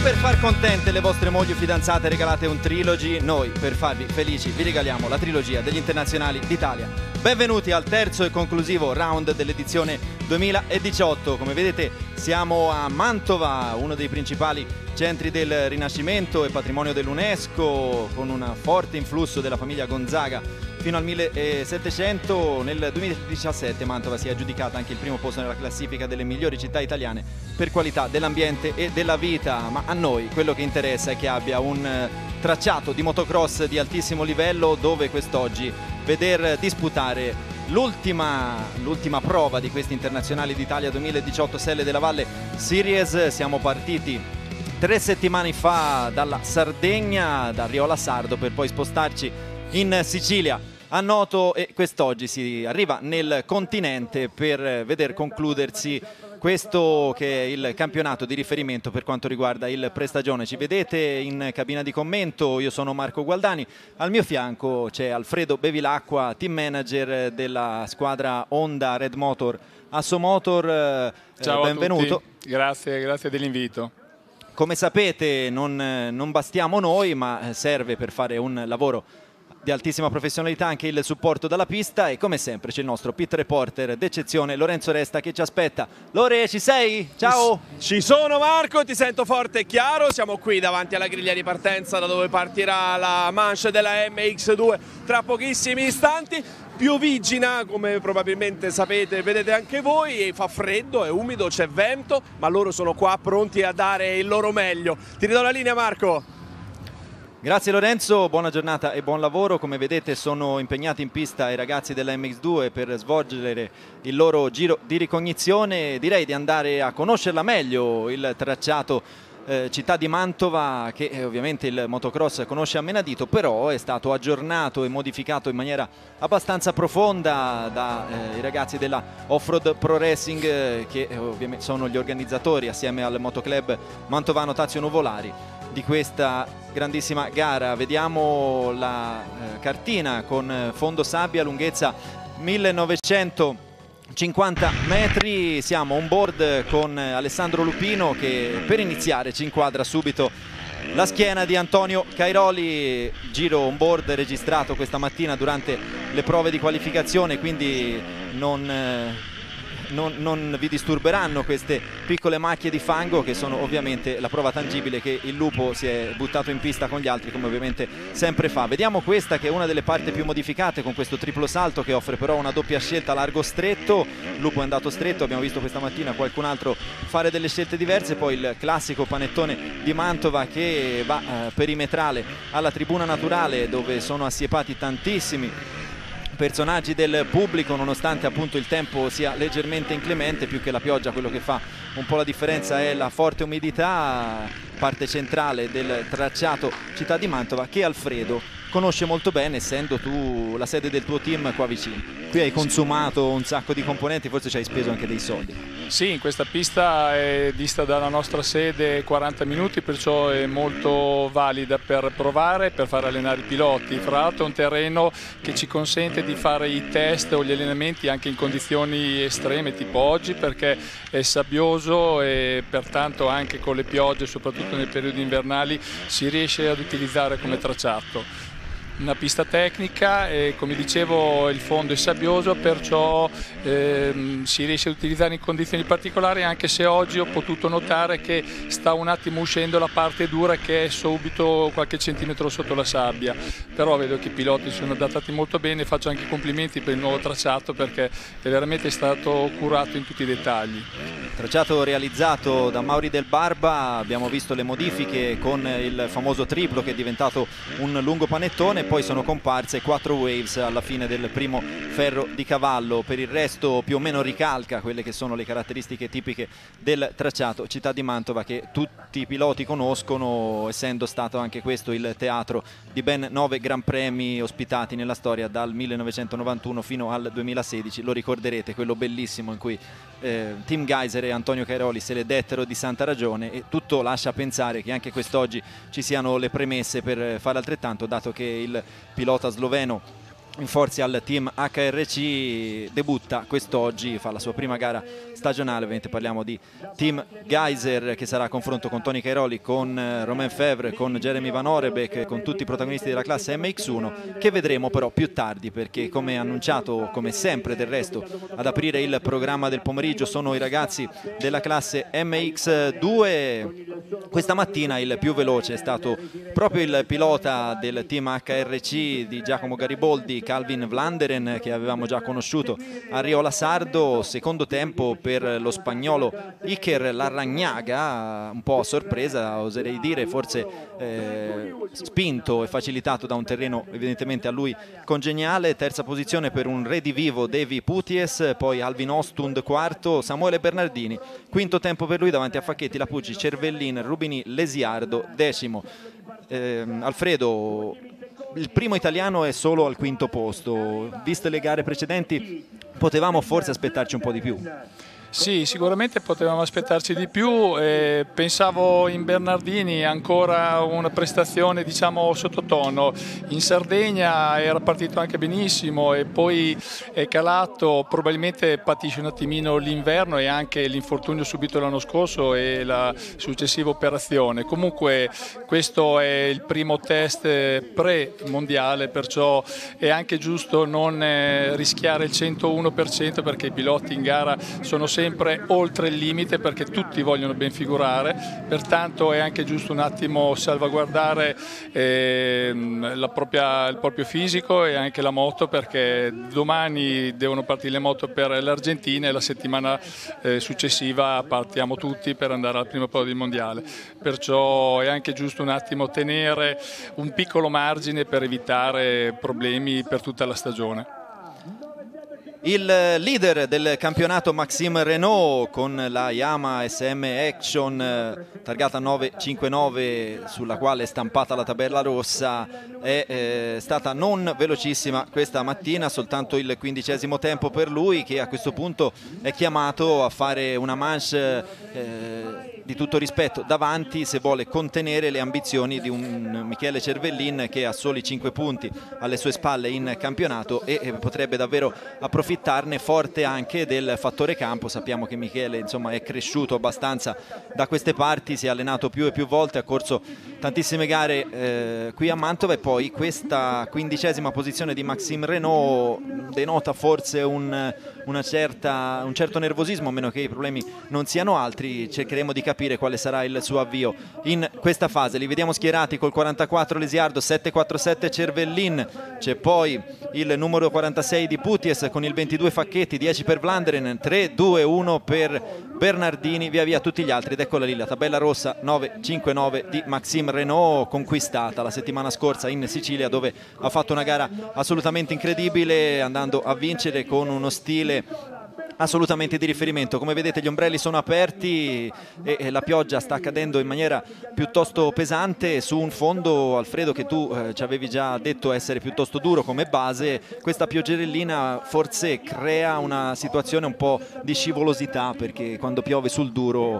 per far contente le vostre mogli o fidanzate regalate un trilogy, noi per farvi felici vi regaliamo la trilogia degli internazionali d'Italia. Benvenuti al terzo e conclusivo round dell'edizione 2018. Come vedete siamo a Mantova, uno dei principali centri del Rinascimento e patrimonio dell'UNESCO, con un forte influsso della famiglia Gonzaga fino al 1700. Nel 2017 Mantova si è aggiudicata anche il primo posto nella classifica delle migliori città italiane per qualità dell'ambiente e della vita, ma a noi quello che interessa è che abbia un tracciato di motocross di altissimo livello, dove quest'oggi veder disputare l'ultima prova di questi internazionali d'Italia 2018 Selle della Valle Series. Siamo partiti 3 settimane fa dalla Sardegna, da Riola Sardo, per poi spostarci in Sicilia a Noto, e quest'oggi si arriva nel continente per veder concludersi questo che è il campionato di riferimento per quanto riguarda il prestagione. Ci vedete in cabina di commento, io sono Marco Gualdani, al mio fianco c'è Alfredo Bevilacqua, team manager della squadra Honda Red Motor Assomotor. Ciao, benvenuto. a tutti. Grazie dell'invito. Come sapete non bastiamo noi, ma serve per fare un lavoro di altissima professionalità anche il supporto dalla pista, e come sempre c'è il nostro pit reporter d'eccezione Lorenzo Resta che ci aspetta. Lore, ci sei? Ciao! Ci sono Marco, ti sento forte e chiaro. Siamo qui davanti alla griglia di partenza da dove partirà la manche della MX2 tra pochissimi istanti. Piovigina, come probabilmente sapete, vedete anche voi, fa freddo, è umido, c'è vento, ma loro sono qua pronti a dare il loro meglio. Ti ridò la linea, Marco. Grazie Lorenzo, buona giornata e buon lavoro. Come vedete sono impegnati in pista i ragazzi della MX2 per svolgere il loro giro di ricognizione. Direi di andare a conoscerla meglio, il tracciato città di Mantova, che ovviamente il motocross conosce a menadito, però è stato aggiornato e modificato in maniera abbastanza profonda dai ragazzi della Offroad Pro Racing, che ovviamente sono gli organizzatori assieme al motoclub mantovano Tazio Nuvolari di questa grandissima gara. Vediamo la cartina con fondo sabbia, lunghezza 1950 metri. Siamo on board con Alessandro Lupino, che per iniziare ci inquadra subito la schiena di Antonio Cairoli. Giro on board registrato questa mattina durante le prove di qualificazione, quindi non vi disturberanno queste piccole macchie di fango, che sono ovviamente la prova tangibile che il lupo si è buttato in pista con gli altri, come ovviamente sempre fa. Vediamo questa che è una delle parti più modificate, con questo triplo salto che offre però una doppia scelta largo stretto. Il lupo è andato stretto, abbiamo visto questa mattina qualcun altro fare delle scelte diverse. Poi il classico panettone di Mantova che va perimetrale alla tribuna naturale, dove sono assiepati tantissimi personaggi del pubblico, nonostante appunto il tempo sia leggermente inclemente. Più che la pioggia, quello che fa un po' la differenza è la forte umidità. Parte centrale del tracciato città di Mantova, che Alfredo conosce molto bene, essendo tu la sede del tuo team qua vicino. Qui hai consumato un sacco di componenti, forse ci hai speso anche dei soldi. Sì, in questa pista è dista dalla nostra sede 40 minuti, perciò è molto valida per provare, per far allenare i piloti. Fra l'altro è un terreno che ci consente di fare i test o gli allenamenti anche in condizioni estreme, tipo oggi, perché è sabbioso e pertanto anche con le piogge, soprattutto nei periodi invernali, si riesce ad utilizzare come tracciato. Una pista tecnica e, come dicevo, il fondo è sabbioso, perciò si riesce ad utilizzare in condizioni particolari, anche se oggi ho potuto notare che sta un attimo uscendo la parte dura, che è subito qualche centimetro sotto la sabbia. Però vedo che i piloti sono adattati molto bene, faccio anche complimenti per il nuovo tracciato, perché è veramente stato curato in tutti i dettagli. Tracciato realizzato da Mauri Del Barba, abbiamo visto le modifiche con il famoso triplo che è diventato un lungo panettone, poi sono comparse 4 waves alla fine del primo ferro di cavallo. Per il resto più o meno ricalca quelle che sono le caratteristiche tipiche del tracciato città di Mantova, che tutti i piloti conoscono, essendo stato anche questo il teatro di ben 9 gran premi ospitati nella storia dal 1991 fino al 2016. Lo ricorderete, quello bellissimo in cui Tim Geiser e Antonio Cairoli se le dettero di santa ragione, e tutto lascia pensare che anche quest'oggi ci siano le premesse per fare altrettanto, dato che il pilota sloveno rinforzi al team HRC, debutta quest'oggi, fa la sua prima gara stagionale. Ovviamente parliamo di team Geyser, che sarà a confronto con Tony Cairoli, con Romain Fevre, con Jeremy Van Orebeck, con tutti i protagonisti della classe MX1, che vedremo però più tardi, perché come annunciato, come sempre del resto, ad aprire il programma del pomeriggio sono i ragazzi della classe MX2. Questa mattina il più veloce è stato proprio il pilota del team HRC di Giacomo Gariboldi, Calvin Vlanderen, che avevamo già conosciuto a Riola Sardo. Secondo tempo per lo spagnolo Iker Larragnaga, un po' a sorpresa oserei dire, forse spinto e facilitato da un terreno evidentemente a lui congeniale. Terza posizione per un redivivo Devi Puties, poi Alvin Ostund quarto, Samuele Bernardini quinto tempo per lui, davanti a Facchetti, Lapucci, Cervellin, Rubini, Lesiardo decimo. Alfredo, il primo italiano è solo al quinto posto, viste le gare precedenti potevamo forse aspettarci un po' di più. Sì, sicuramente potevamo aspettarci di più, pensavo in Bernardini ancora una prestazione diciamo sottotono. In Sardegna era partito anche benissimo e poi è calato, probabilmente patisce un attimino l'inverno e anche l'infortunio subito l'anno scorso e la successiva operazione. Comunque questo è il primo test pre-mondiale, perciò è anche giusto non rischiare il 101%, perché i piloti in gara sono sempre oltre il limite, perché tutti vogliono ben figurare, pertanto è anche giusto un attimo salvaguardare il proprio fisico e anche la moto, perché domani devono partire le moto per l'Argentina e la settimana successiva partiamo tutti per andare al primo podio del mondiale, perciò è anche giusto un attimo tenere un piccolo margine per evitare problemi per tutta la stagione. Il leader del campionato Maxime Renault con la Yamaha SM Action targata 959, sulla quale è stampata la tabella rossa, è stata non velocissima questa mattina, soltanto il 15° tempo per lui, che a questo punto è chiamato a fare una manche di tutto rispetto davanti se vuole contenere le ambizioni di un Michele Cervellin, che ha soli 5 punti alle sue spalle in campionato e potrebbe davvero approfittarne, forte anche del fattore campo. Sappiamo che Michele insomma è cresciuto abbastanza da queste parti, si è allenato più e più volte, ha corso tantissime gare qui a Mantova, e poi questa 15ª posizione di Maxime Renault denota forse un certo nervosismo, a meno che i problemi non siano altri. Cercheremo di capire quale sarà il suo avvio in questa fase. Li vediamo schierati col 44 Lesiardo, 747 Cervellin, c'è poi il numero 46 di Puties con il 22 Facchetti, 10 per Vlanderen, 3, 2, 1 per Bernardini, via via tutti gli altri, ed eccola lì la tabella rossa 959 di Maxime Renault, conquistata la settimana scorsa in Sicilia, dove ha fatto una gara assolutamente incredibile, andando a vincere con uno stile assolutamente di riferimento. Come vedete gli ombrelli sono aperti e la pioggia sta cadendo in maniera piuttosto pesante su un fondo, Alfredo, che tu ci avevi già detto essere piuttosto duro come base. Questa pioggerellina forse crea una situazione un po' di scivolosità, perché quando piove sul duro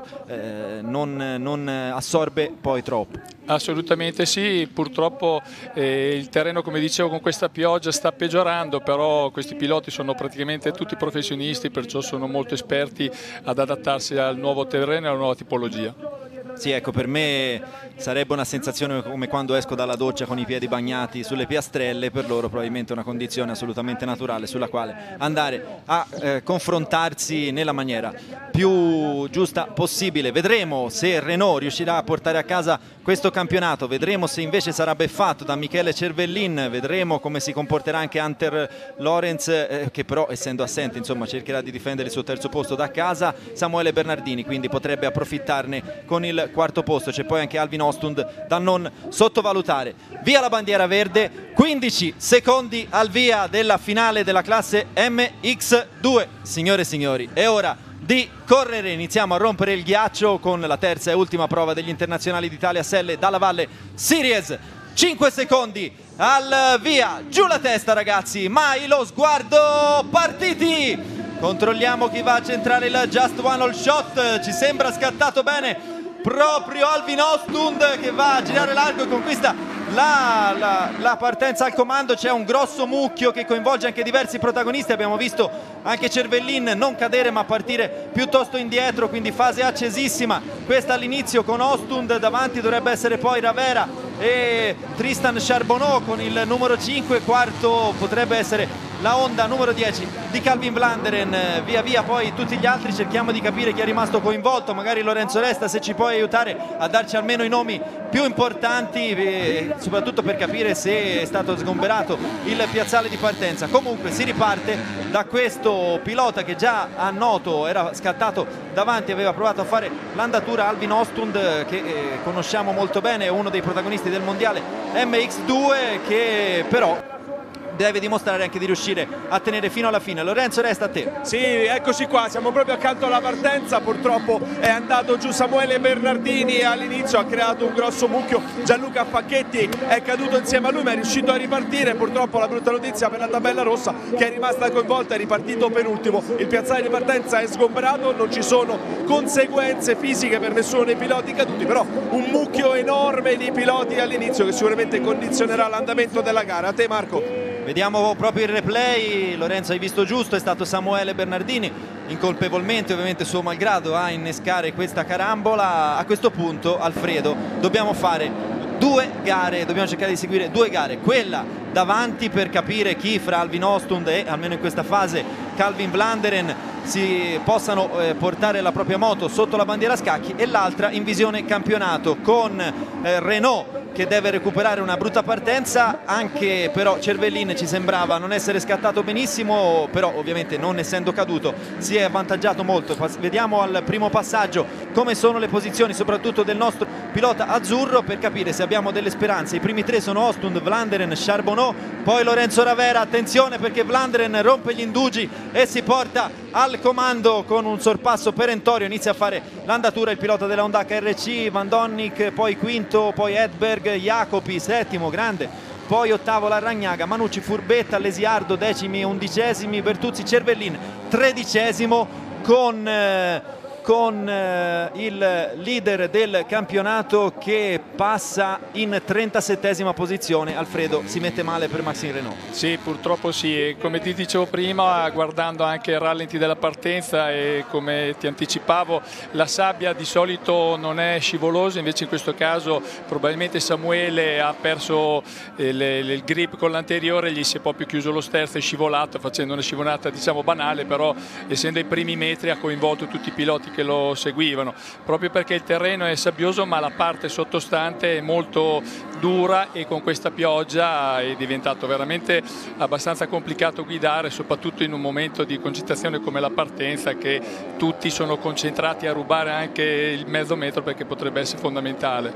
non assorbe poi troppo. Assolutamente sì, purtroppo il terreno, come dicevo, con questa pioggia sta peggiorando, però questi piloti sono praticamente tutti professionisti, perciò sono molto esperti ad adattarsi al nuovo terreno e alla nuova tipologia. Sì, ecco, per me sarebbe una sensazione come quando esco dalla doccia con i piedi bagnati sulle piastrelle, per loro probabilmente una condizione assolutamente naturale sulla quale andare a confrontarsi nella maniera più giusta possibile. Vedremo se Renault riuscirà a portare a casa questo campionato, vedremo se invece sarà beffatto da Michele Cervellin, vedremo come si comporterà anche Hunter Lorenz, che però essendo assente insomma cercherà di difendere il suo terzo posto da casa. Samuele Bernardini quindi potrebbe approfittarne con il quarto posto. C'è poi anche Alvin Ostund da non sottovalutare. Via la bandiera verde, 15 secondi al via della finale della classe MX2. Signore e signori, è ora di correre, iniziamo a rompere il ghiaccio con la terza e ultima prova degli internazionali d'Italia Selle Dalla Valle Series. 5 secondi al via, giù la testa ragazzi, mai lo sguardo, partiti! Controlliamo chi va a centrare il Just One All Shot, ci sembra scattato bene proprio Alvin Ostund, che va a girare largo e conquista la partenza al comando. C'è un grosso mucchio che coinvolge anche diversi protagonisti, abbiamo visto anche Cervellin non cadere ma partire piuttosto indietro, quindi fase accesissima questa all'inizio con Ostund, davanti dovrebbe essere poi Ravera e Tristan Charbonneau con il numero 5, quarto potrebbe essere la Honda numero 10 di Calvin Vlanderen. Via via poi tutti gli altri cerchiamo di capire chi è rimasto coinvolto, magari Lorenzo Resta se ci puoi aiutare a darci almeno i nomi più importanti, soprattutto per capire se è stato sgomberato il piazzale di partenza. Comunque si riparte da questo pilota che già a noto era scattato davanti, aveva provato a fare l'andatura, Alvin Ostund, che conosciamo molto bene, è uno dei protagonisti del mondiale MX2, che però deve dimostrare anche di riuscire a tenere fino alla fine. Lorenzo, resta a te. Sì, eccoci qua, siamo proprio accanto alla partenza. Purtroppo è andato giù Samuele Bernardini all'inizio, ha creato un grosso mucchio. Gianluca Facchetti è caduto insieme a lui ma è riuscito a ripartire. Purtroppo la brutta notizia per la tabella rossa, che è rimasta coinvolta, è ripartito penultimo. Il piazzale di partenza è sgomberato, non ci sono conseguenze fisiche per nessuno dei piloti caduti, però un mucchio enorme di piloti all'inizio che sicuramente condizionerà l'andamento della gara. A te Marco. Vediamo proprio il replay. Lorenzo, hai visto giusto, è stato Samuele Bernardini, incolpevolmente ovviamente suo malgrado, a innescare questa carambola. A questo punto, Alfredo, dobbiamo fare due gare, dobbiamo cercare di seguire due gare, quella davanti per capire chi fra Alvin Ostund e, almeno in questa fase, Calvin Vlanderen si possano portare la propria moto sotto la bandiera a scacchi, e l'altra in visione campionato con Renault che deve recuperare una brutta partenza. Anche però Cervellin ci sembrava non essere scattato benissimo, però ovviamente non essendo caduto si è avvantaggiato molto. Vediamo al primo passaggio come sono le posizioni soprattutto del nostro pilota azzurro, per capire se abbiamo delle speranze. I primi tre sono Ostund, Vlanderen, Charbonneau, poi Lorenzo Ravera. Attenzione perché Vlanderen rompe gli indugi e si porta al comando con un sorpasso perentorio, inizia a fare l'andatura il pilota della Honda HRC, Van Donnik, poi quinto, poi Edberg, Jacopi settimo, grande, poi ottavo Larragnaga, Manucci, Furbetta, Lesiardo decimi e undicesimi, Bertuzzi, Cervellin tredicesimo, con il leader del campionato che passa in 37esima posizione. Alfredo, si mette male per Maxime Renault. Sì, purtroppo sì, e come ti dicevo prima, guardando anche il rallenti della partenza e come ti anticipavo, la sabbia di solito non è scivolosa, invece in questo caso probabilmente Samuele ha perso il grip con l'anteriore, gli si è proprio chiuso lo sterzo, è scivolato facendo una scivolata diciamo banale, però essendo ai primi metri ha coinvolto tutti i piloti che lo seguivano, proprio perché il terreno è sabbioso ma la parte sottostante è molto dura, e con questa pioggia è diventato veramente abbastanza complicato guidare, soprattutto in un momento di concentrazione come la partenza, che tutti sono concentrati a rubare anche il mezzo metro, perché potrebbe essere fondamentale.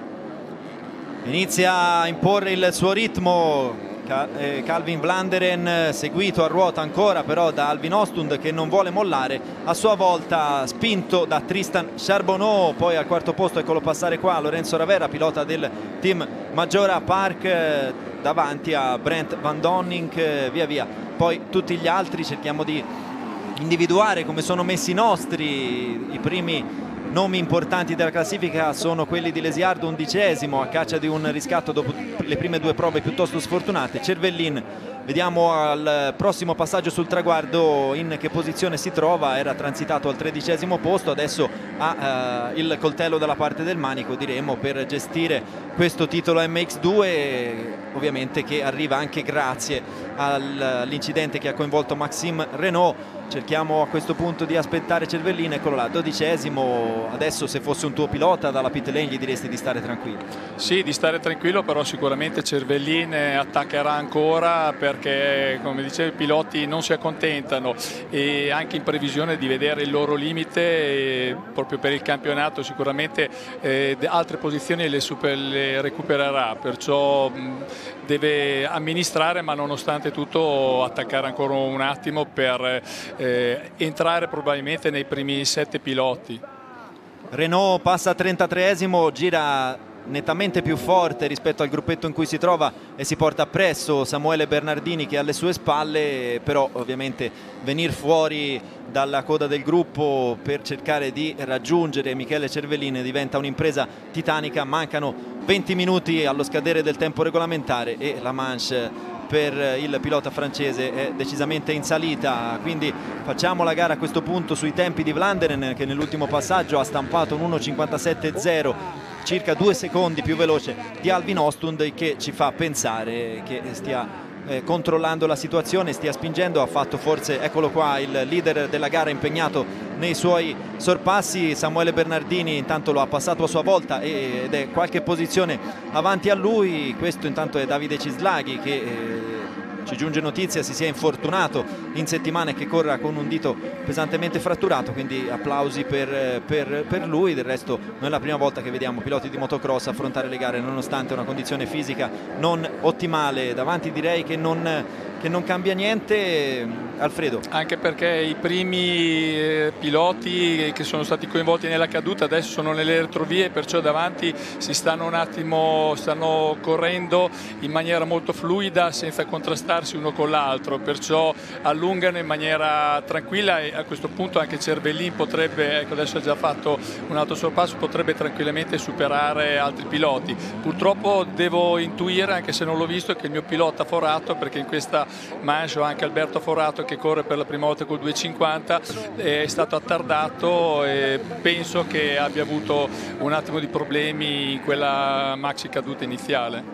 Inizia a imporre il suo ritmo Calvin Vlanderen, seguito a ruota ancora però da Alvin Ostund, che non vuole mollare, a sua volta spinto da Tristan Charbonneau. Poi al quarto posto, eccolo passare qua, Lorenzo Ravera, pilota del team Maggiora Park, davanti a Brent Van Donink, via via poi tutti gli altri. Cerchiamo di individuare come sono messi i nostri. I primi nomi importanti della classifica sono quelli di Lesiardo, undicesimo, a caccia di un riscatto dopo le prime due prove piuttosto sfortunate. Cervellin, vediamo al prossimo passaggio sul traguardo in che posizione si trova, era transitato al 13° posto, adesso ha il coltello dalla parte del manico, diremo, per gestire questo titolo MX2, ovviamente che arriva anche grazie all'incidente che ha coinvolto Maxime Renault. Cerchiamo a questo punto di aspettare Cervellin, eccolo là, 12°. Adesso se fosse un tuo pilota dalla pit lane gli diresti di stare tranquillo? Sì, di stare tranquillo, però sicuramente Cervellin attaccherà ancora, perché come dicevo i piloti non si accontentano, e anche in previsione di vedere il loro limite proprio per il campionato sicuramente altre posizioni le recupererà, perciò deve amministrare, ma nonostante tutto attaccare ancora un attimo per entrare probabilmente nei primi 7 piloti. Renault passa a 33°, gira nettamente più forte rispetto al gruppetto in cui si trova e si porta appresso Samuele Bernardini, che è alle sue spalle, però ovviamente venire fuori dalla coda del gruppo per cercare di raggiungere Michele Cervellin diventa un'impresa titanica. Mancano 20 minuti allo scadere del tempo regolamentare e la manche per il pilota francese è decisamente in salita, quindi facciamo la gara a questo punto sui tempi di Vlaanderen, che nell'ultimo passaggio ha stampato un 1.57.0, circa 2 secondi più veloce di Alvin Ostund, che ci fa pensare che stia controllando la situazione, stia spingendo. Ha fatto forse, eccolo qua, il leader della gara impegnato nei suoi sorpassi. Samuele Bernardini intanto lo ha passato a sua volta ed è qualche posizione avanti a lui. Questo intanto è Davide Cislaghi, che ci giunge notizia si sia infortunato in settimana e che corra con un dito pesantemente fratturato, quindi applausi per lui. Del resto non è la prima volta che vediamo piloti di motocross affrontare le gare nonostante una condizione fisica non ottimale. Davanti direi che non cambia niente, Alfredo. Anche perché i primi piloti che sono stati coinvolti nella caduta adesso sono nelle retrovie, perciò davanti si stanno correndo in maniera molto fluida senza contrastarsi uno con l'altro, perciò allungano in maniera tranquilla e a questo punto anche Cervellin potrebbe, ecco adesso ha già fatto un altro sorpasso, potrebbe tranquillamente superare altri piloti. Purtroppo devo intuire, anche se non l'ho visto, che il mio pilota Forato, perché in questa manche ho anche Alberto Forato che corre per la prima volta col 250, è stato attardato e penso che abbia avuto un attimo di problemi in quella maxi caduta iniziale.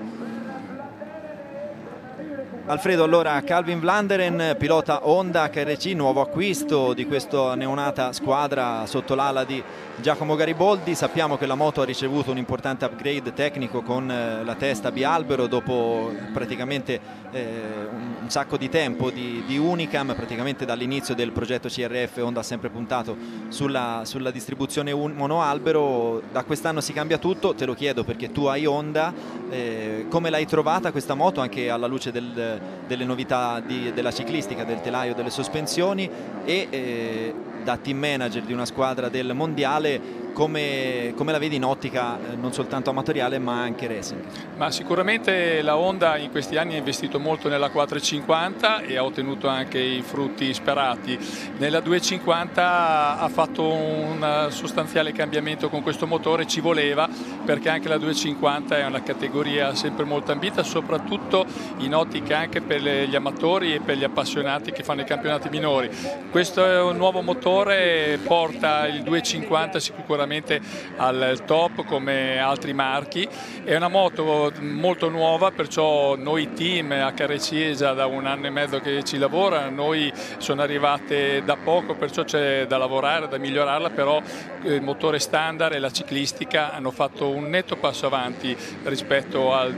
Alfredo, allora Calvin Vlaanderen, pilota Honda KRC, nuovo acquisto di questa neonata squadra sotto l'ala di Giacomo Gariboldi. Sappiamo che la moto ha ricevuto un importante upgrade tecnico con la testa bialbero dopo praticamente un sacco di tempo di Unicam. Praticamente dall'inizio del progetto CRF Honda ha sempre puntato sulla distribuzione monoalbero. Da quest'anno si cambia tutto, te lo chiedo perché tu hai Honda, come l'hai trovata questa moto anche alla luce delle novità della ciclistica, del telaio, delle sospensioni, e da team manager di una squadra del mondiale come la vedi in ottica non soltanto amatoriale ma anche racing? Ma sicuramente la Honda in questi anni ha investito molto nella 450 e ha ottenuto anche i frutti sperati. Nella 250 ha fatto un sostanziale cambiamento con questo motore, ci voleva, perché anche la 250 è una categoria sempre molto ambita, soprattutto in ottica anche per gli amatori e per gli appassionati che fanno i campionati minori. Questo è un nuovo motore, porta il 250 sicuramente al top come altri marchi. È una moto molto nuova, perciò noi team HRC già da 1 anno e mezzo che ci lavora, noi sono arrivate da poco, perciò c'è da lavorare, da migliorarla, però il motore standard e la ciclistica hanno fatto un netto passo avanti rispetto al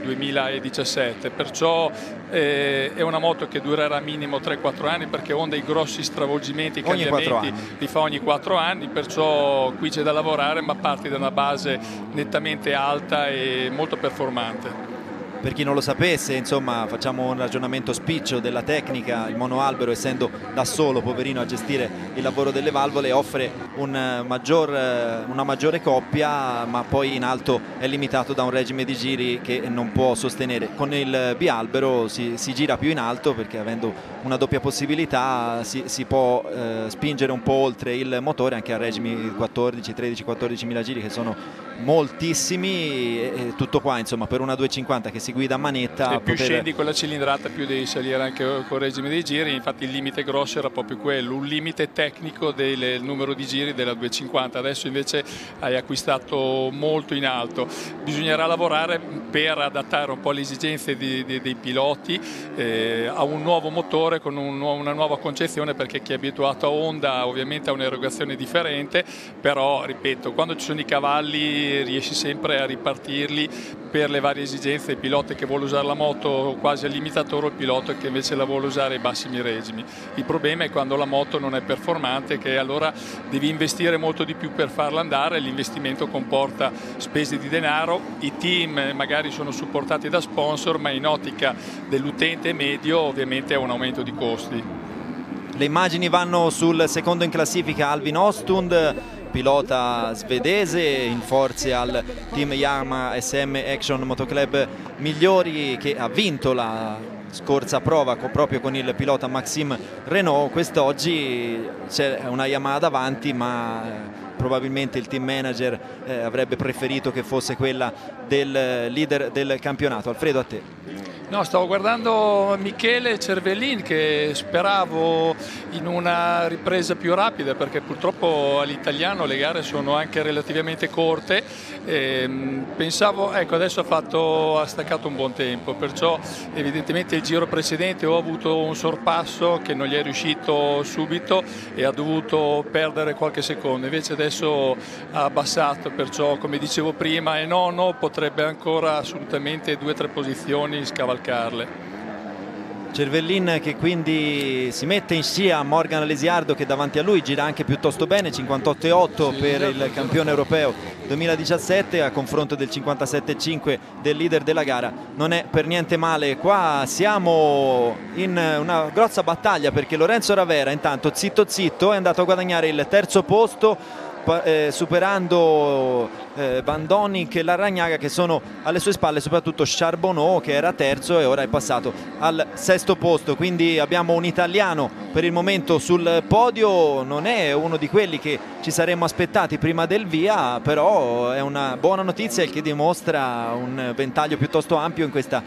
2017, perciò è una moto che durerà minimo 3-4 anni, perché Honda i grossi stravolgimenti, i cambiamenti li fa ogni 4 anni, perciò qui c'è da lavorare, ma parti da una base nettamente alta e molto performante. Per chi non lo sapesse, insomma, facciamo un ragionamento spiccio della tecnica. Il monoalbero, essendo da solo poverino a gestire il lavoro delle valvole, offre una maggiore coppia, ma poi in alto è limitato da un regime di giri che non può sostenere. Con il bialbero si gira più in alto, perché avendo una doppia possibilità si può spingere un po' oltre il motore anche a regimi 13-14 mila giri, che sono moltissimi, e tutto qua insomma per una 250 che si guida a manetta. E più scendi con la cilindrata più devi salire anche con il regime dei giri, infatti il limite grosso era proprio quello, un limite tecnico del numero di giri della 250, adesso invece hai acquistato molto in alto. Bisognerà lavorare per adattare un po' le esigenze dei piloti a un nuovo motore con una nuova concezione, perché chi è abituato a Honda ovviamente ha un'erogazione differente, però ripeto, quando ci sono i cavalli riesci sempre a ripartirli per le varie esigenze del pilota che vuole usare la moto quasi al limitatore o il pilota che invece la vuole usare ai massimi regimi. Il problema è quando la moto non è performante, che allora devi investire molto di più per farla andare, l'investimento comporta spese di denaro, i team magari sono supportati da sponsor, ma in ottica dell'utente medio ovviamente è un aumento di costi. Le immagini vanno sul secondo in classifica, Alvin Ostund, pilota svedese in forze al team Yamaha SM Action Motoclub Migliori, che ha vinto la scorsa prova proprio con il pilota Maxime Renault. Quest'oggi c'è una Yamaha davanti, ma probabilmente il team manager avrebbe preferito che fosse quella del leader del campionato. Alfredo, a te. No, stavo guardando Michele Cervellin, che speravo in una ripresa più rapida, perché purtroppo all'italiano le gare sono anche relativamente corte. Pensavo, ecco, adesso ha staccato un buon tempo, perciò evidentemente il giro precedente o ha avuto un sorpasso che non gli è riuscito subito e ha dovuto perdere qualche secondo, invece adesso ha abbassato, perciò come dicevo prima è nono, potrebbe ancora assolutamente 2 o 3 posizioni scavalcarle. Cervellin che quindi si mette in scia a Morgan Lesiardo, che davanti a lui gira anche piuttosto bene, 58,8 per il campione europeo 2017 a confronto del 57,5 del leader della gara. Non è per niente male. Qua siamo in una grossa battaglia, perché Lorenzo Ravera intanto zitto zitto è andato a guadagnare il terzo posto, superando Bandonic e Larragnaga, che sono alle sue spalle, soprattutto Charbonneau che era terzo e ora è passato al sesto posto. Quindi abbiamo un italiano per il momento sul podio. Non è uno di quelli che ci saremmo aspettati prima del via, però è una buona notizia, il che dimostra un ventaglio piuttosto ampio in questa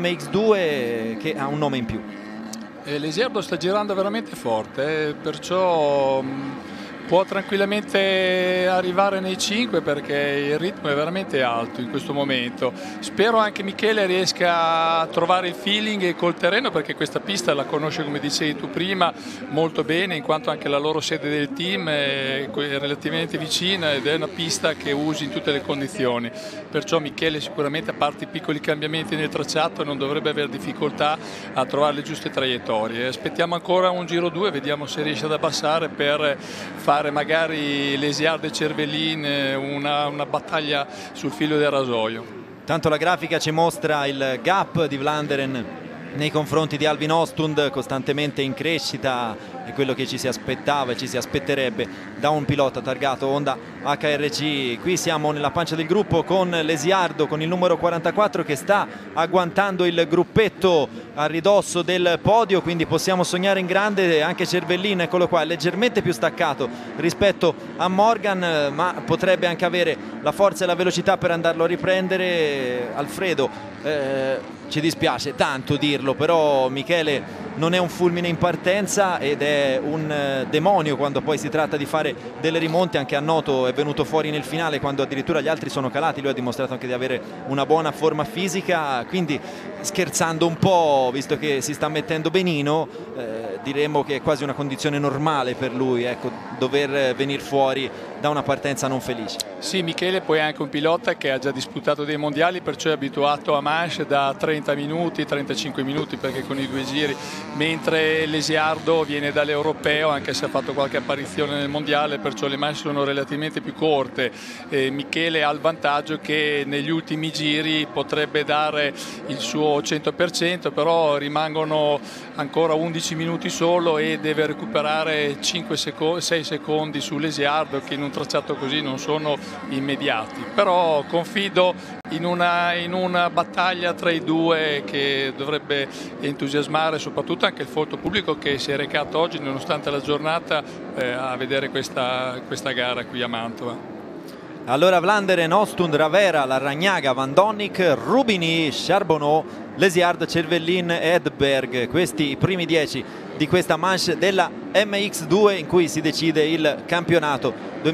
MX2 che ha un nome in più. Lesiardo sta girando veramente forte, perciò può tranquillamente arrivare nei 5, perché il ritmo è veramente alto in questo momento. Spero anche Michele riesca a trovare il feeling col terreno, perché questa pista la conosce, come dicevi tu prima, molto bene, in quanto anche la loro sede del team è relativamente vicina ed è una pista che usi in tutte le condizioni. Perciò Michele sicuramente, a parte i piccoli cambiamenti nel tracciato, non dovrebbe avere difficoltà a trovare le giuste traiettorie. Aspettiamo ancora un giro 2, vediamo se riesce ad abbassare per fare magari Lesiardo e Cervellin una battaglia sul filo del rasoio. Tanto la grafica ci mostra il gap di Vlaanderen nei confronti di Alvin Ostund, costantemente in crescita, è quello che ci si aspettava e ci si aspetterebbe da un pilota targato Honda HRC. Qui siamo nella pancia del gruppo con Lesiardo, con il numero 44, che sta agguantando il gruppetto a ridosso del podio, quindi possiamo sognare in grande. Anche Cervellin, eccolo qua, è leggermente più staccato rispetto a Morgan, ma potrebbe anche avere la forza e la velocità per andarlo a riprendere. Alfredo, ci dispiace tanto dirlo, però Michele non è un fulmine in partenza ed è un demonio quando poi si tratta di fare delle rimonte. Anche a Noto è venuto fuori nel finale, quando addirittura gli altri sono calati, lui ha dimostrato anche di avere una buona forma fisica. Quindi, scherzando un po', visto che si sta mettendo benino, diremmo che è quasi una condizione normale per lui, ecco, dover venire fuori da una partenza non felice. Sì, Michele poi è anche un pilota che ha già disputato dei mondiali, perciò è abituato a manche da 30 minuti, 35 minuti, perché con i 2 giri, mentre Lesiardo viene dall'europeo, anche se ha fatto qualche apparizione nel mondiale, perciò le manche sono relativamente più corte. Michele ha il vantaggio che negli ultimi giri potrebbe dare il suo 100%, però rimangono ancora 11 minuti solo e deve recuperare 6 secondi su Lesiardo, che in un tracciato così non sono immediati. Però confido in una battaglia tra i due che dovrebbe entusiasmare soprattutto anche il folto pubblico che si è recato oggi, nonostante la giornata, a vedere questa gara qui a Mantova. Allora Vlaanderen, Ostund, Ravera, Larragnaga, Vandonic, Rubini, Charbonneau, Lesiardo, Cervellin e Edberg. Questi i primi 10 di questa manche della MX2 in cui si decide il campionato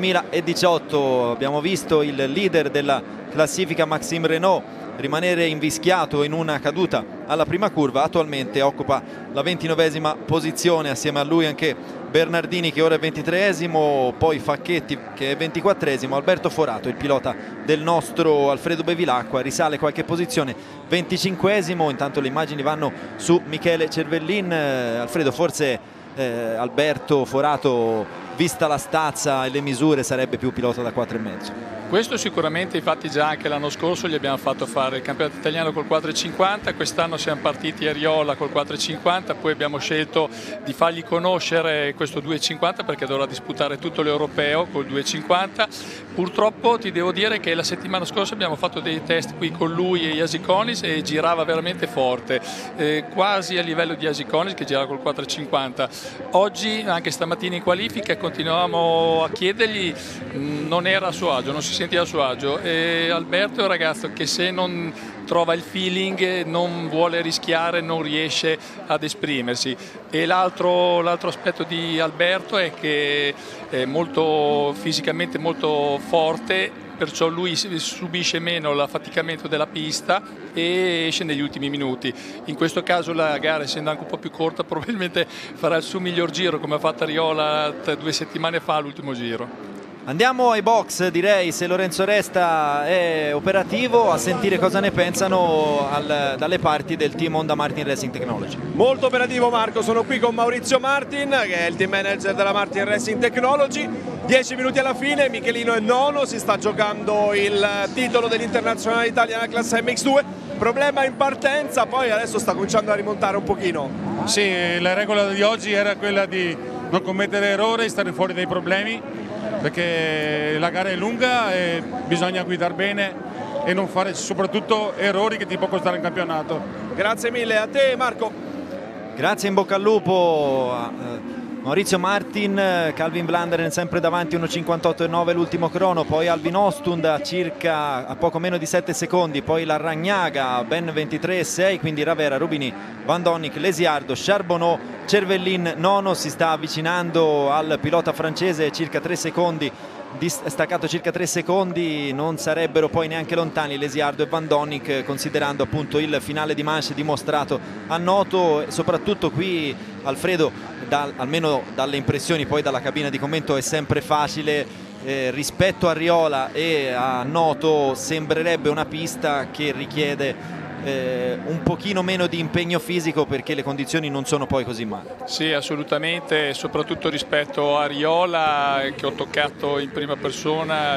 2018. Abbiamo visto il leader della classifica Maxime Renault rimanere invischiato in una caduta alla prima curva. Attualmente occupa la 29esima posizione, assieme a lui anche Bernardini che ora è 23esimo, poi Facchetti che è 24esimo, Alberto Forato, il pilota del nostro Alfredo Bevilacqua, risale qualche posizione, 25esimo. Intanto le immagini vanno su Michele Cervellin. Alfredo, forse Alberto Forato, vista la stazza e le misure, sarebbe più pilota da 4,5. Questo sicuramente, infatti già anche l'anno scorso gli abbiamo fatto fare il campionato italiano col 4,50, quest'anno siamo partiti a Riola col 4,50, poi abbiamo scelto di fargli conoscere questo 2,50 perché dovrà disputare tutto l'europeo col 2,50. Purtroppo ti devo dire che la settimana scorsa abbiamo fatto dei test qui con lui e Jasikonis e girava veramente forte, quasi a livello di Jasikonis che girava col 4,50. Oggi, anche stamattina in qualifica, continuavamo a chiedergli, non era a suo agio, non si sentiva a suo agio, e Alberto è un ragazzo che se non trova il feeling non vuole rischiare, non riesce ad esprimersi. E l'altro aspetto di Alberto è che è fisicamente molto forte, perciò lui subisce meno l'affaticamento della pista e esce negli ultimi minuti. In questo caso la gara, essendo anche un po' più corta, probabilmente farà il suo miglior giro come ha fatto a Riola 2 settimane fa, l'ultimo giro. Andiamo ai box, direi, se Lorenzo Resta è operativo, a sentire cosa ne pensano dalle parti del team Honda Martin Racing Technology. Molto operativo Marco, sono qui con Maurizio Martin che è il team manager della Martin Racing Technology. 10 minuti alla fine, Michelino è nono, si sta giocando il titolo dell'Internazionale Italia nella classe MX2. Problema in partenza, poi adesso sta cominciando a rimontare un pochino. Sì, la regola di oggi era quella di non commettere errori, stare fuori dai problemi, perché la gara è lunga e bisogna guidare bene e non fare soprattutto errori che ti può costare il campionato. Grazie mille a te Marco. Grazie, in bocca al lupo a Maurizio Martin. Calvin Blanderen sempre davanti, 1,58,9 l'ultimo crono, poi Alvin Ostund a poco meno di 7 secondi, poi la Ragnaga ben 23,6, quindi Ravera, Rubini, Van Donnik, Lesiardo, Charbonneau, Cervellin nono, si sta avvicinando al pilota francese, circa 3 secondi, staccato circa 3 secondi, non sarebbero poi neanche lontani Lesiardo e Van Donnik, considerando appunto il finale di manche dimostrato a Noto. Soprattutto qui Alfredo, almeno dalle impressioni, poi dalla cabina di commento è sempre facile, rispetto a Riola e a Noto sembrerebbe una pista che richiede un pochino meno di impegno fisico, perché le condizioni non sono poi così male. Sì, assolutamente, soprattutto rispetto a Riola che ho toccato in prima persona,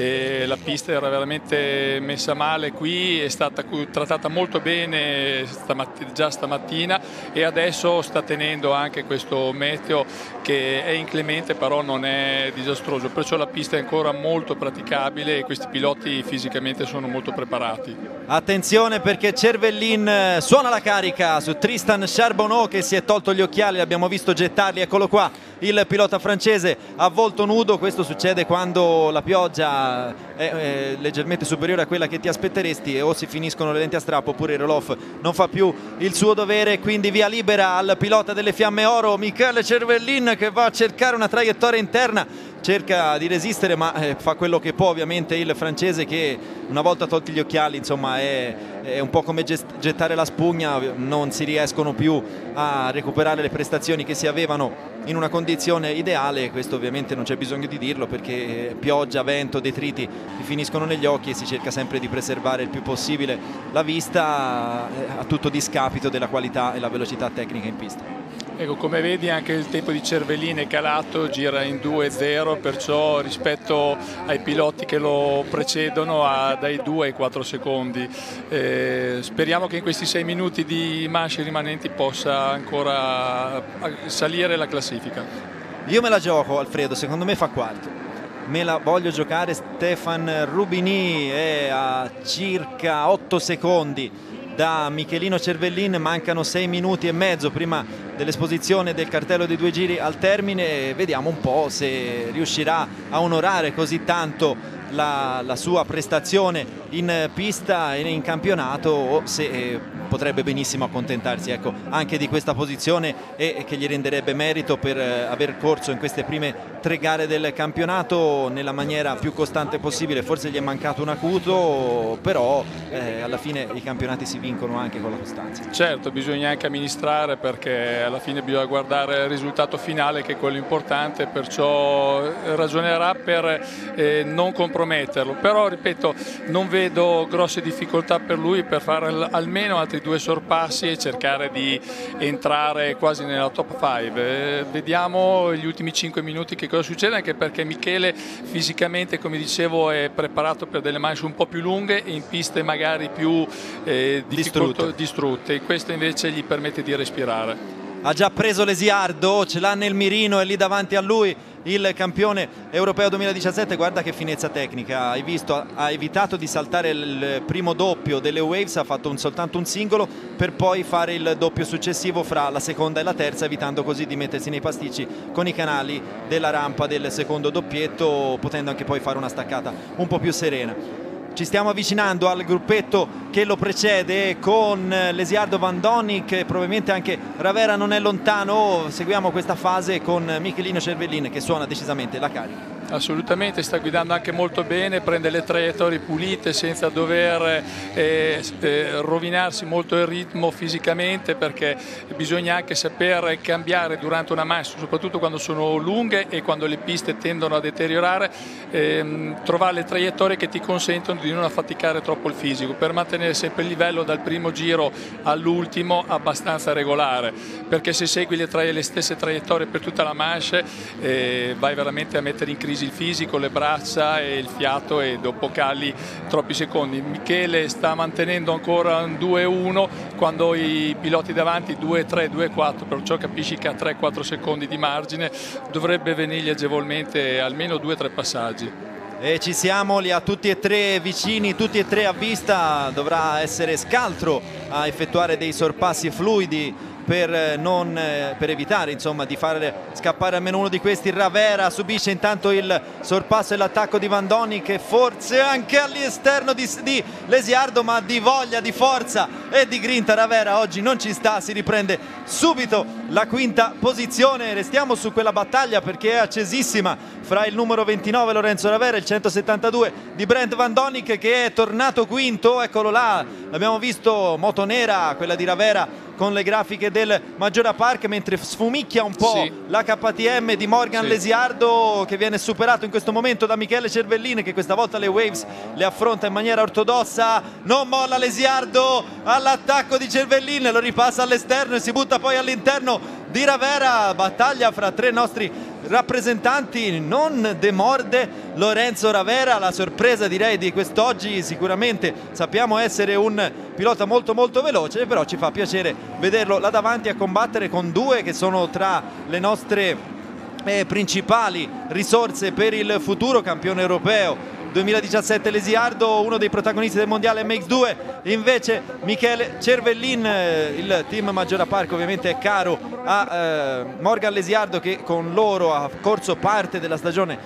la pista era veramente messa male. Qui è stata trattata molto bene già stamattina e adesso sta tenendo anche questo meteo che è inclemente, però non è disastroso, perciò la pista è ancora molto praticabile e questi piloti fisicamente sono molto preparati. Attenzione, perché Cervellin suona la carica su Tristan Charbonneau che si è tolto gli occhiali, l'abbiamo visto gettarli, eccolo qua il pilota francese a volto nudo. Questo succede quando la pioggia è leggermente superiore a quella che ti aspetteresti e o si finiscono le lenti a strappo oppure il roll-off non fa più il suo dovere, quindi via libera al pilota delle Fiamme Oro, Michele Cervellin, che va a cercare una traiettoria interna, cerca di resistere ma fa quello che può. Ovviamente il francese, che una volta tolti gli occhiali, insomma, è un po' come gettare la spugna, non si riescono più a recuperare le prestazioni che si avevano in una condizione ideale. Questo ovviamente non c'è bisogno di dirlo, perché pioggia, vento, detriti ti finiscono negli occhi e si cerca sempre di preservare il più possibile la vista, a tutto discapito della qualità e la velocità tecnica in pista. Ecco, come vedi anche il tempo di Cervellin è calato, gira in 2,0, perciò rispetto ai piloti che lo precedono ha dai 2 ai 4 secondi. Speriamo che in questi 6 minuti di manche rimanenti possa ancora salire la classifica. Io me la gioco, Alfredo, secondo me fa quarto. Me la voglio giocare. Stefan Rubini è a circa 8 secondi da Michelino Cervellin, mancano 6 minuti e mezzo prima dell'esposizione del cartello dei 2 giri al termine. Vediamo un po' se riuscirà a onorare così tanto la sua prestazione in pista e in campionato, o se potrebbe benissimo accontentarsi, ecco, anche di questa posizione, e che gli renderebbe merito per aver corso in queste prime 3 gare del campionato nella maniera più costante possibile. Forse gli è mancato un acuto, però alla fine i campionati si vincono anche con la costanza. Certo, bisogna anche amministrare, perché alla fine bisogna guardare il risultato finale, che è quello importante, perciò ragionerà per non compromettere comprometterlo, però ripeto, non vedo grosse difficoltà per lui per fare almeno altri 2 sorpassi e cercare di entrare quasi nella top 5. Vediamo gli ultimi 5 minuti che cosa succede, anche perché Michele fisicamente, come dicevo, è preparato per delle manche un po' più lunghe e in piste magari più distrutte. Questo invece gli permette di respirare. Ha già preso Lesiardo, ce l'ha nel mirino, è lì davanti a lui il campione europeo 2017. Guarda che finezza tecnica, hai visto, ha evitato di saltare il primo doppio delle waves, ha fatto soltanto un singolo per poi fare il doppio successivo fra la seconda e la terza, evitando così di mettersi nei pasticci con i canali della rampa del secondo doppietto, potendo anche poi fare una staccata un po' più serena. Ci stiamo avvicinando al gruppetto che lo precede con Lesiardo, Van Donnik e probabilmente anche Ravera non è lontano. Seguiamo questa fase con Michelino Cervellin che suona decisamente la carica. Assolutamente, sta guidando anche molto bene, prende le traiettorie pulite senza dover rovinarsi molto il ritmo fisicamente, perché bisogna anche saper cambiare durante una manche, soprattutto quando sono lunghe e quando le piste tendono a deteriorare, trovare le traiettorie che ti consentono di non affaticare troppo il fisico per mantenere sempre il livello dal primo giro all'ultimo abbastanza regolare, perché se segui le stesse traiettorie per tutta la manche vai veramente a mettere in crisi il fisico, le braccia e il fiato, e dopo cali troppi secondi. Michele sta mantenendo ancora un 2-1 quando i piloti davanti 2-3, 2-4, perciò capisci che a 3-4 secondi di margine dovrebbe venirgli agevolmente almeno 2-3 passaggi. E ci siamo, li ha tutti e tre vicini, tutti e tre a vista. Dovrà essere scaltro a effettuare dei sorpassi fluidi per evitare insomma di fare scappare almeno uno di questi. Ravera subisce intanto il sorpasso e l'attacco di Van Donnik, che forse anche all'esterno di Lesiardo, ma di voglia, di forza e di grinta Ravera oggi non ci sta, si riprende subito la quinta posizione. Restiamo su quella battaglia perché è accesissima fra il numero 29 Lorenzo Ravera e il 172 di Brent Van Donnik, che è tornato quinto. Eccolo là, l'abbiamo visto, moto nera quella di Ravera con le grafiche del Maggiora Park, mentre sfumicchia un po' la KTM di Morgan Lesiardo, che viene superato in questo momento da Michele Cervellin, che questa volta le waves le affronta in maniera ortodossa. Non molla Lesiardo all'attacco di Cervellin, lo ripassa all'esterno e si butta poi all'interno di Ravera. Battaglia fra tre nostri rappresentanti, non demorde Lorenzo Ravera, la sorpresa direi di quest'oggi. Sicuramente sappiamo essere un pilota molto molto veloce, però ci fa piacere vederlo là davanti a combattere con due che sono tra le nostre principali risorse per il futuro. Campione europeo 2017 Lesiardo, uno dei protagonisti del mondiale MX2 invece Michele Cervellin. Il team Maggiora Park ovviamente è caro a Morgan Lesiardo, che con loro ha corso parte della stagione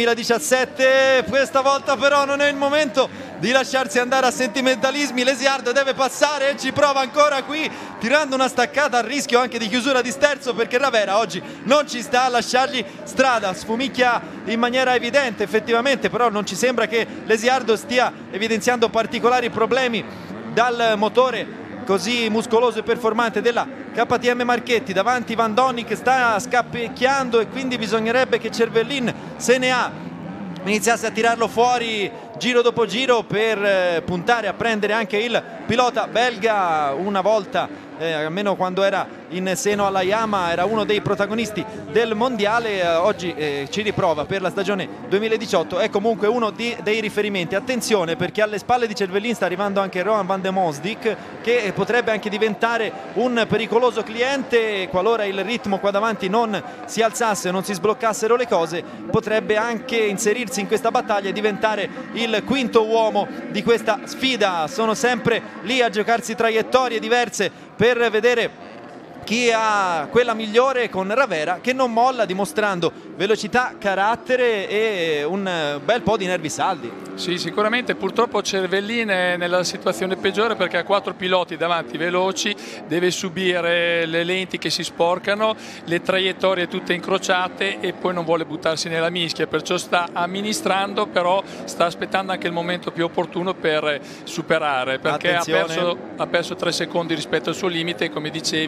2017. Questa volta però non è il momento di lasciarsi andare a sentimentalismi. Lesiardo deve passare e ci prova ancora qui, tirando una staccata a rischio anche di chiusura di sterzo, perché Ravera oggi non ci sta a lasciargli strada. Sfumicchia in maniera evidente effettivamente, però non ci sembra che Lesiardo stia evidenziando particolari problemi dal motore così muscoloso e performante della KTM Marchetti. Davanti Van Donnik sta scappecchiando e quindi bisognerebbe che Cervellin se ne iniziasse a tirarlo fuori giro dopo giro per puntare a prendere anche il pilota belga. Una volta almeno quando era in seno alla Yamaha era uno dei protagonisti del mondiale, oggi ci riprova per la stagione 2018, è comunque uno dei riferimenti. Attenzione, perché alle spalle di Cervellin sta arrivando anche Rohan van de Monsdik, che potrebbe anche diventare un pericoloso cliente qualora il ritmo qua davanti non si alzasse, non si sbloccassero le cose. Potrebbe anche inserirsi in questa battaglia e diventare il quinto uomo di questa sfida. Sono sempre lì a giocarsi traiettorie diverse per vedere chi ha quella migliore, con Ravera che non molla, dimostrando velocità, carattere e un bel po' di nervi saldi. Sì, sicuramente. Purtroppo Cervellin è nella situazione peggiore perché ha 4 piloti davanti veloci, deve subire le lenti che si sporcano, le traiettorie tutte incrociate e poi non vuole buttarsi nella mischia, perciò sta amministrando, però sta aspettando anche il momento più opportuno per superare, perché ha perso 3 secondi rispetto al suo limite e, come dicevi,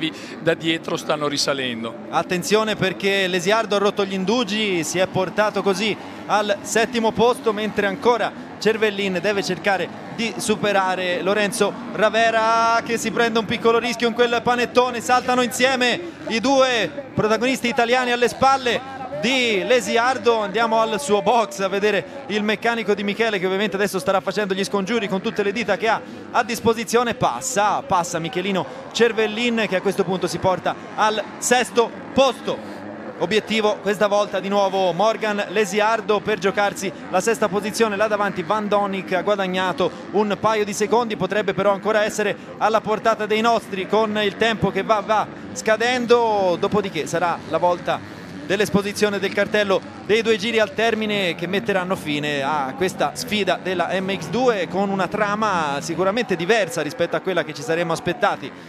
da dietro stanno risalendo. Attenzione perché Lesiardo ha rotto gli indugi, si è portato così al 7° posto, mentre ancora Cervellin deve cercare di superare Lorenzo Ravera, che si prende un piccolo rischio in quel panettone. Saltano insieme i due protagonisti italiani alle spalle di Lesiardo. Andiamo al suo box a vedere il meccanico di Michele, che ovviamente adesso starà facendo gli scongiuri con tutte le dita che ha a disposizione. Passa Michelino Cervellin, che a questo punto si porta al 6° posto. Obiettivo questa volta di nuovo Morgan Lesiardo per giocarsi la 6ª posizione. Là davanti Van Donnik ha guadagnato un paio di secondi, potrebbe però ancora essere alla portata dei nostri con il tempo che va scadendo. Dopodiché sarà la volta dell'esposizione del cartello dei 2 giri al termine, che metteranno fine a questa sfida della MX2 con una trama sicuramente diversa rispetto a quella che ci saremmo aspettati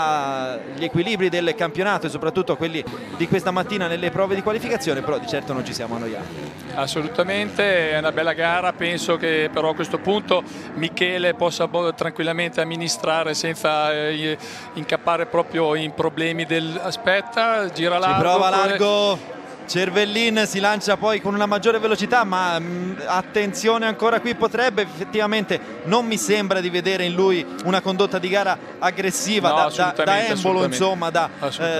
dagli equilibri del campionato e soprattutto quelli di questa mattina nelle prove di qualificazione, però di certo non ci siamo annoiati. Assolutamente, è una bella gara. Penso che però a questo punto Michele possa tranquillamente amministrare senza incappare proprio in problemi aspetta, gira largo. Ci prova largo Cervellin, si lancia poi con una maggiore velocità, ma attenzione ancora qui, potrebbe effettivamente, non mi sembra di vedere in lui una condotta di gara aggressiva, no, da embolo, insomma, da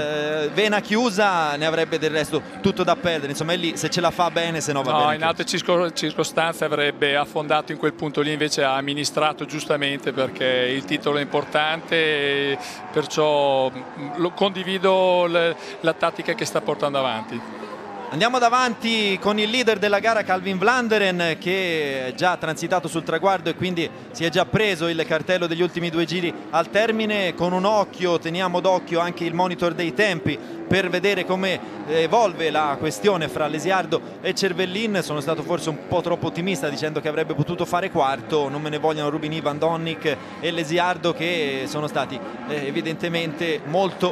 vena chiusa, ne avrebbe del resto tutto da perdere, insomma è lì, se ce la fa bene, se no va bene. In altre circostanze avrebbe affondato in quel punto lì, invece ha amministrato giustamente perché il titolo è importante, perciò condivido la tattica che sta portando avanti. Andiamo davanti con il leader della gara, Calvin Vlanderen, che è già transitato sul traguardo e quindi si è già preso il cartello degli ultimi 2 giri al termine. Con un occhio teniamo d'occhio anche il monitor dei tempi per vedere come evolve la questione fra Lesiardo e Cervellin. Sono stato forse un po' troppo ottimista dicendo che avrebbe potuto fare quarto, non me ne vogliono Rubini, Van Donnik e Lesiardo, che sono stati evidentemente molto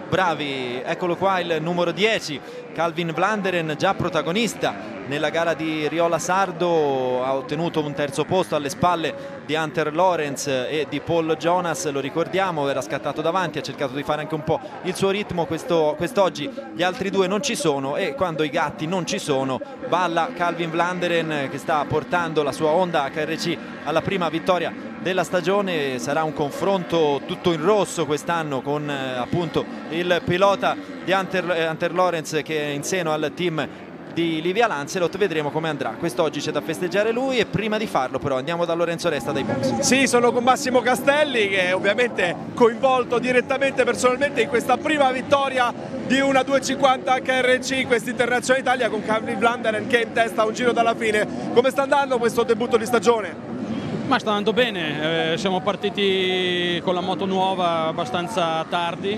bravi. Eccolo qua il numero 10, Calvin Vlanderen, già protagonista nella gara di Riola Sardo, ha ottenuto un 3° posto alle spalle di Hunter Lawrence e di Paul Jonas, lo ricordiamo, era scattato davanti, ha cercato di fare anche un po' il suo ritmo. Quest'oggi gli altri 2 non ci sono e quando i gatti non ci sono balla Calvin Vlanderen, che sta portando la sua Honda HRC alla prima vittoria della stagione. Sarà un confronto tutto in rosso quest'anno con appunto il pilota di Hunter Lawrence, che è in seno al team di Livia Lancelot. Vedremo come andrà. Quest'oggi c'è da festeggiare lui, e prima di farlo però andiamo da Lorenzo Resta dai box. Sì, sono con Massimo Castelli, che è ovviamente coinvolto direttamente personalmente in questa prima vittoria di una 250 HRC, questa Internazionale Italia, con Calvin Vlanderen che è in testa a un giro dalla fine. Come sta andando questo debutto di stagione? Ma sta andando bene, siamo partiti con la moto nuova abbastanza tardi,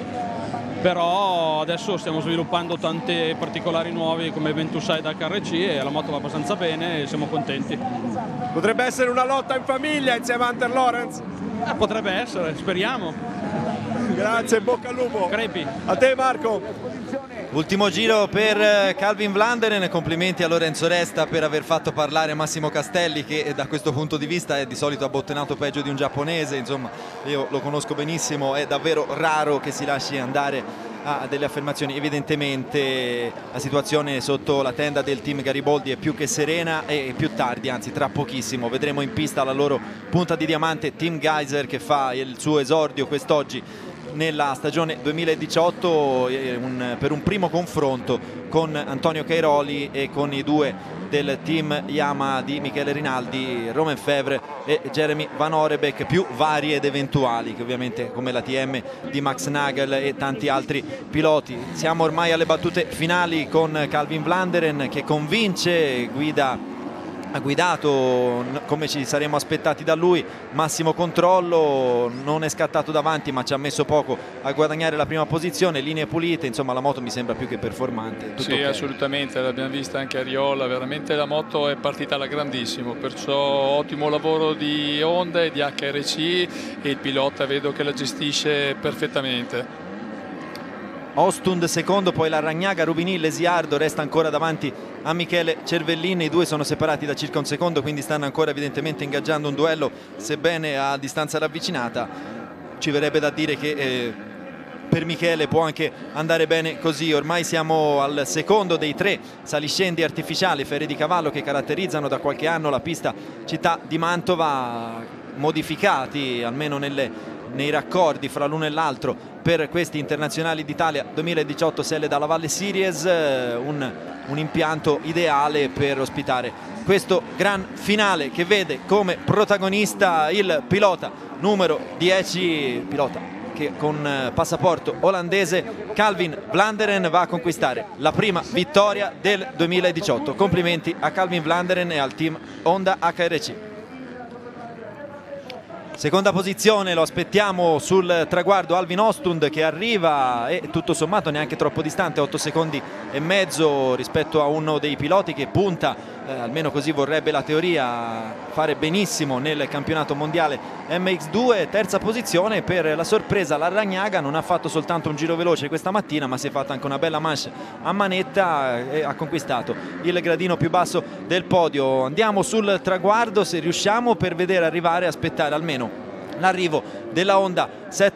però adesso stiamo sviluppando tanti particolari nuovi come Ventuside HRC e la moto va abbastanza bene e siamo contenti. Potrebbe essere una lotta in famiglia insieme a Hunter Lawrence? Potrebbe essere, speriamo. Grazie, bocca al lupo. Crepi. A te Marco. Ultimo giro per Calvin Vlanderen, complimenti a Lorenzo Resta per aver fatto parlare Massimo Castelli, che da questo punto di vista è di solito abbottenato peggio di un giapponese, insomma io lo conosco benissimo, è davvero raro che si lasci andare a delle affermazioni. Evidentemente la situazione sotto la tenda del team Gariboldi è più che serena, e più tardi, anzi tra pochissimo, vedremo in pista la loro punta di diamante, Team Geyser, che fa il suo esordio quest'oggi nella stagione 2018 per un primo confronto con Antonio Cairoli e con i 2 del team Yamaha di Michele Rinaldi, Romain Fevre e Jeremy Van Orebeck, più vari ed eventuali, che ovviamente come la TM di Max Nagel e tanti altri piloti. Siamo ormai alle battute finali con Calvin Vlanderen, che convince, ha guidato come ci saremmo aspettati da lui, massimo controllo, non è scattato davanti ma ci ha messo poco a guadagnare la prima posizione, linee pulite, insomma la moto mi sembra più che performante. Sì, okay. Assolutamente, l'abbiamo vista anche a Riola, veramente la moto è partita alla grandissimo, perciò ottimo lavoro di Honda e di HRC, e il pilota vedo che la gestisce perfettamente. Ostund secondo, poi la Ragnaga, Rubini, Lesiardo resta ancora davanti a Michele Cervellin. I 2 sono separati da circa un secondo, quindi stanno ancora evidentemente ingaggiando un duello, sebbene a distanza ravvicinata. Ci verrebbe da dire che per Michele può anche andare bene così. Ormai siamo al secondo dei 3 saliscendi artificiali, ferri di cavallo, che caratterizzano da qualche anno la pista città di Mantova, modificati almeno nei raccordi fra l'uno e l'altro per questi internazionali d'Italia 2018 Selle dalla Valle Series, un impianto ideale per ospitare questo gran finale che vede come protagonista il pilota numero 10, pilota che con passaporto olandese, Calvin Vlaanderen, va a conquistare la prima vittoria del 2018. Complimenti a Calvin Vlaanderen e al team Honda HRC. Seconda posizione, lo aspettiamo sul traguardo Alvin Ostund, che arriva e tutto sommato neanche troppo distante, 8 secondi e mezzo rispetto a uno dei piloti che punta, almeno così vorrebbe la teoria, fare benissimo nel campionato mondiale MX2. Terza posizione per la sorpresa Larragnaga, non ha fatto soltanto un giro veloce questa mattina, ma si è fatta anche una bella manche a manetta e ha conquistato il gradino più basso del podio. Andiamo sul traguardo, se riusciamo, per vedere arrivare, aspettare almeno l'arrivo della Honda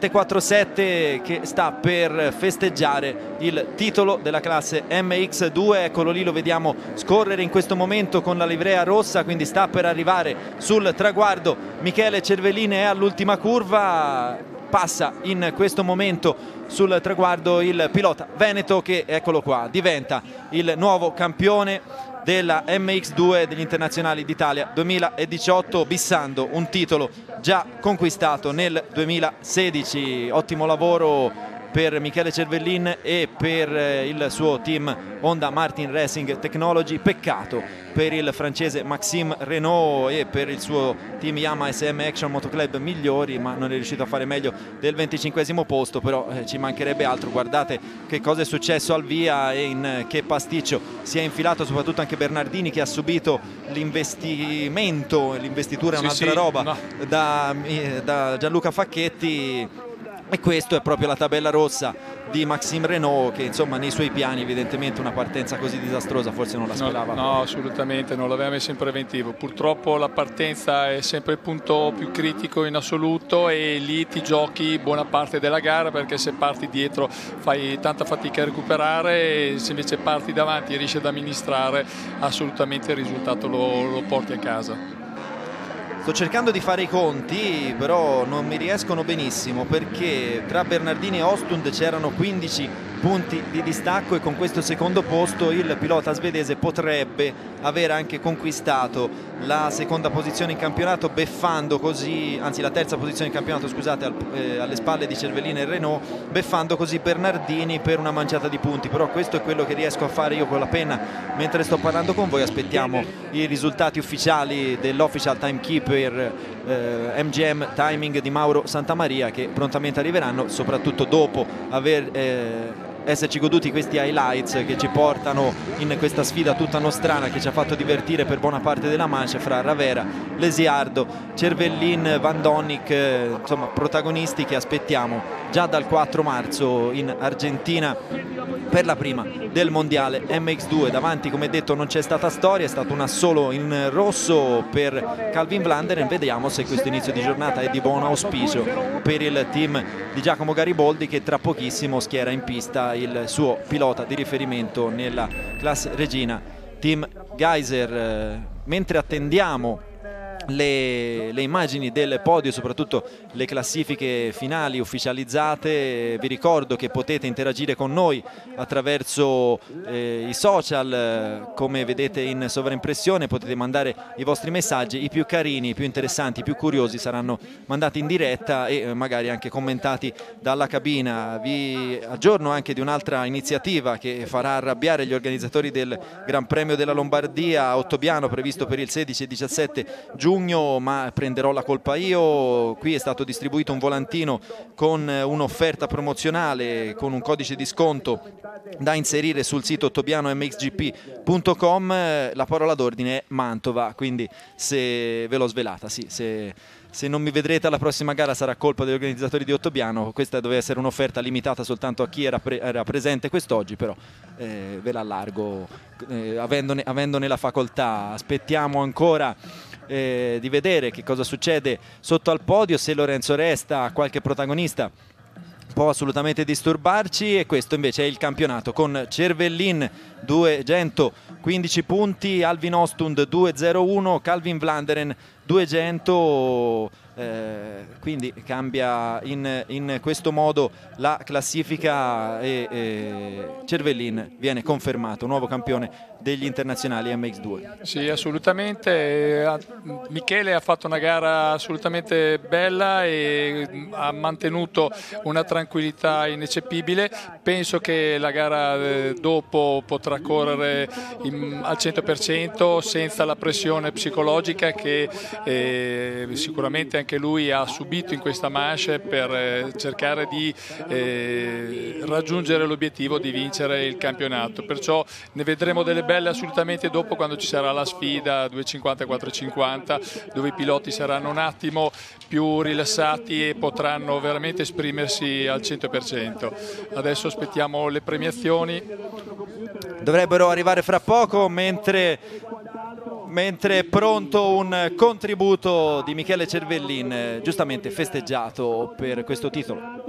747 che sta per festeggiare il titolo della classe MX2. Eccolo lì, lo vediamo scorrere in questo momento con la livrea rossa, quindi sta per arrivare sul traguardo. Michele Cervellin è all'ultima curva, passa in questo momento sul traguardo il pilota veneto che, eccolo qua, diventa il nuovo campione della MX2 degli internazionali d'Italia 2018, bissando un titolo già conquistato nel 2016. Ottimo lavoro per Michele Cervellin e per il suo team Honda Martin Racing Technology. Peccato per il francese Maxime Renault e per il suo team Yamaha SM Action Moto Club migliori, ma non è riuscito a fare meglio del 25esimo posto. Però ci mancherebbe altro, guardate che cosa è successo al via e in che pasticcio si è infilato, soprattutto anche Bernardini, che ha subito l'investitura è un'altra roba, no, da Gianluca Facchetti. E questo è proprio la tabella rossa di Maxime Renault, che insomma nei suoi piani evidentemente una partenza così disastrosa forse non la sperava. No, assolutamente non l'aveva messo in preventivo. Purtroppo la partenza è sempre il punto più critico in assoluto e lì ti giochi buona parte della gara, perché se parti dietro fai tanta fatica a recuperare e se invece parti davanti e riesci ad amministrare, assolutamente il risultato lo porti a casa. Sto cercando di fare i conti, però non mi riescono benissimo, perché tra Bernardini e Ostund c'erano 15 punti di distacco e con questo secondo posto il pilota svedese potrebbe aver anche conquistato la seconda posizione in campionato, beffando così, anzi la terza posizione in campionato, scusate, alle spalle di Cervellin e Renault, beffando così Bernardini per una manciata di punti. Però questo è quello che riesco a fare io con la penna mentre sto parlando con voi. Aspettiamo i risultati ufficiali dell'Official Timekeeper MGM Timing di Mauro Santamaria, che prontamente arriveranno, soprattutto dopo aver esserci goduti questi highlights che ci portano in questa sfida tutta nostrana che ci ha fatto divertire per buona parte della manche fra Ravera, Lesiardo, Cervellin, Van Donnik, insomma protagonisti che aspettiamo già dal 4 marzo in Argentina per la prima del mondiale MX2. Davanti, come detto, non c'è stata storia, è stato un assolo in rosso per Calvin Vlaanderen. Vediamo se questo inizio di giornata è di buon auspicio per il team di Giacomo Gariboldi, che tra pochissimo schiera in pista il suo pilota di riferimento nella classe regina, Team Geyser. Mentre attendiamo le immagini del podio, soprattutto le classifiche finali ufficializzate, vi ricordo che potete interagire con noi attraverso i social, come vedete in sovraimpressione. Potete mandare i vostri messaggi, i più carini, i più interessanti, i più curiosi saranno mandati in diretta e magari anche commentati dalla cabina. Vi aggiorno anche di un'altra iniziativa che farà arrabbiare gli organizzatori del Gran Premio della Lombardia a Ottobiano, previsto per il 16 e 17 giugno, ma prenderò la colpa io. Qui è stato distribuito un volantino con un'offerta promozionale con un codice di sconto da inserire sul sito ottobianomxgp.com. La parola d'ordine è Mantova, quindi se ve l'ho svelata, sì, se non mi vedrete alla prossima gara sarà colpa degli organizzatori di Ottobiano. Questa doveva essere un'offerta limitata soltanto a chi era presente quest'oggi, però ve la allargo avendone la facoltà. Aspettiamo ancora di vedere che cosa succede sotto al podio, se Lorenzo Resta, qualche protagonista può assolutamente disturbarci. E questo invece è il campionato, con Cervellin 215 punti, Alvin Ostund 201, Calvin Vlanderen 200. Quindi cambia in questo modo la classifica e Cervellin viene confermato nuovo campione degli internazionali MX2. Sì, assolutamente. Michele ha fatto una gara assolutamente bella e ha mantenuto una tranquillità ineccepibile. Penso che la gara dopo potrà correre al 100% senza la pressione psicologica che sicuramente anche lui ha subito in questa manche per cercare di raggiungere l'obiettivo di vincere il campionato. Perciò ne vedremo delle belle assolutamente dopo, quando ci sarà la sfida 250 450, dove i piloti saranno un attimo più rilassati e potranno veramente esprimersi al 100%. Adesso aspettiamo le premiazioni. Dovrebbero arrivare fra poco, mentre è pronto un contributo di Michele Cervellin, giustamente festeggiato per questo titolo.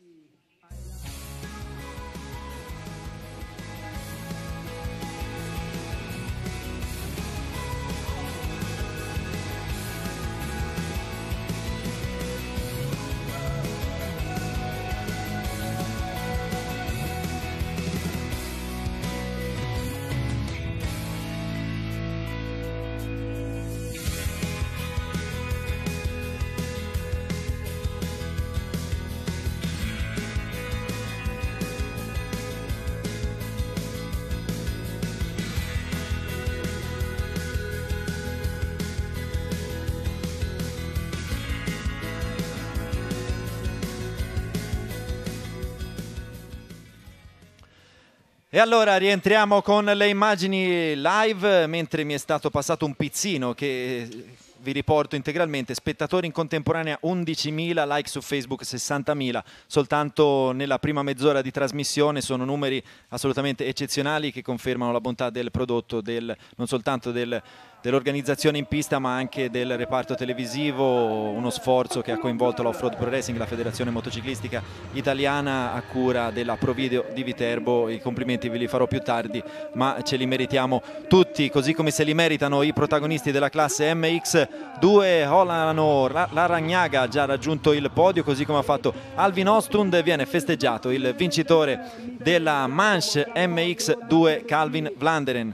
E allora rientriamo con le immagini live, mentre mi è stato passato un pizzino che vi riporto integralmente. Spettatori in contemporanea 11.000, like su Facebook 60.000, soltanto nella prima mezz'ora di trasmissione. Sono numeri assolutamente eccezionali che confermano la bontà del prodotto, non soltanto dell'organizzazione in pista ma anche del reparto televisivo, uno sforzo che ha coinvolto l'Off-Road Pro Racing, la federazione motociclistica italiana a cura della Provideo di Viterbo. I complimenti ve li farò più tardi, ma ce li meritiamo tutti, così come se li meritano i protagonisti della classe MX2. Olano Laragnaga ha già raggiunto il podio, così come ha fatto Alvin Ostund. Viene festeggiato il vincitore della Manche MX2, Calvin Vlanderen.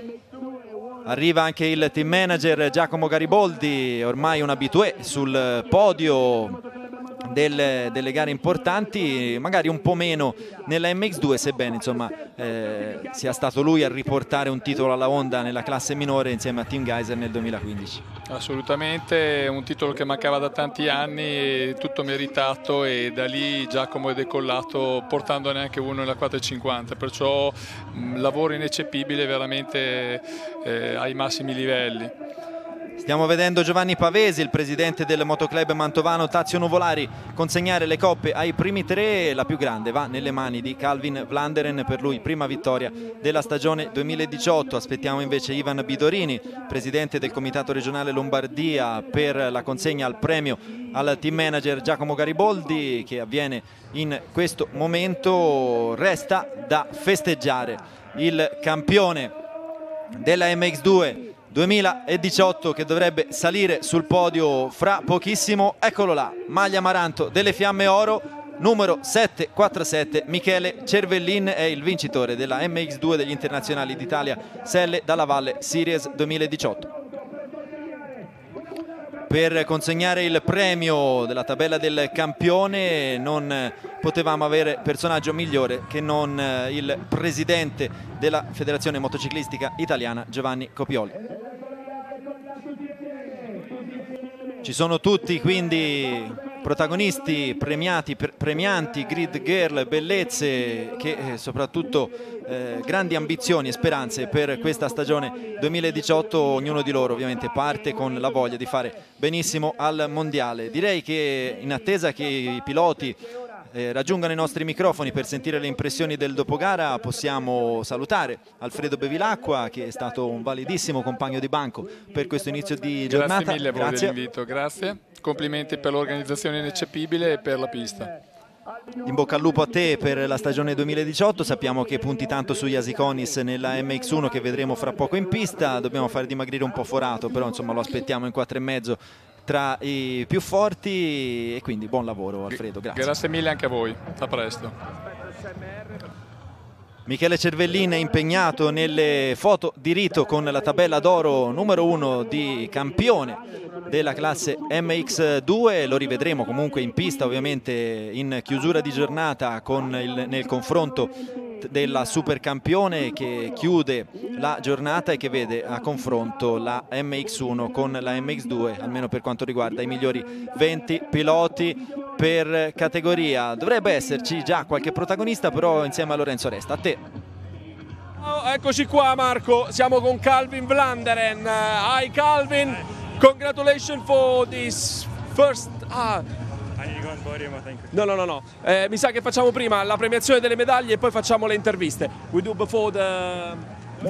Arriva anche il team manager Giacomo Gariboldi, ormai un abitué sul podio delle gare importanti, magari un po' meno nella MX2, sebbene insomma sia stato lui a riportare un titolo alla Honda nella classe minore insieme a Tim Geiser nel 2015. Assolutamente, un titolo che mancava da tanti anni, tutto meritato, e da lì Giacomo è decollato portandone anche uno nella 450, perciò lavoro ineccepibile veramente ai massimi livelli. Stiamo vedendo Giovanni Pavesi, il presidente del motoclub mantovano Tazio Nuvolari, consegnare le coppe ai primi tre. La più grande va nelle mani di Calvin Vlanderen, per lui prima vittoria della stagione 2018. Aspettiamo invece Ivan Bidorini, presidente del comitato regionale Lombardia, per la consegna al premio al team manager Giacomo Gariboldi, che avviene in questo momento. Resta da festeggiare il campione della MX2 2018 che dovrebbe salire sul podio fra pochissimo. Eccolo là, maglia amaranto delle Fiamme Oro, numero 747, Michele Cervellin è il vincitore della MX2 degli internazionali d'Italia Selle dalla Valle Series 2018. Per consegnare il premio della tabella del campione non potevamo avere personaggio migliore che non il presidente della Federazione Motociclistica Italiana Giovanni Copioli. Ci sono tutti quindi protagonisti premianti, grid girl, bellezze, che soprattutto grandi ambizioni e speranze per questa stagione 2018. Ognuno di loro ovviamente parte con la voglia di fare benissimo al mondiale. Direi che in attesa che i piloti raggiungano i nostri microfoni per sentire le impressioni del dopogara, possiamo salutare Alfredo Bevilacqua, che è stato un validissimo compagno di banco per questo inizio di giornata. Grazie mille a voi dell'invito, grazie. Complimenti per l'organizzazione ineccepibile e per la pista. in bocca al lupo a te per la stagione 2018, sappiamo che punti tanto su Jasikonis nella MX1 che vedremo fra poco in pista, dobbiamo fare dimagrire un po' Forato, però insomma lo aspettiamo in 4,5 tra i più forti e quindi buon lavoro Alfredo, grazie. Grazie mille anche a voi, a presto. Michele Cervellin è impegnato nelle foto di rito con la tabella d'oro numero 1 di campione della classe MX2, lo rivedremo comunque in pista ovviamente in chiusura di giornata nel confronto della supercampione che chiude la giornata e che vede a confronto la MX1 con la MX2, almeno per quanto riguarda i migliori 20 piloti per categoria. Dovrebbe esserci già qualche protagonista però insieme a Lorenzo Resta. A te. Oh, eccoci qua Marco, siamo con Calvin Vlanderen. Hi Calvin, congratulations for this first... No. Mi sa che facciamo prima la premiazione delle medaglie e poi facciamo le interviste. We do before the...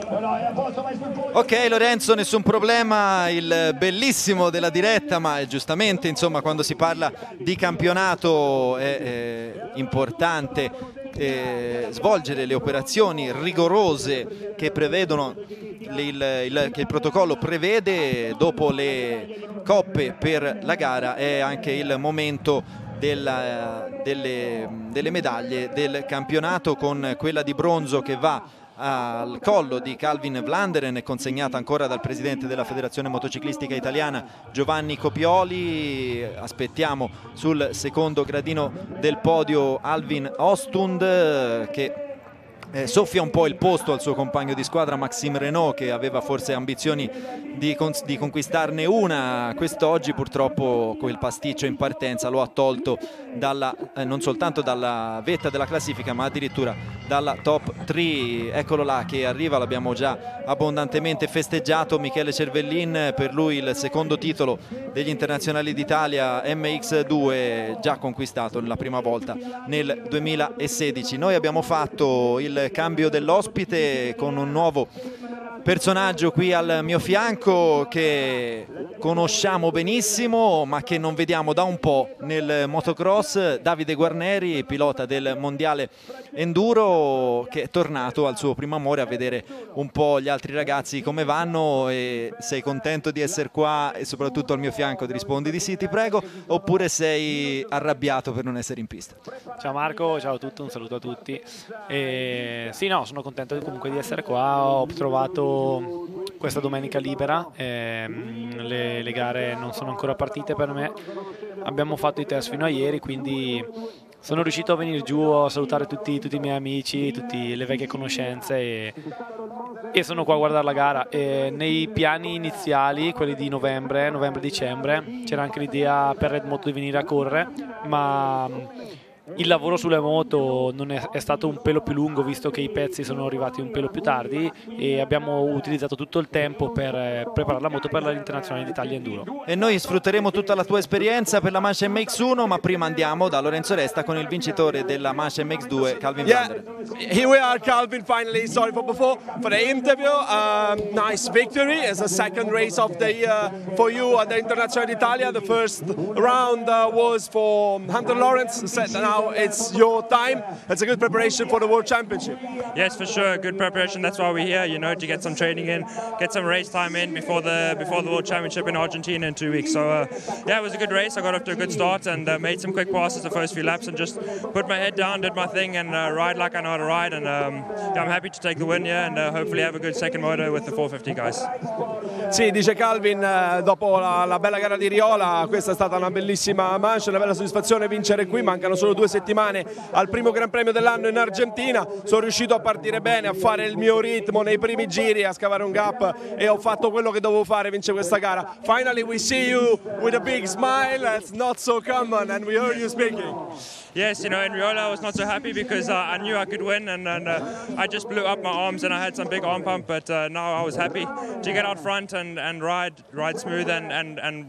Ok Lorenzo, nessun problema, il bellissimo della diretta, ma giustamente insomma quando si parla di campionato è importante svolgere le operazioni rigorose che prevedono che il protocollo prevede. Dopo le coppe per la gara è anche il momento delle medaglie del campionato, con quella di bronzo che va al collo di Calvin Vlanderen, consegnata ancora dal presidente della Federazione Motociclistica Italiana Giovanni Copioli. Aspettiamo sul secondo gradino del podio Alvin Ostund che soffia un po' il posto al suo compagno di squadra Maxime Renault, che aveva forse ambizioni di conquistarne una quest'oggi. Purtroppo quel pasticcio in partenza lo ha tolto non soltanto dalla vetta della classifica ma addirittura dalla top 3. Eccolo là che arriva, l'abbiamo già abbondantemente festeggiato, Michele Cervellin, per lui il secondo titolo degli internazionali d'Italia MX2, già conquistato la prima volta nel 2016. Noi abbiamo fatto il cambio dell'ospite con un nuovo personaggio qui al mio fianco che conosciamo benissimo ma che non vediamo da un po' nel motocross, Davide Guarneri, pilota del mondiale enduro, che è tornato al suo primo amore, a vedere un po' gli altri ragazzi come vanno. E sei contento di essere qua e soprattutto al mio fianco? Ti rispondi di sì, ti prego, oppure sei arrabbiato per non essere in pista? Ciao Marco, ciao a tutti, un saluto a tutti. Sì, no, sono contento comunque di essere qua. Ho trovato questa domenica libera, le gare non sono ancora partite per me, abbiamo fatto i test fino a ieri, quindi sono riuscito a venire giù a salutare tutti i miei amici, tutte le vecchie conoscenze e sono qua a guardare la gara. Nei piani iniziali, quelli di novembre-dicembre, c'era anche l'idea per Red Moto di venire a correre, ma il lavoro sulle moto non è stato un pelo più lungo, visto che i pezzi sono arrivati un pelo più tardi, e abbiamo utilizzato tutto il tempo per preparare la moto per l'Internazionale d'Italia Enduro. E noi sfrutteremo tutta la tua esperienza per la Manche MX1, ma prima andiamo da Lorenzo Resta con il vincitore della Manche MX2, Calvin Vlanderen. Here we are, Calvin, finally. Sorry for before, for the interview. Nice victory. It's the second race of the year for you at the Internazionale d'Italia. The first round was for Hunter Lawrence. Now it's your time. It's a good preparation for the World Championship. Yes, for sure, good preparation. That's why we're here, you know, to get some training in, get some race time in before the World Championship in Argentina in 2 weeks. So yeah, it was a good race. I got off to a good start and made some quick passes the first few laps and just put my head down, did my thing and ride like I know how to ride. And yeah, I'm happy to take the win here and hopefully have a good second moto with the 450 guys. Sì, dice Calvin, dopo la bella gara di Riola, questa è stata una bellissima manche, una bella soddisfazione vincere qui. Mancano solo 2 settimane al primo Gran Premio dell'anno in Argentina. Sono riuscito a partire bene, a fare il mio ritmo nei primi giri, a scavare un gap e ho fatto quello che dovevo fare, vince questa gara. Finally we see you with a big smile. That's not so common and we heard you speaking. Yes, you know, in Riola I was not so happy because I knew I could win and I just blew up my arms and I had some big arm pump, but now I was happy to get out front and ride smooth and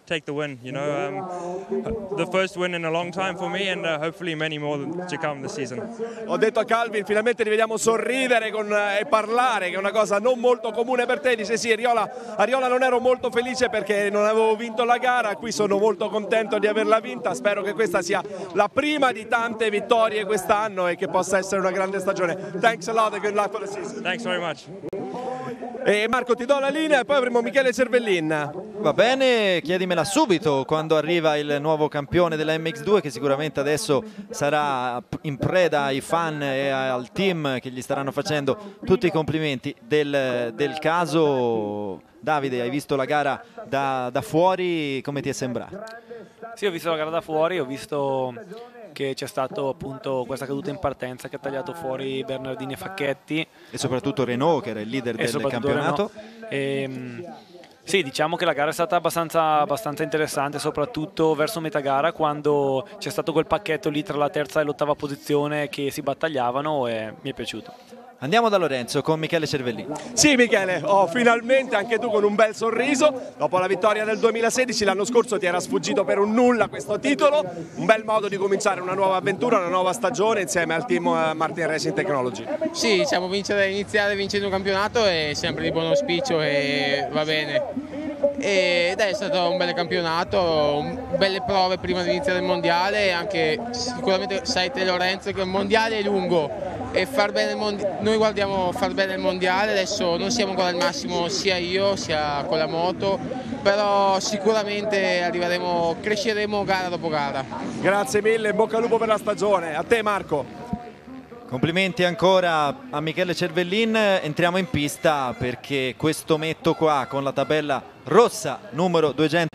take the win. You know, the first win in a long time for me, and hopefully many more to come this season. Ho detto a Calvin, finalmente ti vediamo sorridere e parlare, che è una cosa non molto comune per te. Dice sì, Ariola non ero molto felice perché non avevo vinto la gara, qui sono molto contento di averla vinta, spero che questa sia la prima di tante vittorie quest'anno e che possa essere una grande stagione. Thanks a lot and good luck for the season. Thanks very much. E Marco, ti do la linea e poi avremo Michele Cervellin. Va bene, chiedimela subito quando arriva il nuovo campione della MX2, che sicuramente adesso sarà in preda ai fan e al team che gli staranno facendo tutti i complimenti del caso. Davide, hai visto la gara da fuori, come ti è sembrato? Sì, ho visto la gara da fuori, ho visto che c'è stato appunto questa caduta in partenza che ha tagliato fuori Bernardini e Facchetti e soprattutto Renault, che era il leader del campionato. Sì, diciamo che la gara è stata abbastanza interessante, soprattutto verso metà gara, quando c'è stato quel pacchetto lì tra la terza e l'ottava posizione che si battagliavano, e mi è piaciuto. Andiamo da Lorenzo con Michele Cervellini. Sì Michele, finalmente anche tu con un bel sorriso, dopo la vittoria del 2016, l'anno scorso ti era sfuggito per un nulla questo titolo, un bel modo di cominciare una nuova avventura, una nuova stagione insieme al team Martin Racing Technology. Sì, diciamo iniziare vincendo un campionato è sempre di buon auspicio e va bene. Ed è stato un bel campionato, belle prove prima di iniziare il mondiale, e anche sicuramente sai te Lorenzo che il mondiale è lungo e noi guardiamo far bene il mondiale. Adesso non siamo ancora al massimo, sia io sia con la moto, però sicuramente cresceremo gara dopo gara. Grazie mille, in bocca al lupo per la stagione. A te Marco. Complimenti ancora a Michele Cervellin. Entriamo in pista perché questo metto qua con la tabella rossa numero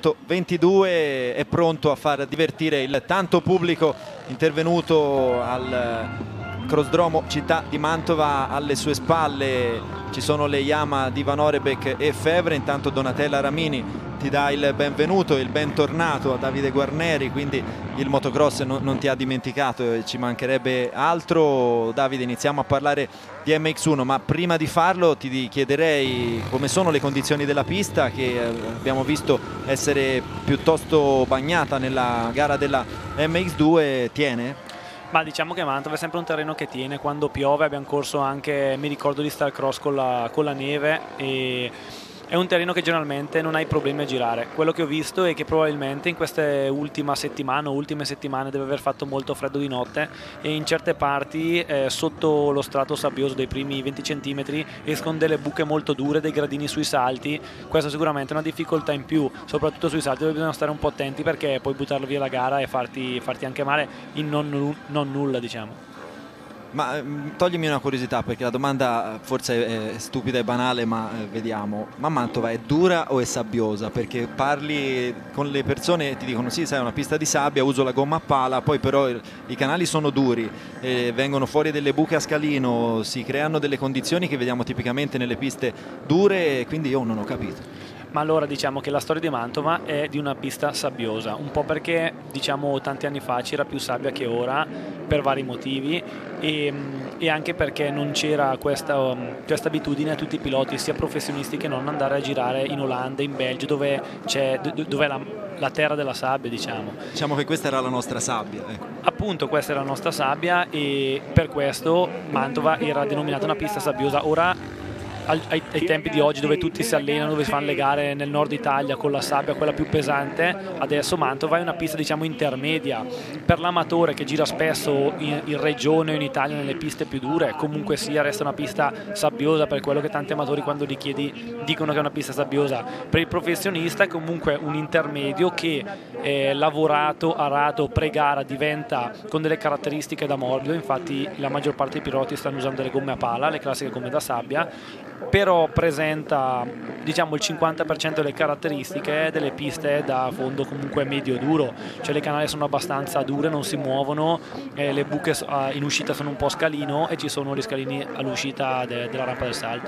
222 è pronto a far divertire il tanto pubblico intervenuto al Crossdromo Città di Mantova. Alle sue spalle ci sono le Yamaha di Van Orebek e Fevre. Intanto Donatella Ramini ti dà il benvenuto e il bentornato a Davide Guarneri, quindi il motocross non ti ha dimenticato, ci mancherebbe altro. Davide, iniziamo a parlare di MX1, ma prima di farlo ti chiederei come sono le condizioni della pista, che abbiamo visto essere piuttosto bagnata nella gara della MX2. Tiene? Ma diciamo che Mantova è sempre un terreno che tiene, quando piove abbiamo corso anche, mi ricordo di Star Cross con la neve, e è un terreno che generalmente non hai problemi a girare. Quello che ho visto è che probabilmente in queste ultime settimane deve aver fatto molto freddo di notte, e in certe parti sotto lo strato sabbioso dei primi 20 cm escono delle buche molto dure, dei gradini sui salti. Questa sicuramente è una difficoltà in più, soprattutto sui salti dove bisogna stare un po' attenti, perché puoi buttarlo via la gara e farti anche male in non nulla, diciamo. Ma toglimi una curiosità, perché la domanda forse è stupida e banale, ma vediamo. Ma Mantova è dura o è sabbiosa? Perché parli con le persone e ti dicono sì, sai, è una pista di sabbia, uso la gomma a pala, poi però i canali sono duri, vengono fuori delle buche a scalino, si creano delle condizioni che vediamo tipicamente nelle piste dure, e quindi io non ho capito. Ma allora diciamo che la storia di Mantova è di una pista sabbiosa, un po' perché diciamo tanti anni fa c'era più sabbia che ora per vari motivi, e anche perché non c'era questa abitudine a tutti i piloti, sia professionisti che non, andare a girare in Olanda, in Belgio, dove è la terra della sabbia, diciamo. Diciamo che questa era la nostra sabbia. Appunto, questa era la nostra sabbia, e per questo Mantova era denominata una pista sabbiosa. Ora ai tempi di oggi, dove tutti si allenano, dove si fanno le gare nel nord Italia con la sabbia quella più pesante, adesso Mantova è una pista diciamo intermedia per l'amatore che gira spesso in regione o in Italia nelle piste più dure. Comunque sia, resta una pista sabbiosa, per quello che tanti amatori quando li chiedi dicono che è una pista sabbiosa. Per il professionista è comunque un intermedio che lavorato, arato, pre-gara diventa con delle caratteristiche da morbido. Infatti la maggior parte dei piloti stanno usando delle gomme a pala, le classiche gomme da sabbia, però presenta diciamo il 50% delle caratteristiche delle piste da fondo comunque medio duro, cioè le canali sono abbastanza dure, non si muovono, le buche in uscita sono un po' scalino e ci sono gli scalini all'uscita della rampa del salto.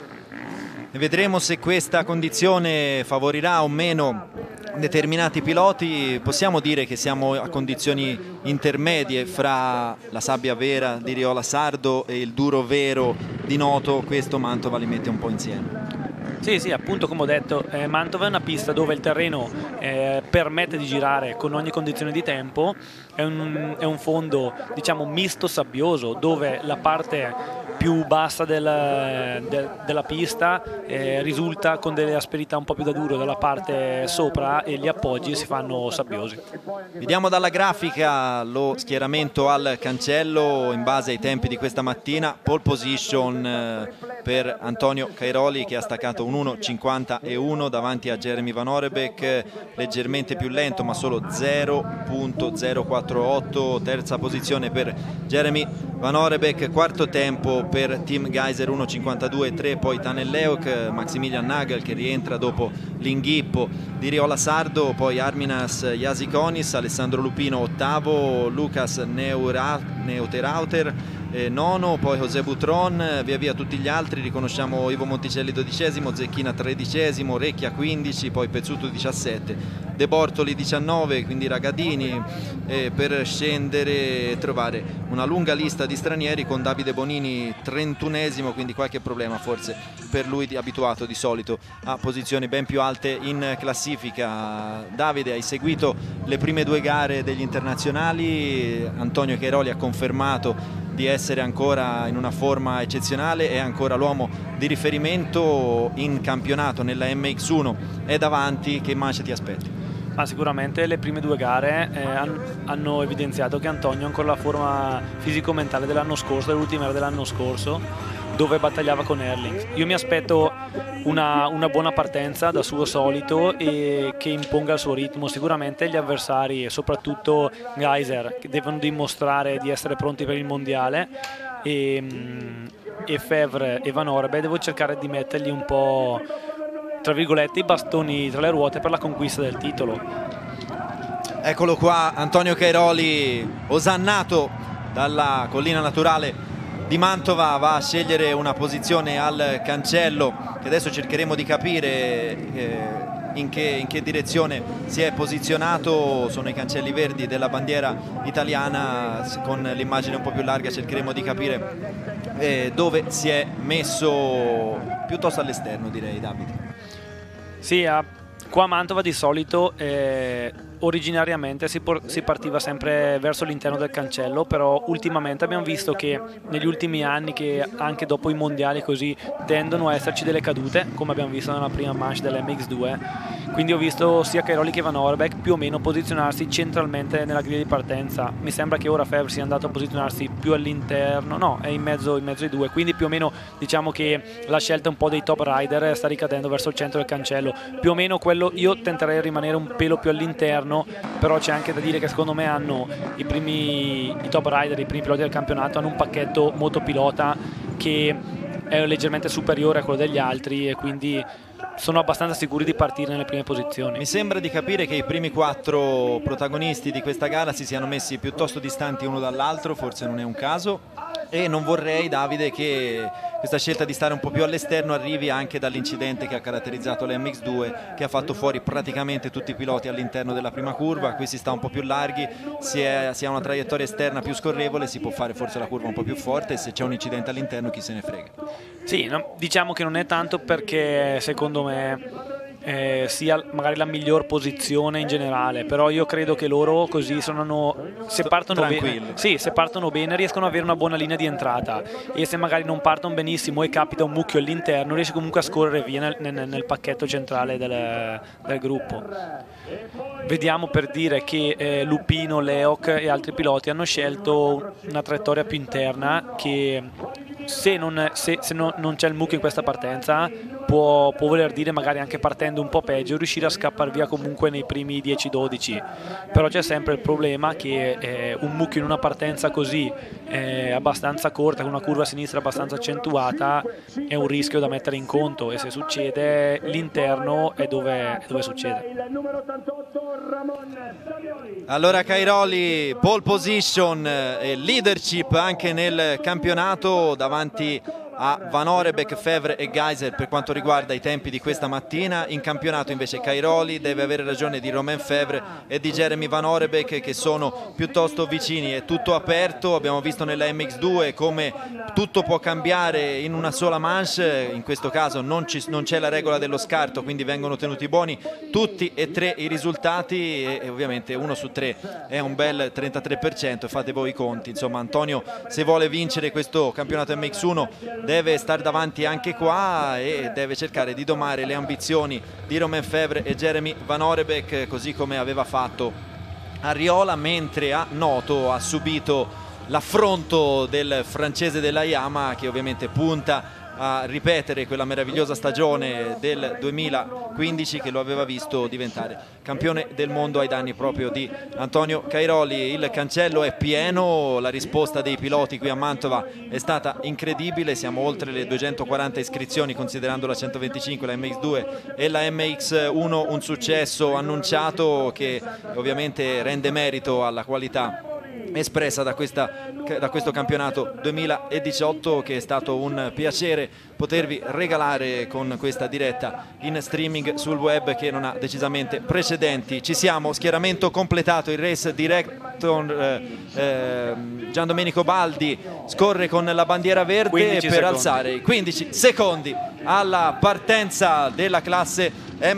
E vedremo se questa condizione favorirà o meno determinati piloti. Possiamo dire che siamo a condizioni intermedie fra la sabbia vera di Riola Sardo e il duro vero di Noto. Questo Mantova li mette un po' insieme. Sì, appunto come ho detto, Mantova è una pista dove il terreno permette di girare con ogni condizione di tempo, è un fondo diciamo misto sabbioso dove la parte più bassa della pista risulta con delle asperità un po' più da duro dalla parte sopra e gli appoggi si fanno sabbiosi. Vediamo dalla grafica lo schieramento al cancello in base ai tempi di questa mattina. Pole position per Antonio Cairoli che ha staccato un 1.51 davanti a Jeremy Van Orebeek, leggermente più lento ma solo 0.048. Terza posizione per Jeremy Van Orebeek, quarto tempo per Tim Geiser 1.52.3, poi Tanel Leok, Maximilian Nagel che rientra dopo l'inghippo di Riola Sardo, poi Arminas Jasikonis, Alessandro Lupino ottavo, Lucas Neuterauter nono, poi José Butron, via via tutti gli altri. Riconosciamo Ivo Monticelli 12esimo, Zecchina 13esimo, Recchia 15, poi Pezzuto 17, De Bortoli 19, quindi Ragadini, per scendere e trovare una lunga lista di stranieri con Davide Bonini 31esimo, quindi qualche problema forse per lui, abituato di solito a posizioni ben più alte in classifica. Davide, hai seguito le prime due gare degli internazionali, Antonio Cairoli ha confermato di essere ancora in una forma eccezionale, è ancora l'uomo di riferimento in campionato nella MX1, è davanti. Che manche ti aspetti? Ma sicuramente le prime due gare hanno evidenziato che Antonio ha ancora la forma fisico-mentale dell'anno scorso, dell'ultima gara dell'anno scorso dove battagliava con Erling. Io mi aspetto una buona partenza da suo solito e che imponga il suo ritmo. Sicuramente gli avversari e soprattutto Geiser che devono dimostrare di essere pronti per il mondiale e Fevre e Van Orbe devo cercare di mettergli un po' tra virgolette i bastoni tra le ruote per la conquista del titolo. Eccolo qua Antonio Cairoli, osannato dalla collina naturale di Mantova, va a scegliere una posizione al cancello che adesso cercheremo di capire in che direzione si è posizionato. Sono i cancelli verdi della bandiera italiana, con l'immagine un po' più larga cercheremo di capire dove si è messo, piuttosto all'esterno direi. Davide? Sì, qua a Mantova di solito originariamente si partiva sempre verso l'interno del cancello, però ultimamente abbiamo visto che negli ultimi anni, che anche dopo i mondiali così tendono a esserci delle cadute, come abbiamo visto nella prima manche dell'MX2, quindi ho visto sia Cairoli che Van Orbeek più o meno posizionarsi centralmente nella griglia di partenza. Mi sembra che ora Fevre sia andato a posizionarsi più all'interno, no, è in mezzo ai due, quindi più o meno diciamo che la scelta un po' dei top rider sta ricadendo verso il centro del cancello, più o meno quello. Io tenterei di rimanere un pelo più all'interno, però c'è anche da dire che secondo me hanno i top rider, i primi piloti del campionato hanno un pacchetto motopilota che è leggermente superiore a quello degli altri e quindi sono abbastanza sicuri di partire nelle prime posizioni. Mi sembra di capire che i primi 4 protagonisti di questa gara si siano messi piuttosto distanti uno dall'altro, forse non è un caso, e non vorrei, Davide, che questa scelta di stare un po' più all'esterno arrivi anche dall'incidente che ha caratterizzato l'MX2, che ha fatto fuori praticamente tutti i piloti all'interno della prima curva. Qui si sta un po' più larghi, si ha una traiettoria esterna più scorrevole, si può fare forse la curva un po' più forte e se c'è un incidente all'interno chi se ne frega. Sì, no, diciamo che non è tanto perché secondo me sia magari la miglior posizione in generale, però io credo che loro così se partono bene riescono ad avere una buona linea di entrata, e se magari non partono benissimo e capita un mucchio all'interno riesce comunque a scorrere via nel pacchetto centrale del gruppo. Vediamo, per dire che Lupino, Leok e altri piloti hanno scelto una traiettoria più interna che se non c'è il mucchio in questa partenza può voler dire magari anche partendo un po' peggio riuscire a scappare via comunque nei primi 10-12, però c'è sempre il problema che un mucchio in una partenza così abbastanza corta, con una curva a sinistra abbastanza accentuata, è un rischio da mettere in conto, e se succede l'interno è dove succede. Allora Cairoli, pole position e leadership anche nel campionato davanti a Van Orebek, Fevre e Geiser per quanto riguarda i tempi di questa mattina. In campionato invece Cairoli deve avere ragione di Romain Fevre e di Jeremy Van Orebek, che sono piuttosto vicini. È tutto aperto, abbiamo visto nella MX2 come tutto può cambiare in una sola manche. In questo caso non c'è la regola dello scarto, quindi vengono tenuti buoni tutti e tre i risultati e ovviamente 1 su 3 è un bel 33%. Fate voi i conti, insomma. Antonio, se vuole vincere questo campionato MX1, deve stare davanti anche qua e deve cercare di domare le ambizioni di Romain Fevre e Jeremy Van Orebek, così come aveva fatto a Riola, mentre a Noto ha subito l'affronto del francese della Yamaha, che ovviamente punta a ripetere quella meravigliosa stagione del 2015 che lo aveva visto diventare campione del mondo ai danni proprio di Antonio Cairoli. Il cancello è pieno, la risposta dei piloti qui a Mantova è stata incredibile, siamo oltre le 240 iscrizioni considerando la 125, la MX2 e la MX1, un successo annunciato che ovviamente rende merito alla qualità espressa da questo campionato 2018, che è stato un piacere potervi regalare con questa diretta in streaming sul web che non ha decisamente precedenti. Ci siamo, schieramento completato, il race director Gian Domenico Baldi scorre con la bandiera verde per alzare i 15 secondi alla partenza della classe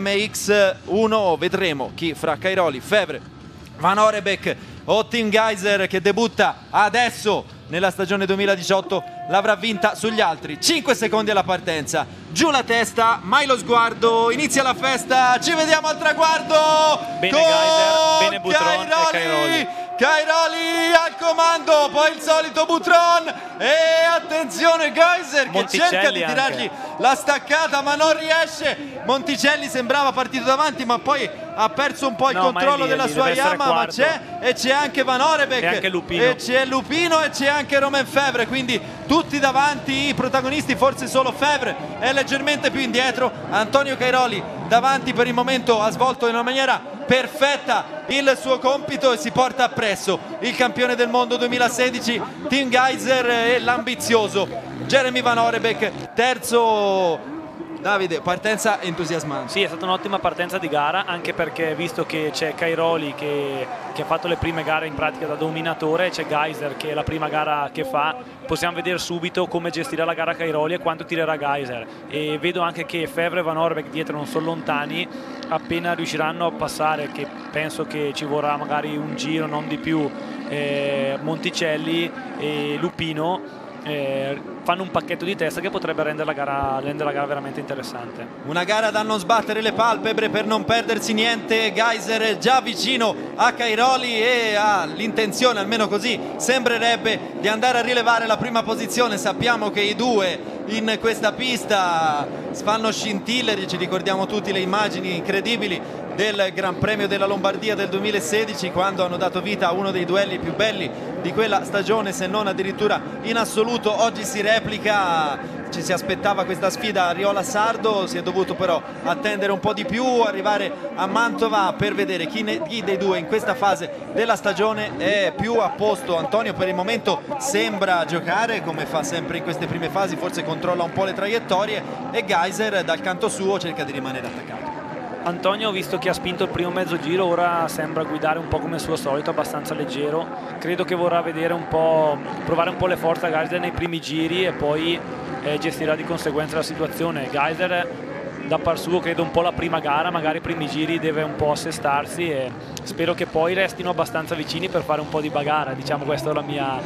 MX1. Vedremo chi fra Cairoli, Fevre, Van Orebek o Tim Geiser, che debutta adesso nella stagione 2018, l'avrà vinta sugli altri. 5 secondi alla partenza, giù la testa, mai lo sguardo, inizia la festa, ci vediamo al traguardo. Bene Geiser, bene Butron e Cairoli. Cairoli al comando, poi il solito Butron e attenzione Geiser che cerca di tirargli la staccata ma non riesce. Monticelli sembrava partito davanti ma poi ha perso un po' il controllo della sua Yamaha, ma c'è anche Van Orebek, e anche Lupino. E c'è Lupino e c'è anche Romain Fevre, quindi tutti davanti i protagonisti, forse solo Fevre è leggermente più indietro. Antonio Cairoli davanti per il momento ha svolto in una maniera perfetta il suo compito e si porta appresso il campione del mondo 2016 Tim Geiser e l'ambizioso Jeremy Van Orebek terzo. Davide, partenza entusiasmante. Sì, è stata un'ottima partenza di gara, anche perché visto che c'è Cairoli che ha fatto le prime gare in pratica da dominatore, c'è Geiser che è la prima gara che fa, possiamo vedere subito come gestirà la gara Cairoli e quanto tirerà Geiser. E vedo anche che Fevre e Van Orebek dietro non sono lontani, appena riusciranno a passare, che penso che ci vorrà magari un giro, non di più, Monticelli e Lupino fanno un pacchetto di testa che potrebbe rendere la gara veramente interessante. Una gara da non sbattere le palpebre per non perdersi niente. Geiser è già vicino a Cairoli e ha l'intenzione, almeno così sembrerebbe, di andare a rilevare la prima posizione. Sappiamo che i due in questa pista fanno scintille, ci ricordiamo tutti le immagini incredibili del Gran Premio della Lombardia del 2016, quando hanno dato vita a uno dei duelli più belli di quella stagione, se non addirittura in assoluto. Oggi si replica, ci si aspettava questa sfida a Riola Sardo, si è dovuto però attendere un po' di più, arrivare a Mantova per vedere chi dei due in questa fase della stagione è più a posto. Antonio per il momento sembra giocare come fa sempre in queste prime fasi, forse controlla un po' le traiettorie, e Geiser dal canto suo cerca di rimanere attaccato. Antonio, visto che ha spinto il primo mezzo giro, ora sembra guidare un po' come suo solito, abbastanza leggero. Credo che vorrà vedere provare un po' le forze a Geiser nei primi giri e poi gestirà di conseguenza la situazione. Geiser da par suo credo un po' la prima gara, magari i primi giri deve un po' assestarsi e spero che poi restino abbastanza vicini per fare un po' di bagarre, diciamo. Questa è la mia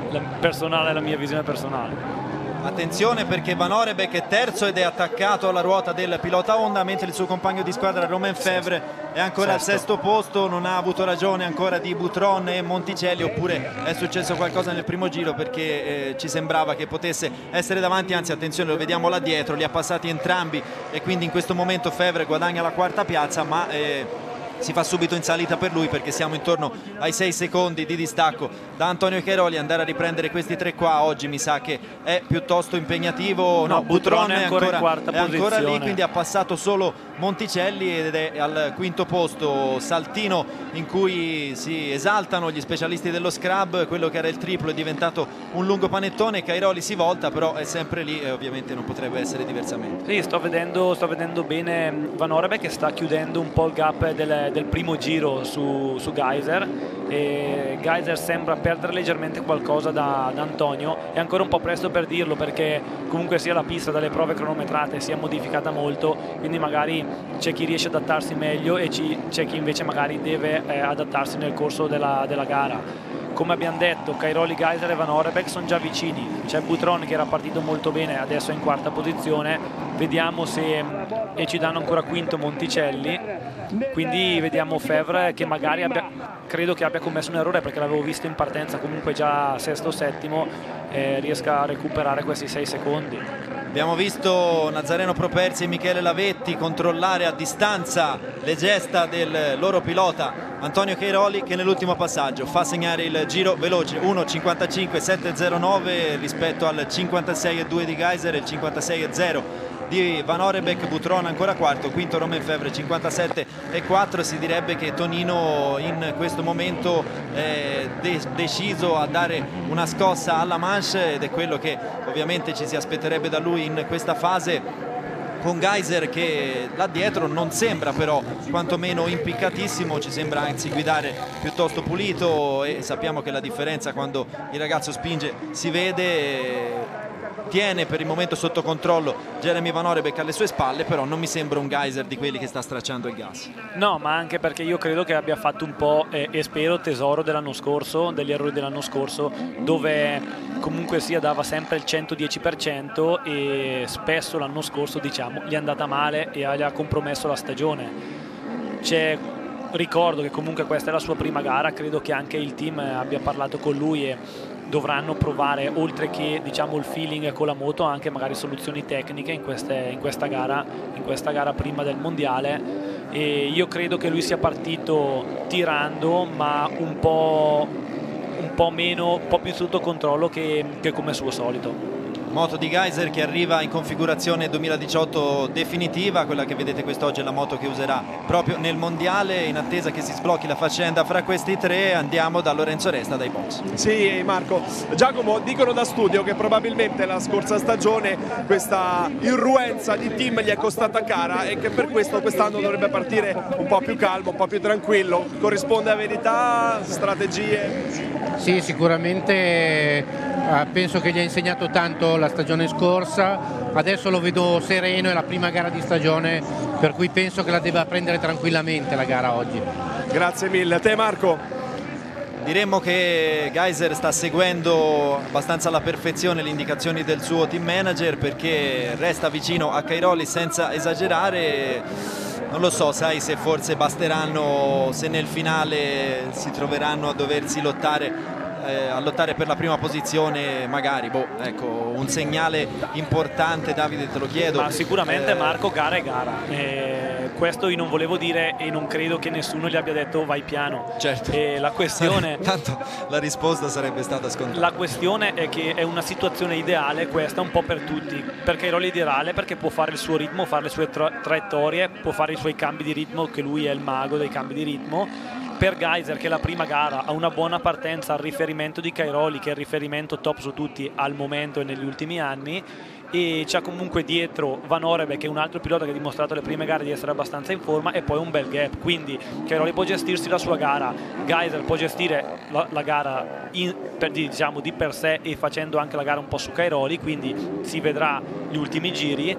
visione personale. Attenzione perché Van Orebek è terzo ed è attaccato alla ruota del pilota Honda, mentre il suo compagno di squadra Romain Fevre è ancora al sesto posto. Non ha avuto ragione ancora di Butron e Monticelli, oppure è successo qualcosa nel primo giro, perché ci sembrava che potesse essere davanti, anzi attenzione, lo vediamo là dietro, li ha passati entrambi e quindi in questo momento Fevre guadagna la quarta piazza, ma si fa subito in salita per lui, perché siamo intorno ai 6 secondi di distacco da Antonio Cairoli. Andare a riprendere questi 3 qua oggi mi sa che è piuttosto impegnativo. No, Butron è ancora in quarta è ancora posizione. lì, quindi ha passato solo Monticelli ed è al quinto posto. Saltino in cui si esaltano gli specialisti dello scrub, quello che era il triplo è diventato un lungo panettone. Cairoli si volta, però è sempre lì e ovviamente non potrebbe essere diversamente. Sì, sto vedendo bene Van Orebeck che sta chiudendo un po' il gap del primo giro su Geiser, e Geiser sembra perdere leggermente qualcosa da Antonio. È ancora un po' presto per dirlo, perché comunque sia la pista dalle prove cronometrate si è modificata molto, quindi magari c'è chi riesce ad adattarsi meglio e c'è chi invece magari deve adattarsi nel corso della gara. Come abbiamo detto, Cairoli, Geiser e Van Orebeck sono già vicini. C'è Butron che era partito molto bene, adesso è in quarta posizione. Vediamo se e ci danno ancora quinto Monticelli. Quindi vediamo Fevre che magari credo che abbia commesso un errore, perché l'avevo visto in partenza comunque già sesto o settimo, riesca a recuperare questi 6 secondi. Abbiamo visto Nazareno Properzi e Michele Lavetti controllare a distanza le gesta del loro pilota Antonio Cairoli, che nell'ultimo passaggio fa segnare il giro veloce 1.55.709 rispetto al 56.2 di Geiser e il 56.0 di Van Orebeck. Butron ancora quarto, quinto Romain Fevre 57.4. Si direbbe che Tonino in questo momento è deciso a dare una scossa alla manche, ed è quello che ovviamente ci si aspetterebbe da lui in questa fase, con Geiser che là dietro non sembra però quantomeno impiccatissimo, ci sembra anzi guidare piuttosto pulito, e sappiamo che la differenza quando il ragazzo spinge si vede. Tiene per il momento sotto controllo Jeremy Van Orebeck alle sue spalle, però non mi sembra un Geiser di quelli che sta stracciando il gas. No, ma anche perché io credo che abbia fatto un po' e spero tesoro dell'anno scorso, degli errori dell'anno scorso, dove comunque sia dava sempre il 110% e spesso l'anno scorso diciamo gli è andata male e gli ha compromesso la stagione. Ricordo che comunque questa è la sua prima gara, credo che anche il team abbia parlato con lui e dovranno provare, oltre che diciamo il feeling con la moto, anche magari soluzioni tecniche in questa gara prima del mondiale. E io credo che lui sia partito tirando, ma un po' meno, un po' più sotto controllo che come suo solito. Moto di Geiser che arriva in configurazione 2018 definitiva, quella che vedete quest'oggi è la moto che userà proprio nel mondiale. In attesa che si sblocchi la faccenda fra questi tre, andiamo da Lorenzo Resta dai box. Sì, Marco. Giacomo, dicono da studio che probabilmente la scorsa stagione questa irruenza di team gli è costata cara e che per questo quest'anno dovrebbe partire un po' più calmo, un po' più tranquillo. Corrisponde a verità? Strategie? Sì, sicuramente penso che gli ha insegnato tanto la stagione scorsa, adesso lo vedo sereno, è la prima gara di stagione, per cui penso che la debba prendere tranquillamente la gara oggi. Grazie mille. A te Marco? Diremmo che Geiser sta seguendo abbastanza alla perfezione le indicazioni del suo team manager, perché resta vicino a Cairoli senza esagerare. Non lo so, sai se forse basteranno, se nel finale si troveranno a doversi lottare per la prima posizione, magari ecco, un segnale importante. Davide, te lo chiedo. Ma sicuramente Marco, gara è gara, questo io non volevo dire e non credo che nessuno gli abbia detto vai piano. Certo. La questione tanto la risposta sarebbe stata scontata. La questione è che è una situazione ideale questa un po' per tutti, perché Cairoli è ideale perché può fare il suo ritmo, fare le sue traiettorie, può fare i suoi cambi di ritmo, che lui è il mago dei cambi di ritmo. Per Geiser, che è la prima gara, ha una buona partenza al riferimento di Cairoli, che è il riferimento top su tutti al momento e negli ultimi anni, e c'ha comunque dietro Van Orebeck, che è un altro pilota che ha dimostrato alle prime gare di essere abbastanza in forma, e poi un bel gap, quindi Cairoli può gestirsi la sua gara, Geiser può gestire la gara diciamo di per sé, e facendo anche la gara un po' su Cairoli, quindi si vedrà gli ultimi giri.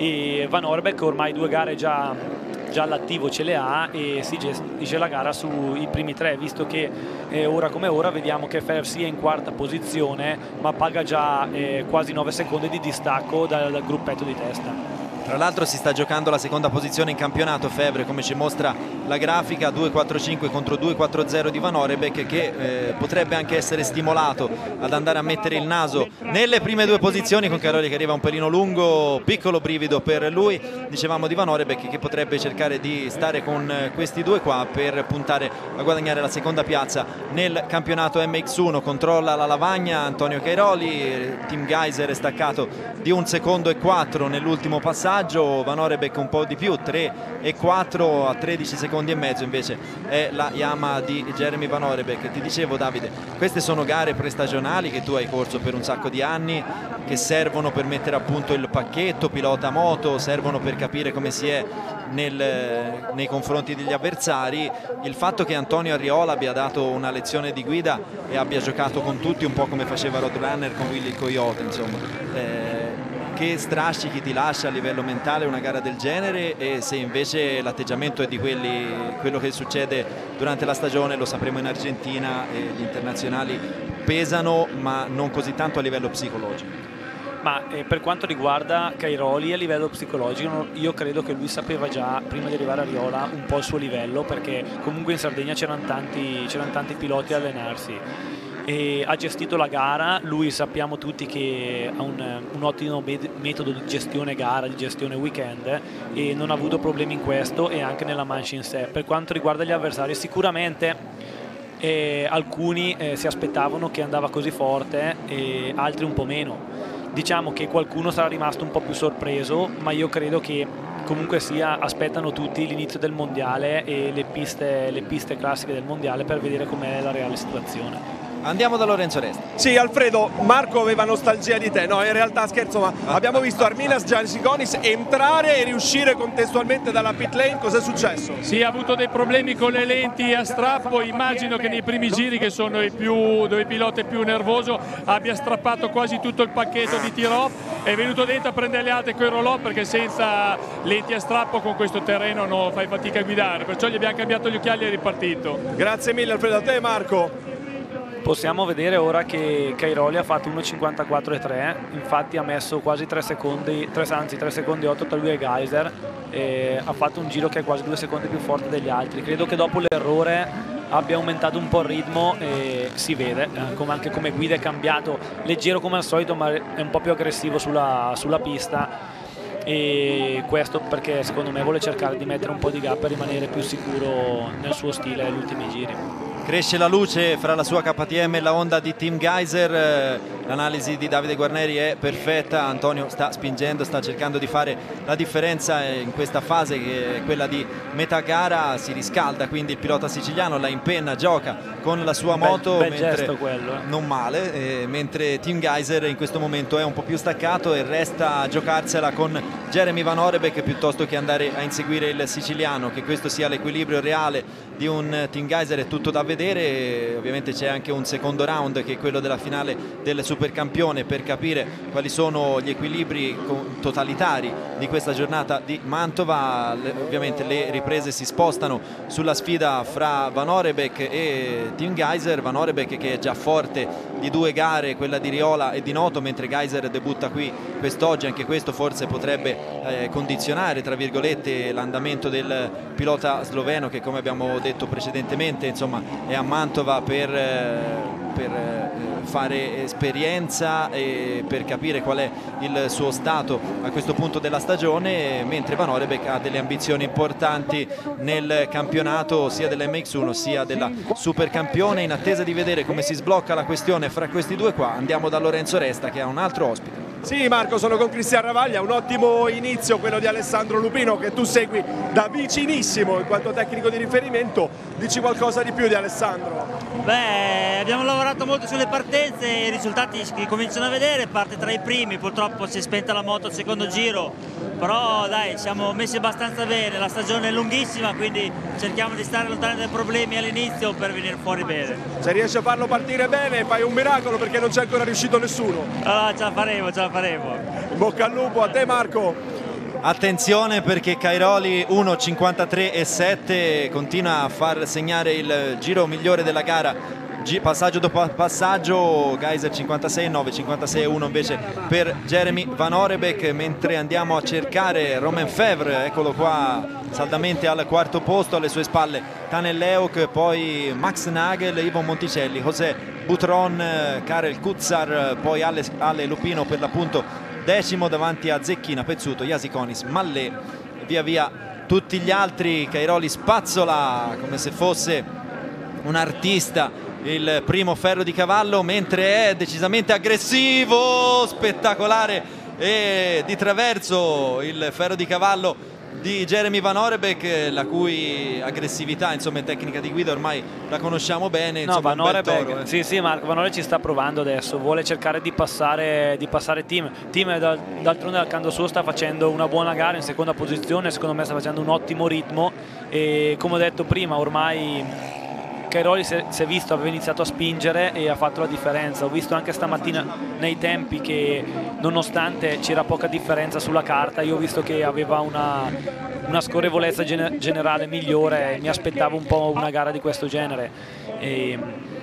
E Van Orebeck ormai 2 gare già all'attivo ce le ha e si gestisce la gara sui primi 3, visto che ora come ora vediamo che Fer sia in quarta posizione, ma paga già quasi 9 secondi di distacco dal gruppetto di testa. Tra l'altro si sta giocando la seconda posizione in campionato Febre, come ci mostra la grafica, 2.45 contro 2.40 di Van Orebek, che potrebbe anche essere stimolato ad andare a mettere il naso nelle prime due posizioni, con Cairoli che arriva un pelino lungo, piccolo brivido per lui. Dicevamo di Van Orebek che potrebbe cercare di stare con questi due qua per puntare a guadagnare la seconda piazza nel campionato MX1. Controlla la lavagna Antonio Cairoli, Tim Geiser è staccato di 1 secondo e 4 nell'ultimo passaggio, Van Orebek un po' di più, 3 e 4 a 13 secondi e mezzo invece è la Yamaha di Jeremy Van Orebek. Ti dicevo, Davide, queste sono gare prestagionali che tu hai corso per un sacco di anni, che servono per mettere a punto il pacchetto pilota moto, servono per capire come si è nei confronti degli avversari. Il fatto che Antonio Arriola abbia dato una lezione di guida e abbia giocato con tutti un po' come faceva Roadrunner con Willy Coyote, insomma, che strascichi ti lascia a livello mentale una gara del genere, e se invece l'atteggiamento è di quello che succede durante la stagione, lo sapremo in Argentina, e gli internazionali pesano ma non così tanto a livello psicologico. Ma per quanto riguarda Cairoli a livello psicologico, io credo che lui sapeva già prima di arrivare a Riola un po' il suo livello, perché comunque in Sardegna c'erano tanti piloti a allenarsi e ha gestito la gara. Lui sappiamo tutti che ha un ottimo metodo di gestione gara, di gestione weekend, e non ha avuto problemi in questo e anche nella manche in sé. Per quanto riguarda gli avversari, sicuramente alcuni si aspettavano che andava così forte e altri un po' meno. Diciamo che qualcuno sarà rimasto un po' più sorpreso, ma io credo che comunque sia aspettano tutti l'inizio del mondiale e le piste classiche del mondiale per vedere com'è la reale situazione. Andiamo da Lorenzo Resta. Sì, Alfredo, Marco aveva nostalgia di te, no? In realtà scherzo, ma abbiamo visto Arminas Giansiconis entrare e riuscire contestualmente dalla pit lane. Cos'è successo? Sì, ha avuto dei problemi con le lenti a strappo. Immagino che nei primi giri, che sono dove il pilota è più nervoso, abbia strappato quasi tutto il pacchetto di tiro. È venuto dentro a prendere le alte con i roll-up, perché senza lenti a strappo con questo terreno non fai fatica a guidare, perciò gli abbiamo cambiato gli occhiali e è ripartito. Grazie mille Alfredo, a te Marco. Possiamo vedere ora che Cairoli ha fatto 1.54,3, infatti ha messo quasi 3 secondi 8 tra lui e Geiser, e ha fatto un giro che è quasi 2 secondi più forte degli altri. Credo che dopo l'errore abbia aumentato un po' il ritmo e si vede, anche come guida è cambiato, leggero come al solito, ma è un po' più aggressivo sulla pista, e questo perché secondo me vuole cercare di mettere un po' di gap per rimanere più sicuro nel suo stile negli ultimi giri. Cresce la luce fra la sua KTM e la Honda di Tim Geiser. L'analisi di Davide Guarneri è perfetta. Antonio sta spingendo, sta cercando di fare la differenza in questa fase, che è quella di metà gara. Si riscalda quindi il pilota siciliano, la impenna, gioca con la sua moto, bel gesto quello, non male, mentre Tim Geiser in questo momento è un po' più staccato e resta a giocarsela con Jeremy Van Orebek piuttosto che andare a inseguire il siciliano. Che questo sia l'equilibrio reale di un Tim Geiser è tutto da vedere. Ovviamente c'è anche un secondo round, che è quello della finale del Supercampione, per capire quali sono gli equilibri totalitari di questa giornata di Mantova. Ovviamente le riprese si spostano sulla sfida fra Van Orebek e Tim Geiser. Van Orebek che è già forte di 2 gare, quella di Riola e di Noto, mentre Geiser debutta qui quest'oggi. Anche questo forse potrebbe condizionare, tra virgolette, l'andamento del pilota sloveno, che come abbiamo detto precedentemente, insomma, è a Mantova per fare esperienza e per capire qual è il suo stato a questo punto della stagione, mentre Van Orebek ha delle ambizioni importanti nel campionato sia dell'MX1 sia della Supercampione. In attesa di vedere come si sblocca la questione fra questi due qua, andiamo da Lorenzo Resta che ha un altro ospite. Sì Marco, sono con Cristian Ravaglia. Un ottimo inizio quello di Alessandro Lupino, che tu segui da vicinissimo in quanto tecnico di riferimento. Dici qualcosa di più di Alessandro? Beh, abbiamo lavorato molto sulle partenze, i risultati si cominciano a vedere, parte tra i primi, purtroppo si è spenta la moto al secondo giro, però dai, siamo messi abbastanza bene, la stagione è lunghissima, quindi cerchiamo di stare lontani dai problemi all'inizio per venire fuori bene. Se riesci a farlo partire bene fai un miracolo, perché non c'è ancora riuscito nessuno. Allora ce la faremo, ce la faremo. In bocca al lupo, a te Marco. Attenzione perché Cairoli 1.53,7 continua a far segnare il giro migliore della gara passaggio dopo passaggio, Gajser 56,9, 56,1 invece per Jeremy Van Orebeck, mentre andiamo a cercare Romain Fevre, eccolo qua saldamente al quarto posto, alle sue spalle Tanel Leok, poi Max Nagel, Ivo Monticelli, José Butron, Karel Kutsar, poi Ale Lupino per l'appunto decimo davanti a Zecchina, Pezzuto, Jasikonis, Mallet, via via tutti gli altri. Cairoli spazzola come se fosse un artista il primo ferro di cavallo, mentre è decisamente aggressivo, spettacolare e di traverso il ferro di cavallo di Jeremy Van Orebeck, la cui aggressività insomma in tecnica di guida ormai la conosciamo bene. No, Van Orebeck, sì, Marco Van Orebeck ci sta provando adesso, vuole cercare di passare Team d'altronde dal canto suo sta facendo una buona gara in seconda posizione, secondo me sta facendo un ottimo ritmo e come ho detto prima ormai Cairoli si è visto, aveva iniziato a spingere e ha fatto la differenza. Ho visto anche stamattina nei tempi che nonostante c'era poca differenza sulla carta, io ho visto che aveva una scorrevolezza generale migliore, mi aspettavo un po' una gara di questo genere. E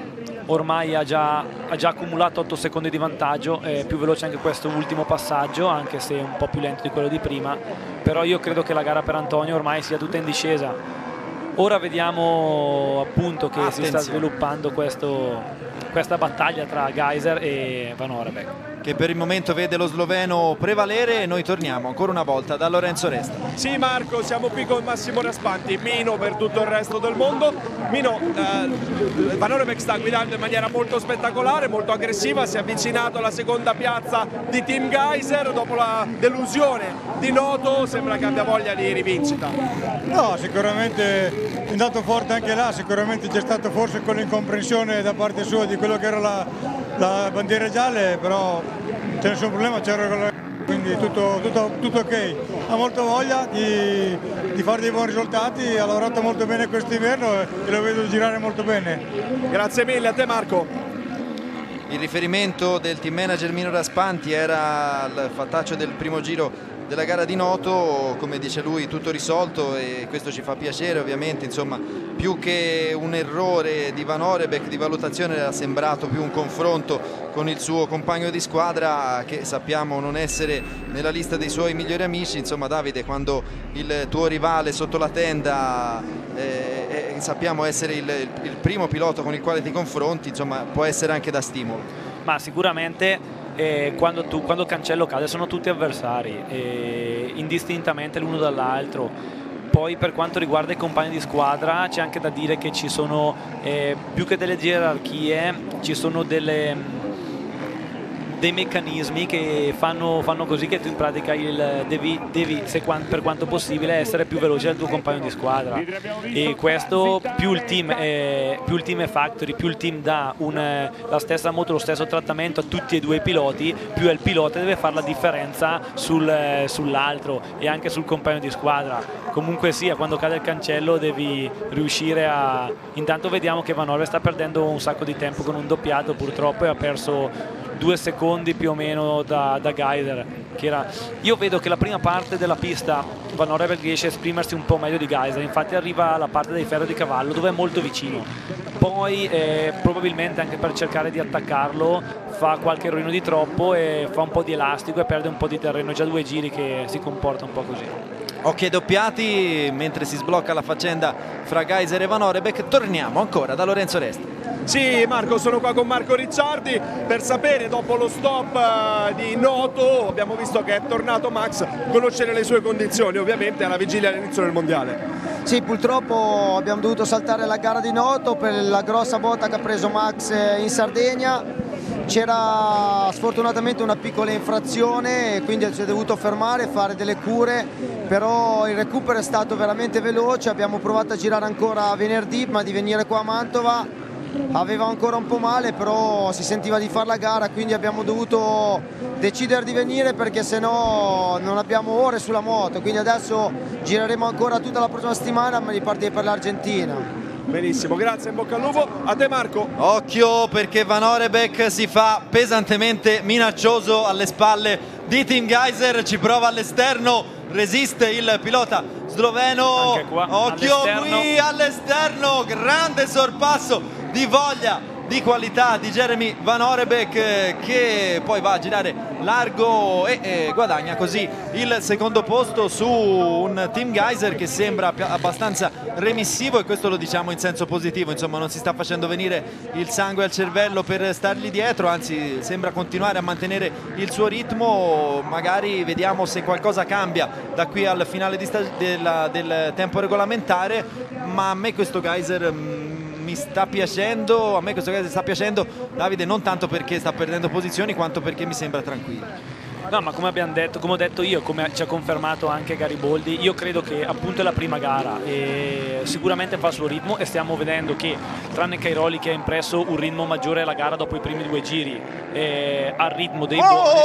ormai ha già accumulato 8 secondi di vantaggio, è più veloce anche questo ultimo passaggio, anche se un po' più lento di quello di prima, però io credo che la gara per Antonio ormai sia tutta in discesa. Ora vediamo appunto che si sta sviluppando questa battaglia tra Gajser e Van Orebeck, che per il momento vede lo sloveno prevalere, e noi torniamo ancora una volta da Lorenzo Resta. Sì Marco, siamo qui con Massimo Raspanti, Mino per tutto il resto del mondo. Mino, Van Orebeck sta guidando in maniera molto spettacolare, molto aggressiva, si è avvicinato alla seconda piazza di Team Gajser dopo la delusione di Noto, sembra che abbia voglia di rivincita. No, sicuramente è andato forte anche là, sicuramente c'è stato forse con l'incomprensione da parte sua di quello che era la bandiera gialla, però c'è nessun problema, quindi tutto ok. Ha molta voglia di fare dei buoni risultati, ha lavorato molto bene quest'inverno e lo vedo girare molto bene. Grazie mille a te Marco. Il riferimento del team manager Mino Raspanti era il fattaccio del primo giro della gara di Noto, come dice lui tutto risolto e questo ci fa piacere ovviamente, insomma più che un errore di Van Orebeck di valutazione era sembrato più un confronto con il suo compagno di squadra che sappiamo non essere nella lista dei suoi migliori amici. Insomma Davide, quando il tuo rivale sotto la tenda sappiamo essere il primo pilota con il quale ti confronti, insomma può essere anche da stimolo. Ma sicuramente quando il cancello cade sono tutti avversari, indistintamente l'uno dall'altro. Poi per quanto riguarda i compagni di squadra c'è anche da dire che ci sono più che delle gerarchie, ci sono dei meccanismi che fanno così che tu in pratica devi per quanto possibile essere più veloce del tuo compagno di squadra, e questo più il team è factory, più il team dà la stessa moto, lo stesso trattamento a tutti e due i piloti, più è il pilota deve fare la differenza sull'altro e anche sul compagno di squadra. Comunque sia, quando cade il cancello devi riuscire a... Intanto vediamo che Van Orebeck sta perdendo un sacco di tempo con un doppiato purtroppo e ha perso 2 secondi più o meno da Gajser, io vedo che la prima parte della pista Van Orebeck riesce a esprimersi un po' meglio di Gajser, infatti arriva alla parte dei ferri di cavallo dove è molto vicino, poi probabilmente anche per cercare di attaccarlo fa qualche errorino di troppo e fa un po' di elastico e perde un po' di terreno, è già 2 giri che si comporta un po' così. Occhi ai doppiati mentre si sblocca la faccenda fra Gajser e Van Orebeck. Torniamo ancora da Lorenzo Resta. Sì Marco, sono qua con Marco Ricciardi per sapere, dopo lo stop di Noto abbiamo visto che è tornato Max, conoscere le sue condizioni ovviamente alla vigilia dell'inizio del mondiale. Sì, purtroppo abbiamo dovuto saltare la gara di Noto per la grossa botta che ha preso Max in Sardegna. C'era sfortunatamente una piccola infrazione e quindi si è dovuto fermare e fare delle cure, però il recupero è stato veramente veloce. Abbiamo provato a girare ancora venerdì, ma di venire qua a Mantova aveva ancora un po' male, però si sentiva di fare la gara, quindi abbiamo dovuto decidere di venire perché sennò non abbiamo ore sulla moto, quindi adesso gireremo ancora tutta la prossima settimana ma ripartire per l'Argentina. Benissimo, grazie, in bocca al lupo. A te Marco. Occhio perché Van Orebeck si fa pesantemente minaccioso alle spalle di Team Gajser, ci prova all'esterno, resiste il pilota sloveno. Anche qua, occhio qui all'esterno, grande sorpasso di voglia di qualità di Jeremy Van Orebeck, che poi va a girare largo e guadagna così il secondo posto su un Team Geyser che sembra abbastanza remissivo, e questo lo diciamo in senso positivo, insomma non si sta facendo venire il sangue al cervello per stargli dietro, anzi sembra continuare a mantenere il suo ritmo. Magari vediamo se qualcosa cambia da qui al finale del tempo regolamentare, ma a me questo Geyser mi sta piacendo, a me questo Geyser sta piacendo, Davide, non tanto perché sta perdendo posizioni quanto perché mi sembra tranquillo. No, ma come abbiamo detto, come ho detto io, come ci ha confermato anche Gariboldi, io credo che appunto è la prima gara e sicuramente fa il suo ritmo, e stiamo vedendo che tranne Cairoli che ha impresso un ritmo maggiore alla gara dopo i primi 2 giri, al ritmo dei buoni.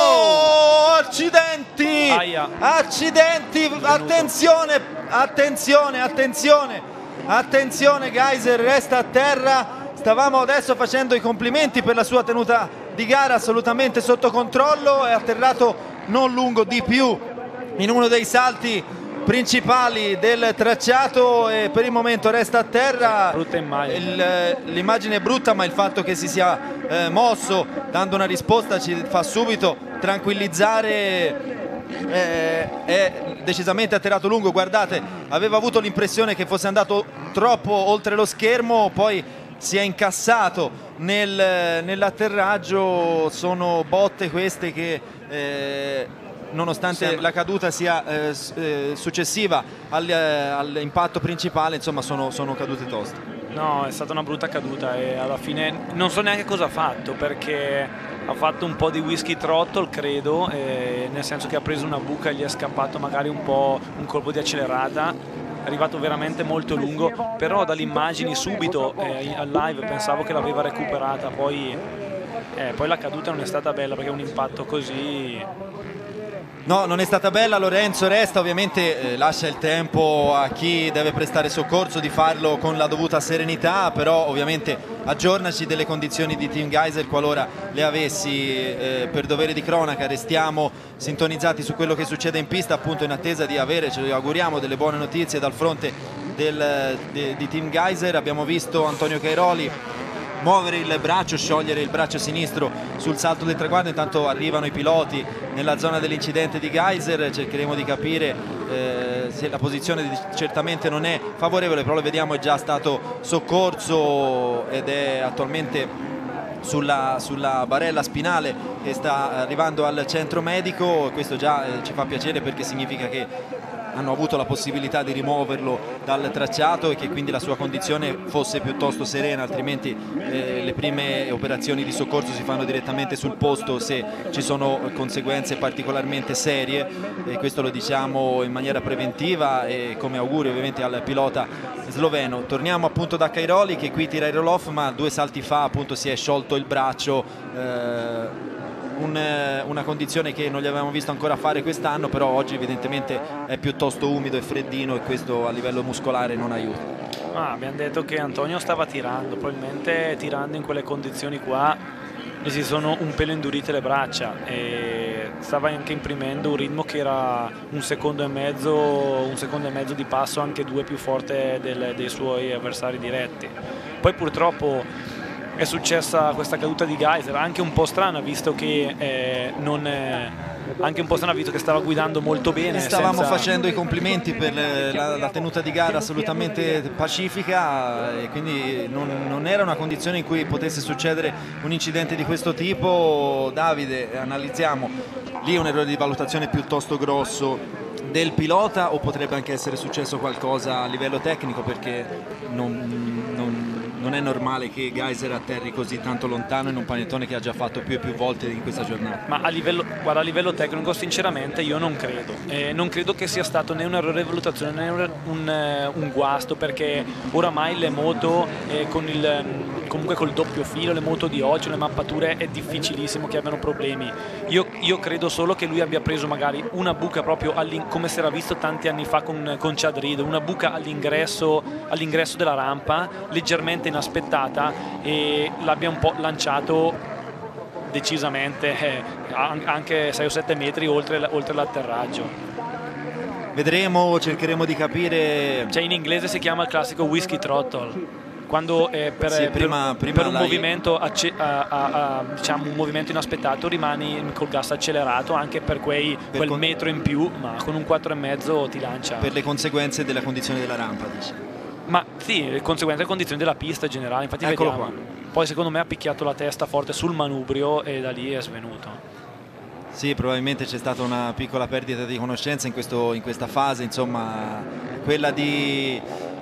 Accidenti! Aia. Accidenti! Attenzione, attenzione, attenzione! Attenzione, Geyser resta a terra. Stavamo adesso facendo i complimenti per la sua tenuta di gara, assolutamente sotto controllo. È atterrato non lungo di più in uno dei salti principali del tracciato e per il momento resta a terra. Brutta immagine. L'immagine è brutta, ma il fatto che si sia mosso dando una risposta ci fa subito tranquillizzare. È decisamente atterrato lungo, guardate, aveva avuto l'impressione che fosse andato troppo oltre lo schermo, poi si è incassato nell'atterraggio. Sono botte queste che nonostante la caduta sia successiva all'impatto principale, insomma sono cadute toste. No, è stata una brutta caduta e alla fine non so neanche cosa ha fatto, perché ha fatto un po' di whisky throttle, credo, nel senso che ha preso una buca e gli è scappato magari un po' un colpo di accelerata. È arrivato veramente molto lungo, però dalle immagini subito al live pensavo che l'aveva recuperata, poi la caduta non è stata bella perché un impatto così... No, non è stata bella. Lorenzo resta, ovviamente lascia il tempo a chi deve prestare soccorso di farlo con la dovuta serenità, però ovviamente aggiornaci delle condizioni di Team Geyser qualora le avessi. Per dovere di cronaca restiamo sintonizzati su quello che succede in pista, appunto in attesa di avere, ce lo auguriamo, delle buone notizie dal fronte di Team Geyser. Abbiamo visto Antonio Cairoli muovere il braccio, sciogliere il braccio sinistro sul salto del traguardo. Intanto arrivano i piloti nella zona dell'incidente di Geyser, cercheremo di capire se la posizione certamente non è favorevole, però lo vediamo, è già stato soccorso ed è attualmente sulla barella spinale che sta arrivando al centro medico. Questo già ci fa piacere perché significa che hanno avuto la possibilità di rimuoverlo dal tracciato e che quindi la sua condizione fosse piuttosto serena, altrimenti le prime operazioni di soccorso si fanno direttamente sul posto se ci sono conseguenze particolarmente serie, e questo lo diciamo in maniera preventiva e come auguri ovviamente al pilota sloveno. Torniamo appunto da Cairoli che qui tira il roll-off, ma 2 salti fa appunto si è sciolto il braccio, una condizione che non gli avevamo visto ancora fare quest'anno, però oggi evidentemente è piuttosto umido e freddino e questo a livello muscolare non aiuta. Abbiamo detto che Antonio stava tirando, probabilmente tirando in quelle condizioni qua gli si sono un pelo indurite le braccia e stava anche imprimendo un ritmo che era un secondo e mezzo di passo, anche 2 più forte dei suoi avversari diretti. Poi purtroppo è successa questa caduta di Geyser, anche un po' strana visto che stava guidando molto bene. Stavamo facendo i complimenti per la tenuta di gara assolutamente pacifica e quindi non era una condizione in cui potesse succedere un incidente di questo tipo. Davide, analizziamo lì un errore di valutazione piuttosto grosso del pilota o potrebbe anche essere successo qualcosa a livello tecnico, perché non è normale che Geyser atterri così tanto lontano in un panettone che ha già fatto più e più volte in questa giornata. Ma a livello tecnico sinceramente io non credo, non credo che sia stato né un errore di valutazione né un guasto, perché oramai le moto comunque col doppio filo, le moto di oggi, le mappature è difficilissimo che abbiano problemi. Io credo solo che lui abbia preso magari una buca proprio come si era visto tanti anni fa con Chad Reed, una buca all'ingresso della rampa leggermente inaspettata e l'abbia un po' lanciato decisamente anche 6 o 7 metri oltre l'atterraggio. Vedremo, cercheremo di capire. Cioè in inglese si chiama il classico whisky throttle. quando per un movimento diciamo un movimento inaspettato rimani col gas accelerato anche per quel metro in più, ma con un 4,5 ti lancia. Per le conseguenze della condizione della rampa, dici? Ma sì, le conseguenze delle condizioni della pista in generale, infatti Eccolo vediamo. qua. Poi secondo me ha picchiato la testa forte sul manubrio e da lì è svenuto. Sì, probabilmente c'è stata una piccola perdita di conoscenza in questa fase, insomma, quella del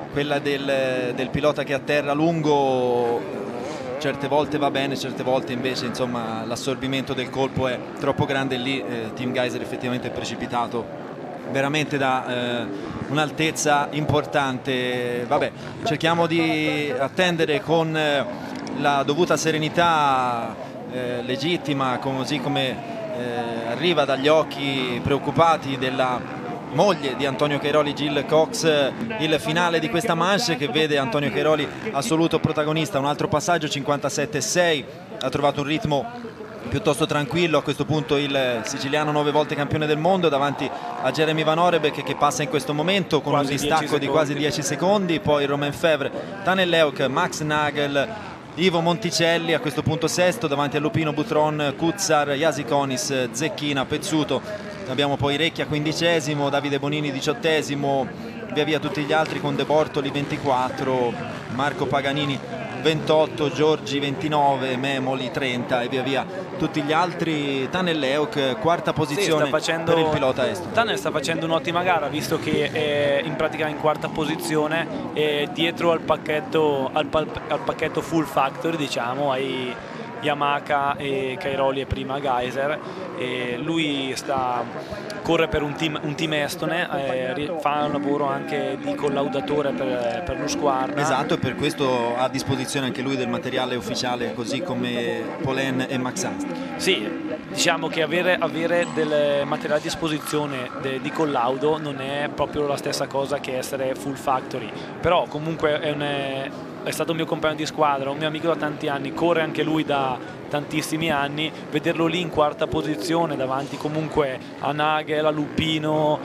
pilota che atterra lungo certe volte va bene, certe volte invece insomma l'assorbimento del colpo è troppo grande e lì Tim Gajser effettivamente è precipitato veramente da un'altezza importante. Vabbè, cerchiamo di attendere con la dovuta serenità legittima, così come arriva dagli occhi preoccupati della moglie di Antonio Cairoli, Jill Cox, il finale di questa manche che vede Antonio Cairoli assoluto protagonista. Un altro passaggio, 57,6, ha trovato un ritmo piuttosto tranquillo a questo punto il siciliano 9 volte campione del mondo davanti a Jeremy Van Orebek che passa in questo momento con un distacco di quasi 10 secondi, poi Romain Febvre, Tanel Leuk, Max Nagel, Ivo Monticelli a questo punto sesto davanti a Lupino, Butron, Kuzzar, Jasikonis, Zecchina, Pezzuto. Abbiamo poi Recchia 15esimo, Davide Bonini 18esimo, via via tutti gli altri con De Bortoli 24, Marco Paganini 28, Giorgi 29, Memoli 30 e via via tutti gli altri. Tanel Leuk quarta posizione per il pilota estone. Tanel sta facendo un'ottima gara visto che è in pratica in quarta posizione dietro al pacchetto full factory, diciamo, ai Yamaha e Cairoli e prima Gajser, e lui corre per un team estone, fa un lavoro anche di collaudatore per lo Squarna. Esatto, e per questo ha a disposizione anche lui del materiale ufficiale, così come Polen e Max Ast. Sì, diciamo che avere del materiale a disposizione di collaudo non è proprio la stessa cosa che essere full factory, però comunque è stato un mio compagno di squadra, un mio amico da tanti anni, corre anche lui da tantissimi anni, vederlo lì in quarta posizione davanti comunque a Nagel, a Lupino,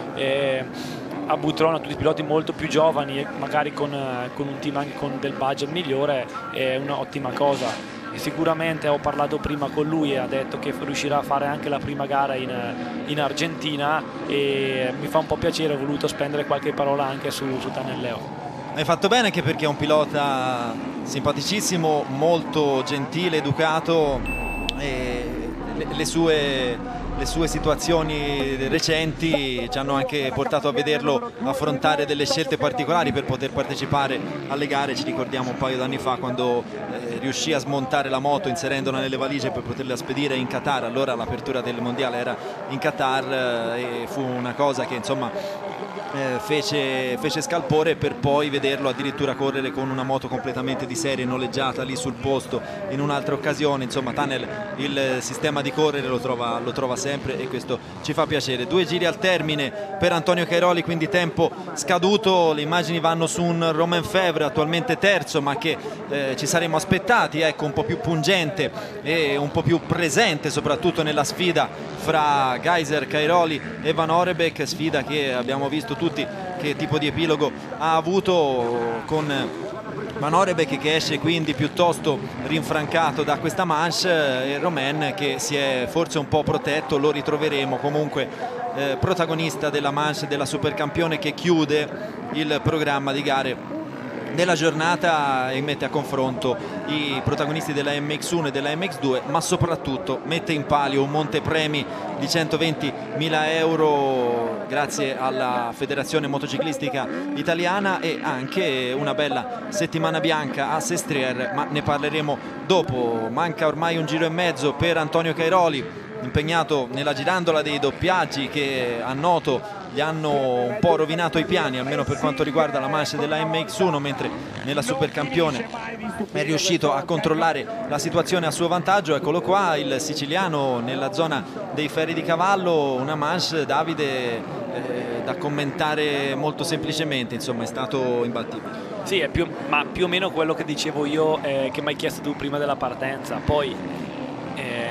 a Butron, a tutti i piloti molto più giovani e magari con un team anche con del budget migliore, è un'ottima cosa. E sicuramente ho parlato prima con lui e ha detto che riuscirà a fare anche la prima gara in Argentina e mi fa un po' piacere, ho voluto spendere qualche parola anche su Tanel Leuk. Hai fatto bene, anche perché è un pilota simpaticissimo, molto gentile, educato, e le sue situazioni recenti ci hanno anche portato a vederlo affrontare delle scelte particolari per poter partecipare alle gare. Ci ricordiamo un paio d'anni fa quando riuscì a smontare la moto inserendola nelle valigie per poterla spedire in Qatar. Allora l'apertura del mondiale era in Qatar e fu una cosa che insomma fece scalpore, per poi vederlo addirittura correre con una moto completamente di serie noleggiata lì sul posto in un'altra occasione. Insomma, Tanel il sistema di correre lo trova sempre e questo ci fa piacere. 2 giri al termine per Antonio Cairoli, quindi tempo scaduto. Le immagini vanno su un Romain Febvre attualmente terzo, ma che ci saremmo aspettati, ecco, un po' più pungente e un po' più presente soprattutto nella sfida fra Gajser, Cairoli e Van Orebek, sfida che abbiamo visto tutti che tipo di epilogo ha avuto, con Van Orebek che esce quindi piuttosto rinfrancato da questa manche e Romain che si è forse un po' protetto. Lo ritroveremo comunque protagonista della manche della Supercampione che chiude il programma di gare della giornata e mette a confronto i protagonisti della MX1 e della MX2, ma soprattutto mette in palio un montepremi di 120.000 euro grazie alla Federazione Motociclistica Italiana e anche una bella settimana bianca a Sestriere, ma ne parleremo dopo. Manca ormai un giro e mezzo per Antonio Cairoli, impegnato nella girandola dei doppiaggi che a Noto gli hanno un po' rovinato i piani, almeno per quanto riguarda la manche della MX1, mentre nella Supercampione è riuscito a controllare la situazione a suo vantaggio. Eccolo qua il siciliano nella zona dei ferri di cavallo, una manche, Davide, da commentare molto semplicemente, insomma è stato imbattibile. Sì, è più o meno quello che dicevo io, che mi hai chiesto tu prima della partenza. Poi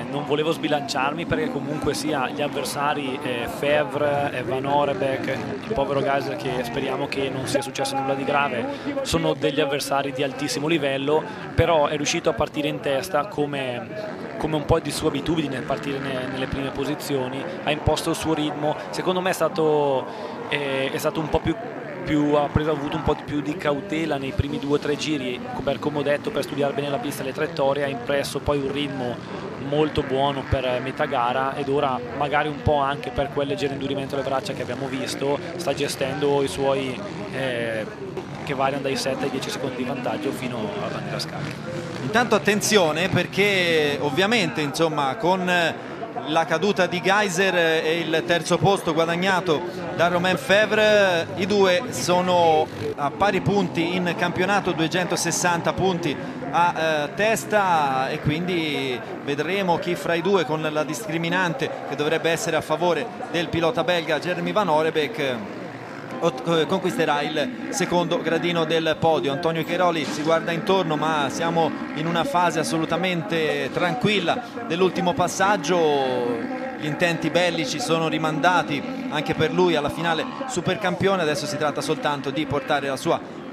non volevo sbilanciarmi, perché comunque sia gli avversari Fevre, Van Orebeck, il povero Geiser, che speriamo che non sia successo nulla di grave, sono degli avversari di altissimo livello, però è riuscito a partire in testa come un po' di sua abitudine, partire nelle prime posizioni, ha imposto il suo ritmo. Secondo me è stato un po' ha avuto un po' più di cautela nei primi 2 o 3 giri, per come ho detto, per studiare bene la pista e le traiettorie, ha impresso poi un ritmo molto buono per metà gara, ed ora magari un po' anche per quel leggero indurimento alle braccia che abbiamo visto sta gestendo i suoi che variano dai 7 ai 10 secondi di vantaggio fino alla bandiera scacchi. Intanto attenzione, perché ovviamente insomma con la caduta di Geiser e il terzo posto guadagnato da Romain Fevre, i due sono a pari punti in campionato, 260 punti a testa, e quindi vedremo chi fra i due, con la discriminante che dovrebbe essere a favore del pilota belga Jeremy Van Orebeck, conquisterà il secondo gradino del podio. Antonio Cairoli si guarda intorno, ma siamo in una fase assolutamente tranquilla dell'ultimo passaggio. Gli intenti bellici sono rimandati anche per lui alla finale supercampione, adesso si tratta soltanto di portare la sua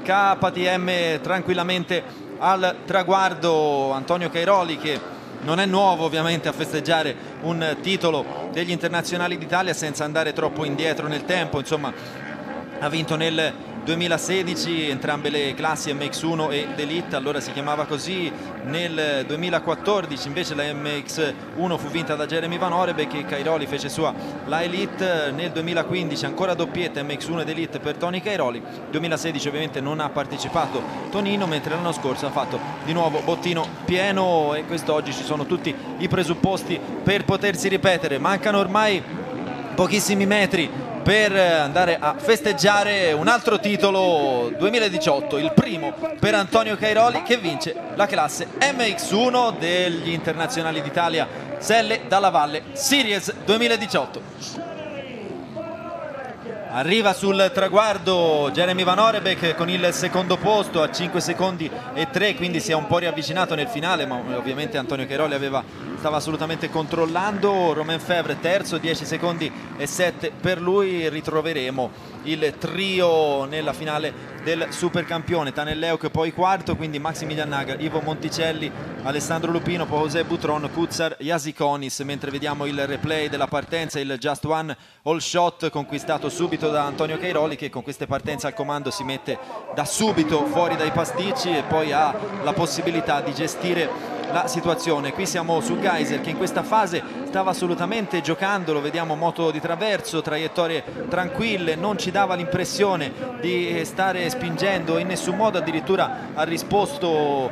KTM tranquillamente al traguardo. Antonio Cairoli, che non è nuovo ovviamente a festeggiare un titolo degli internazionali d'Italia senza andare troppo indietro nel tempo, insomma ha vinto nel 2016 entrambe le classi MX1 ed Elite, allora si chiamava così. Nel 2014 invece la MX1 fu vinta da Jeremy Van Orebeck e Cairoli fece sua la Elite. Nel 2015 ancora doppietta MX1 ed Elite per Tony Cairoli. 2016 ovviamente non ha partecipato Tonino, mentre l'anno scorso ha fatto di nuovo bottino pieno, e quest'oggi ci sono tutti i presupposti per potersi ripetere. Mancano ormai pochissimi metri per andare a festeggiare un altro titolo 2018, il primo per Antonio Cairoli, che vince la classe MX1 degli internazionali d'Italia Selle Dalla Valle Series 2018. Arriva sul traguardo Jeremy Van Orebeck con il secondo posto a 5 secondi e 3, quindi si è un po' riavvicinato nel finale, ma ovviamente Antonio Cairoli stava assolutamente controllando. Romain Fevre terzo, 10 secondi e 7 per lui. Ritroveremo il trio nella finale del supercampione: Tanelleuc poi quarto, quindi Maximilian Nagel, Ivo Monticelli, Alessandro Lupino, poi José Butron, Kutsar, Jasikonis, mentre vediamo il replay della partenza, il Just One All Shot conquistato subito da Antonio Cairoli, che con queste partenze al comando si mette da subito fuori dai pasticci e poi ha la possibilità di gestire la situazione. Qui siamo su Geiser, che in questa fase stava assolutamente giocando, lo vediamo moto di traverso, traiettorie tranquille, non ci dava l'impressione di stare spingendo in nessun modo, addirittura ha risposto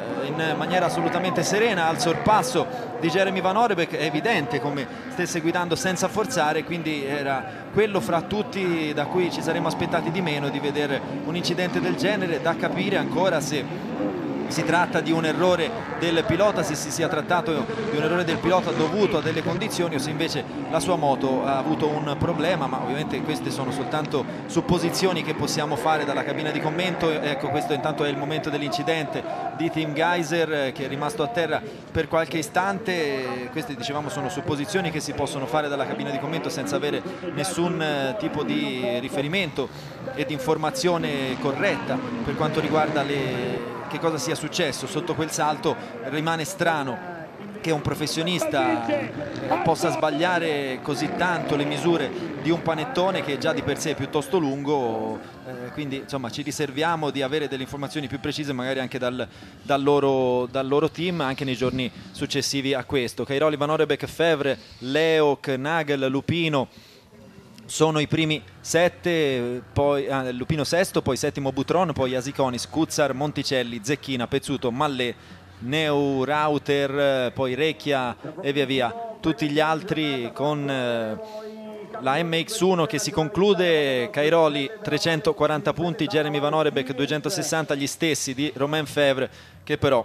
in maniera assolutamente serena al sorpasso di Jeremy Van Orebeck. È evidente come stesse guidando senza forzare, quindi era quello fra tutti da cui ci saremmo aspettati di meno, di vedere un incidente del genere. Da capire ancora se si tratta di un errore del pilota, se si sia trattato di un errore del pilota dovuto a delle condizioni, o se invece la sua moto ha avuto un problema, ma ovviamente queste sono soltanto supposizioni che possiamo fare dalla cabina di commento. Ecco, questo intanto è il momento dell'incidente di Tim Geiser, che è rimasto a terra per qualche istante. Queste, dicevamo, sono supposizioni che si possono fare dalla cabina di commento senza avere nessun tipo di riferimento e di informazione corretta per quanto riguarda che cosa sia successo sotto quel salto. Rimane strano che un professionista possa sbagliare così tanto le misure di un panettone che già di per sé è piuttosto lungo, quindi insomma ci riserviamo di avere delle informazioni più precise magari anche dal loro team anche nei giorni successivi a questo. Cairoli, Van Orebeck, Fevre, Leoc, Nagel, Lupino sono i primi 7, poi Lupino sesto, poi settimo Butron, poi Jasikonis, Kutsar, Monticelli, Zecchina, Pezzuto, Mallet, Neurauter, poi Recchia e via via tutti gli altri, con la MX1 che si conclude. Cairoli 340 punti, Jeremy Van Orebeck 260, gli stessi di Romain Fevre, che però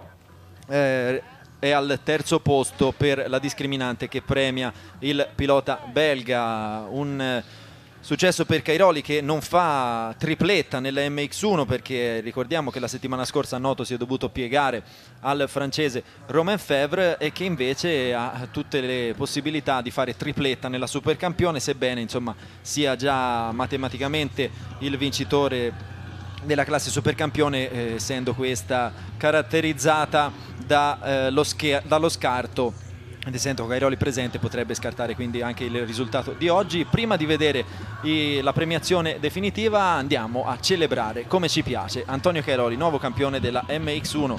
è al terzo posto per la discriminante che premia il pilota belga. Un Successo per Cairoli, che non fa tripletta nella MX1, perché ricordiamo che la settimana scorsa a Noto si è dovuto piegare al francese Romain Febvre, e che invece ha tutte le possibilità di fare tripletta nella Supercampione, sebbene insomma sia già matematicamente il vincitore della classe Supercampione, essendo questa caratterizzata dallo scarto. Ed essendo Cairoli presente potrebbe scartare quindi anche il risultato di oggi. Prima di vedere la premiazione definitiva andiamo a celebrare come ci piace Antonio Cairoli, nuovo campione della MX1.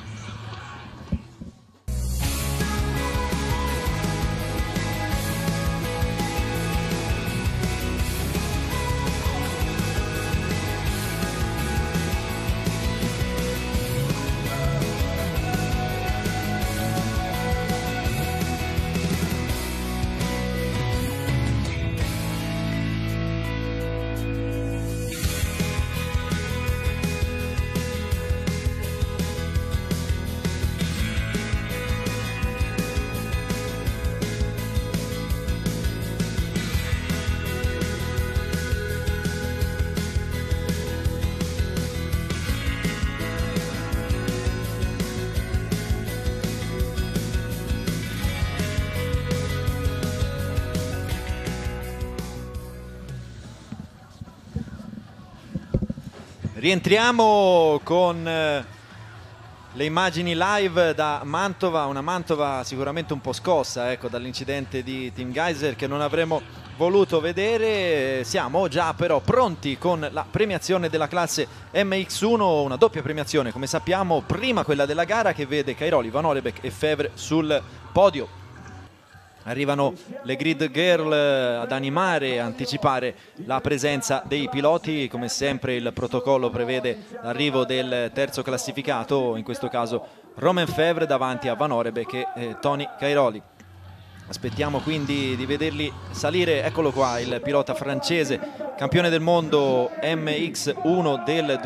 Rientriamo con le immagini live da Mantova, una Mantova sicuramente un po' scossa, ecco, dall'incidente di Tim Gajser, che non avremmo voluto vedere. Siamo già però pronti con la premiazione della classe MX1, una doppia premiazione come sappiamo, prima quella della gara che vede Cairoli, Van Orebek e Febvre sul podio. Arrivano le grid girl ad animare e anticipare la presenza dei piloti. Come sempre il protocollo prevede l'arrivo del terzo classificato, in questo caso Romain Febvre davanti a Van Orebek e Tony Cairoli. Aspettiamo quindi di vederli salire. Eccolo qua il pilota francese, campione del mondo MX1 del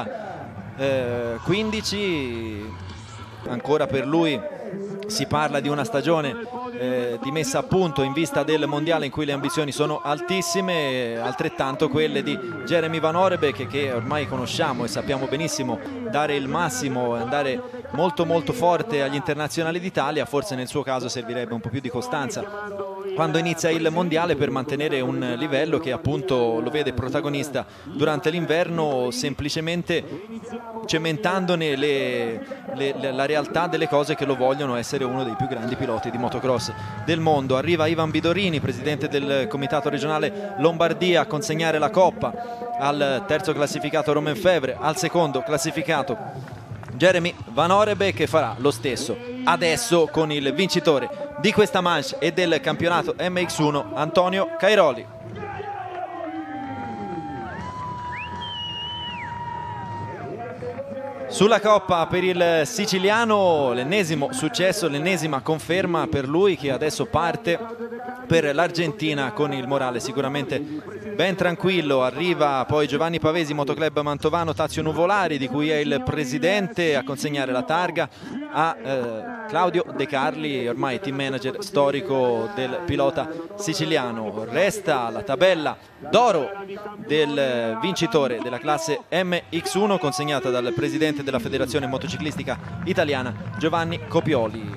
2015. Ancora per lui si parla di una stagione di messa a punto in vista del mondiale, in cui le ambizioni sono altissime, altrettanto quelle di Jeremy Van Orebek, che ormai conosciamo e sappiamo benissimo dare il massimo, andare molto molto forte agli internazionali d'Italia. Forse nel suo caso servirebbe un po' più di costanza quando inizia il mondiale, per mantenere un livello che appunto lo vede protagonista durante l'inverno, semplicemente cementandone la realtà delle cose che lo vogliono essere uno dei più grandi piloti di motocross del mondo. Arriva Ivan Bidorini, presidente del comitato regionale Lombardia, a consegnare la coppa al terzo classificato Romain Febvre, al secondo classificato Jeremy Van Orebek, che farà lo stesso adesso con il vincitore di questa manche e del campionato MX1, Antonio Cairoli. Sulla coppa per il siciliano, l'ennesimo successo, l'ennesima conferma per lui, che adesso parte per l'Argentina con il morale sicuramente ben tranquillo. Arriva poi Giovanni Pavesi, Motoclub Mantovano Tazio Nuvolari, di cui è il presidente, a consegnare la targa a Claudio De Carli, ormai team manager storico del pilota siciliano. Resta la tabella d'oro del vincitore della classe MX1, consegnata dal presidente della Federazione Motociclistica Italiana Giovanni Copioli.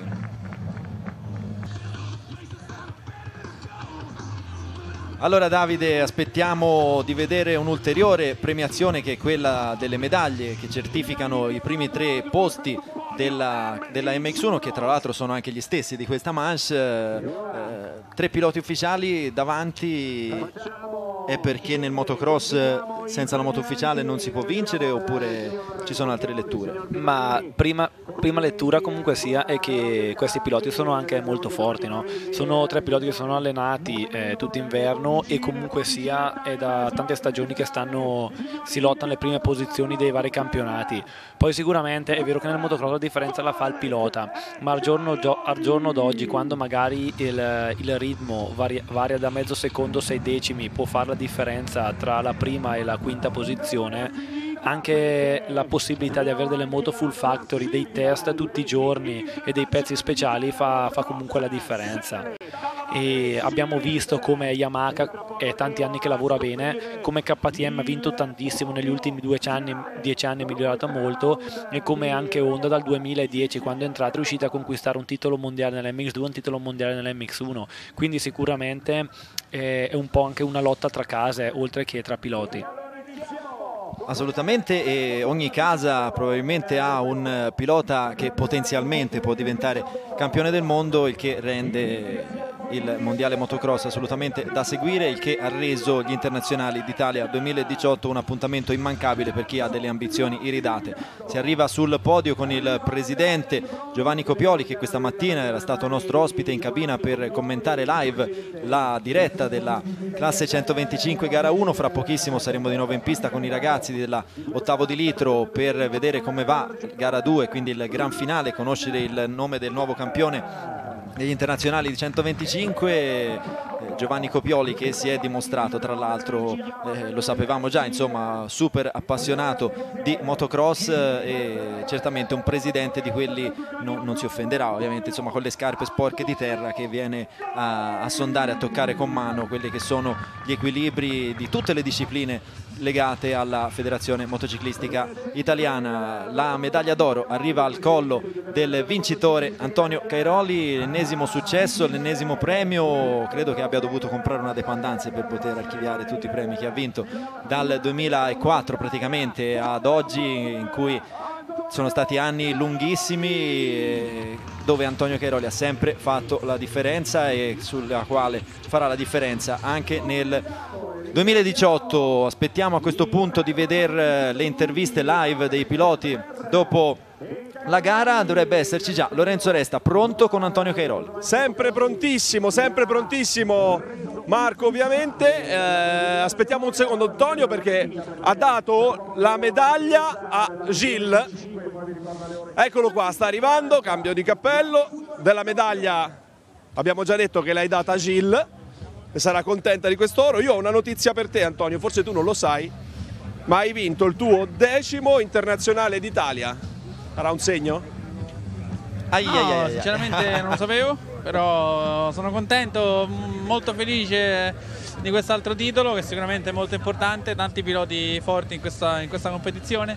Allora Davide, aspettiamo di vedere un'ulteriore premiazione, che è quella delle medaglie che certificano i primi 3 posti della MX1, che tra l'altro sono anche gli stessi di questa manche. 3 piloti ufficiali davanti. È perché nel motocross senza la moto ufficiale non si può vincere, oppure ci sono altre letture? Ma prima lettura comunque sia è che questi piloti sono anche molto forti, no? Sono 3 piloti che sono allenati tutto inverno, e comunque sia è da tante stagioni che si lottano le prime posizioni dei vari campionati. Poi sicuramente è vero che nel motocross la differenza la fa il pilota, ma al giorno d'oggi, quando magari il ritmo varia da mezzo secondo, 6 decimi, può fare la differenza tra la prima e la quinta posizione. anche la possibilità di avere delle moto full factory, dei test tutti i giorni e dei pezzi speciali fa comunque la differenza. E abbiamo visto come Yamaha è tanti anni che lavora bene, come KTM ha vinto tantissimo negli ultimi 10 anni, è migliorato molto, e come anche Honda dal 2010, quando è entrata, è riuscita a conquistare un titolo mondiale nell'MX2 e un titolo mondiale nell'MX1, quindi sicuramente è un po' anche una lotta tra case oltre che tra piloti. Assolutamente, e ogni casa probabilmente ha un pilota che potenzialmente può diventare campione del mondo, il che rende il mondiale motocross assolutamente da seguire, il che ha reso gli internazionali d'Italia 2018 un appuntamento immancabile per chi ha delle ambizioni iridate. Si arriva sul podio con il presidente Giovanni Copioli, che questa mattina era stato nostro ospite in cabina per commentare live la diretta della classe 125 gara 1. Fra pochissimo saremo di nuovo in pista con i ragazzi della ottavo di litro per vedere come va gara 2, quindi il gran finale, conoscere il nome del nuovo campione degli internazionali di 125, Giovanni Copioli, che si è dimostrato, tra l'altro lo sapevamo già, insomma, super appassionato di motocross e certamente un presidente di quelli, non si offenderà ovviamente, insomma, con le scarpe sporche di terra, che viene a sondare, a toccare con mano quelli che sono gli equilibri di tutte le discipline legate alla Federazione Motociclistica Italiana. La medaglia d'oro arriva al collo del vincitore Antonio Cairoli, l'ennesimo successo, l'ennesimo premio. Credo che abbia dovuto comprare una dependenza per poter archiviare tutti i premi che ha vinto dal 2004 praticamente ad oggi, in cui sono stati anni lunghissimi dove Antonio Cairoli ha sempre fatto la differenza e sulla quale farà la differenza anche nel 2018. Aspettiamo a questo punto di vedere le interviste live dei piloti dopo la gara. Dovrebbe esserci già Lorenzo Resta pronto con Antonio Cairoli. Sempre prontissimo Marco, ovviamente. Aspettiamo un secondo Antonio, perché ha dato la medaglia a Gilles. Eccolo qua, sta arrivando, cambio di cappello. Della medaglia abbiamo già detto che l'hai data a Gilles e sarà contenta di quest'oro. Io ho una notizia per te, Antonio, forse tu non lo sai, ma hai vinto il tuo 10° internazionale d'Italia. Sarà un segno? No, sinceramente non lo sapevo, però sono contento, molto felice di quest'altro titolo, che sicuramente è molto importante, tanti piloti forti in questa competizione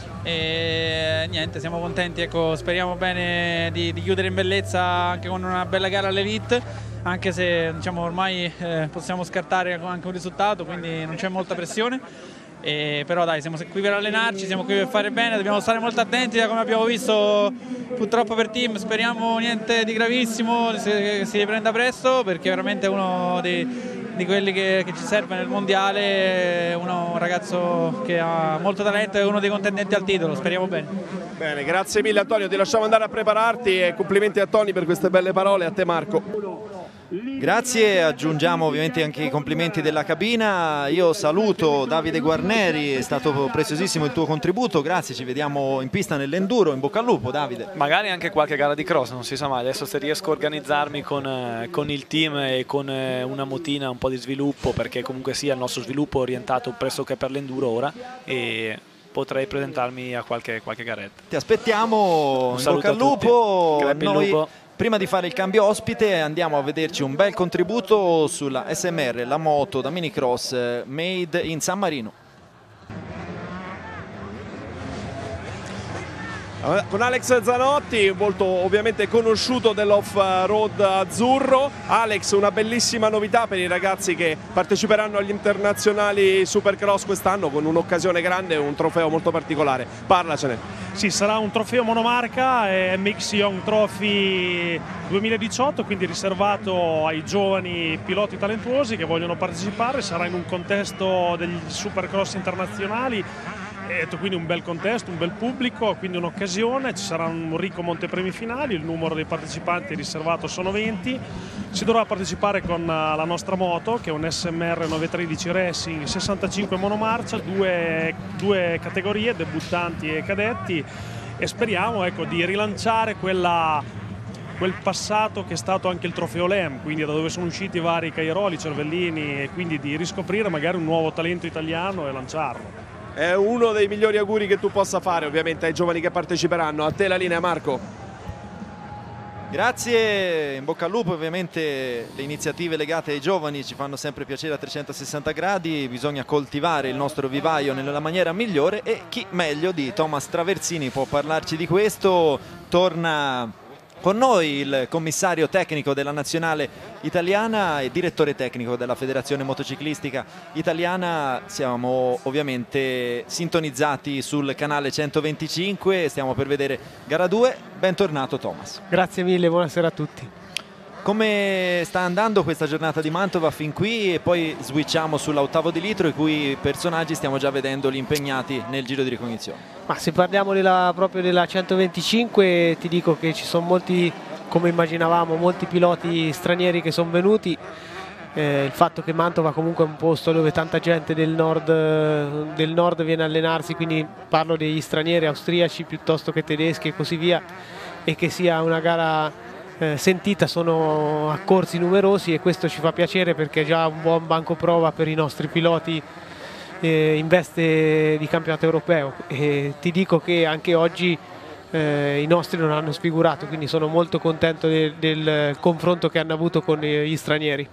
e niente, siamo contenti, ecco, speriamo bene di chiudere in bellezza anche con una bella gara all'Elite, anche se diciamo ormai possiamo scartare anche un risultato, quindi non c'è molta pressione. Però dai, siamo qui per allenarci, siamo qui per fare bene, dobbiamo stare molto attenti, come abbiamo visto purtroppo per team, speriamo niente di gravissimo, che si riprenda presto, perché veramente è uno di quelli che ci serve nel mondiale, un ragazzo che ha molto talento e uno dei contendenti al titolo, speriamo bene. Bene, grazie mille Antonio, ti lasciamo andare a prepararti e complimenti a Tony per queste belle parole, a te Marco. Grazie, aggiungiamo ovviamente anche i complimenti della cabina. Io saluto Davide Guarneri, è stato preziosissimo il tuo contributo, grazie, ci vediamo in pista nell'enduro, in bocca al lupo Davide. Magari anche qualche gara di cross, non si sa mai, adesso se riesco a organizzarmi con il team e con una motina, un po' di sviluppo, perché comunque sia il nostro sviluppo orientato pressoché per l'enduro ora, e potrei presentarmi a qualche garetta. Ti aspettiamo, in bocca al lupo. Noi prima di fare il cambio ospite andiamo a vederci un bel contributo sulla SMR, la moto da minicross made in San Marino. Con Alex Zanotti, molto ovviamente conosciuto dell'off-road azzurro. Alex, una bellissima novità per i ragazzi che parteciperanno agli internazionali Supercross quest'anno, con un'occasione grande e un trofeo molto particolare. Parlacene. Sì, sarà un trofeo monomarca, MX Young Trophy 2018, quindi riservato ai giovani piloti talentuosi che vogliono partecipare. Sarà in un contesto degli Supercross internazionali, quindi un bel contesto, un bel pubblico, quindi un'occasione. Ci sarà un ricco montepremi finali, il numero dei partecipanti riservato sono 20. Si dovrà partecipare con la nostra moto, che è un SMR 913 Racing 65 monomarcia, due categorie, debuttanti e cadetti, e speriamo, ecco, di rilanciare quel passato che è stato anche il trofeo LEM, quindi da dove sono usciti vari Cairoli, Cervellini, e quindi di riscoprire magari un nuovo talento italiano e lanciarlo. È uno dei migliori auguri che tu possa fare ovviamente ai giovani che parteciperanno. A te la linea, Marco. Grazie, in bocca al lupo. Ovviamente le iniziative legate ai giovani ci fanno sempre piacere a 360 gradi, bisogna coltivare il nostro vivaio nella maniera migliore e chi meglio di Thomas Traversini può parlarci di questo. Torna con noi il commissario tecnico della nazionale italiana e direttore tecnico della Federazione Motociclistica Italiana. Siamo ovviamente sintonizzati sul canale 125, stiamo per vedere gara 2. Bentornato Thomas. Grazie mille, buonasera a tutti. Come sta andando questa giornata di Mantova fin qui? E poi switchiamo sull'ottavo di litro, i cui personaggi stiamo già vedendoli impegnati nel giro di ricognizione. Ma se parliamo proprio della 125, ti dico che ci sono molti, come immaginavamo, molti piloti stranieri che sono venuti. Il fatto che Mantova comunque è un posto dove tanta gente del nord viene a allenarsi, quindi parlo degli stranieri austriaci piuttosto che tedeschi e così via, e che sia una gara sentita, sono accorsi numerosi e questo ci fa piacere perché è già un buon banco prova per i nostri piloti in veste di campionato europeo. E ti dico che anche oggi i nostri non hanno sfigurato, quindi sono molto contento del confronto che hanno avuto con gli stranieri.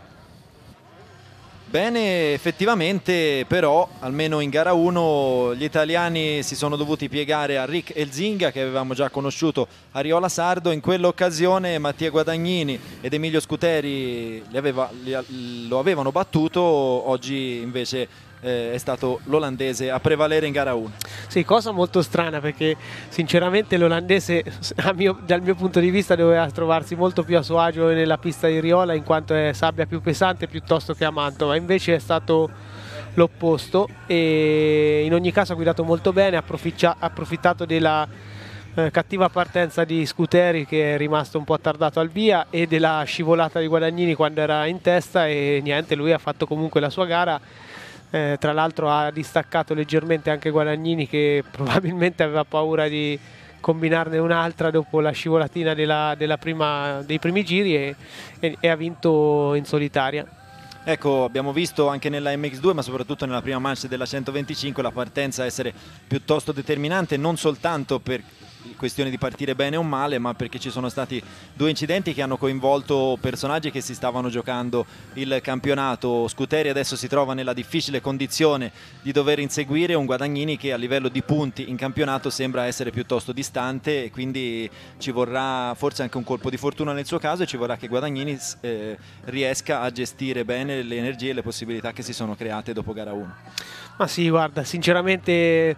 Bene, effettivamente però almeno in gara 1 gli italiani si sono dovuti piegare a Rick Elzinga, che avevamo già conosciuto a Riola Sardo. In quell'occasione Mattia Guadagnini ed Emilio Scuteri lo avevano battuto, oggi invece è stato l'olandese a prevalere in gara 1. Sì, cosa molto strana perché sinceramente l'olandese dal mio punto di vista doveva trovarsi molto più a suo agio nella pista di Riola, in quanto è sabbia più pesante piuttosto che a Mantova, invece è stato l'opposto e in ogni caso ha guidato molto bene, ha approfittato della cattiva partenza di Scuteri, che è rimasto un po' attardato al via, e della scivolata di Guadagnini quando era in testa, e niente, lui ha fatto comunque la sua gara. Tra l'altro ha distaccato leggermente anche Guadagnini, che probabilmente aveva paura di combinarne un'altra dopo la scivolatina dei primi giri e ha vinto in solitaria. Ecco, abbiamo visto anche nella MX2 ma soprattutto nella prima manche della 125 la partenza essere piuttosto determinante, non soltanto per questione di partire bene o male, ma perché ci sono stati due incidenti che hanno coinvolto personaggi che si stavano giocando il campionato. Scuteri adesso si trova nella difficile condizione di dover inseguire un Guadagnini che a livello di punti in campionato sembra essere piuttosto distante, e quindi ci vorrà forse anche un colpo di fortuna nel suo caso, e ci vorrà che Guadagnini riesca a gestire bene le energie e le possibilità che si sono create dopo gara 1. Ma sì, guarda, sinceramente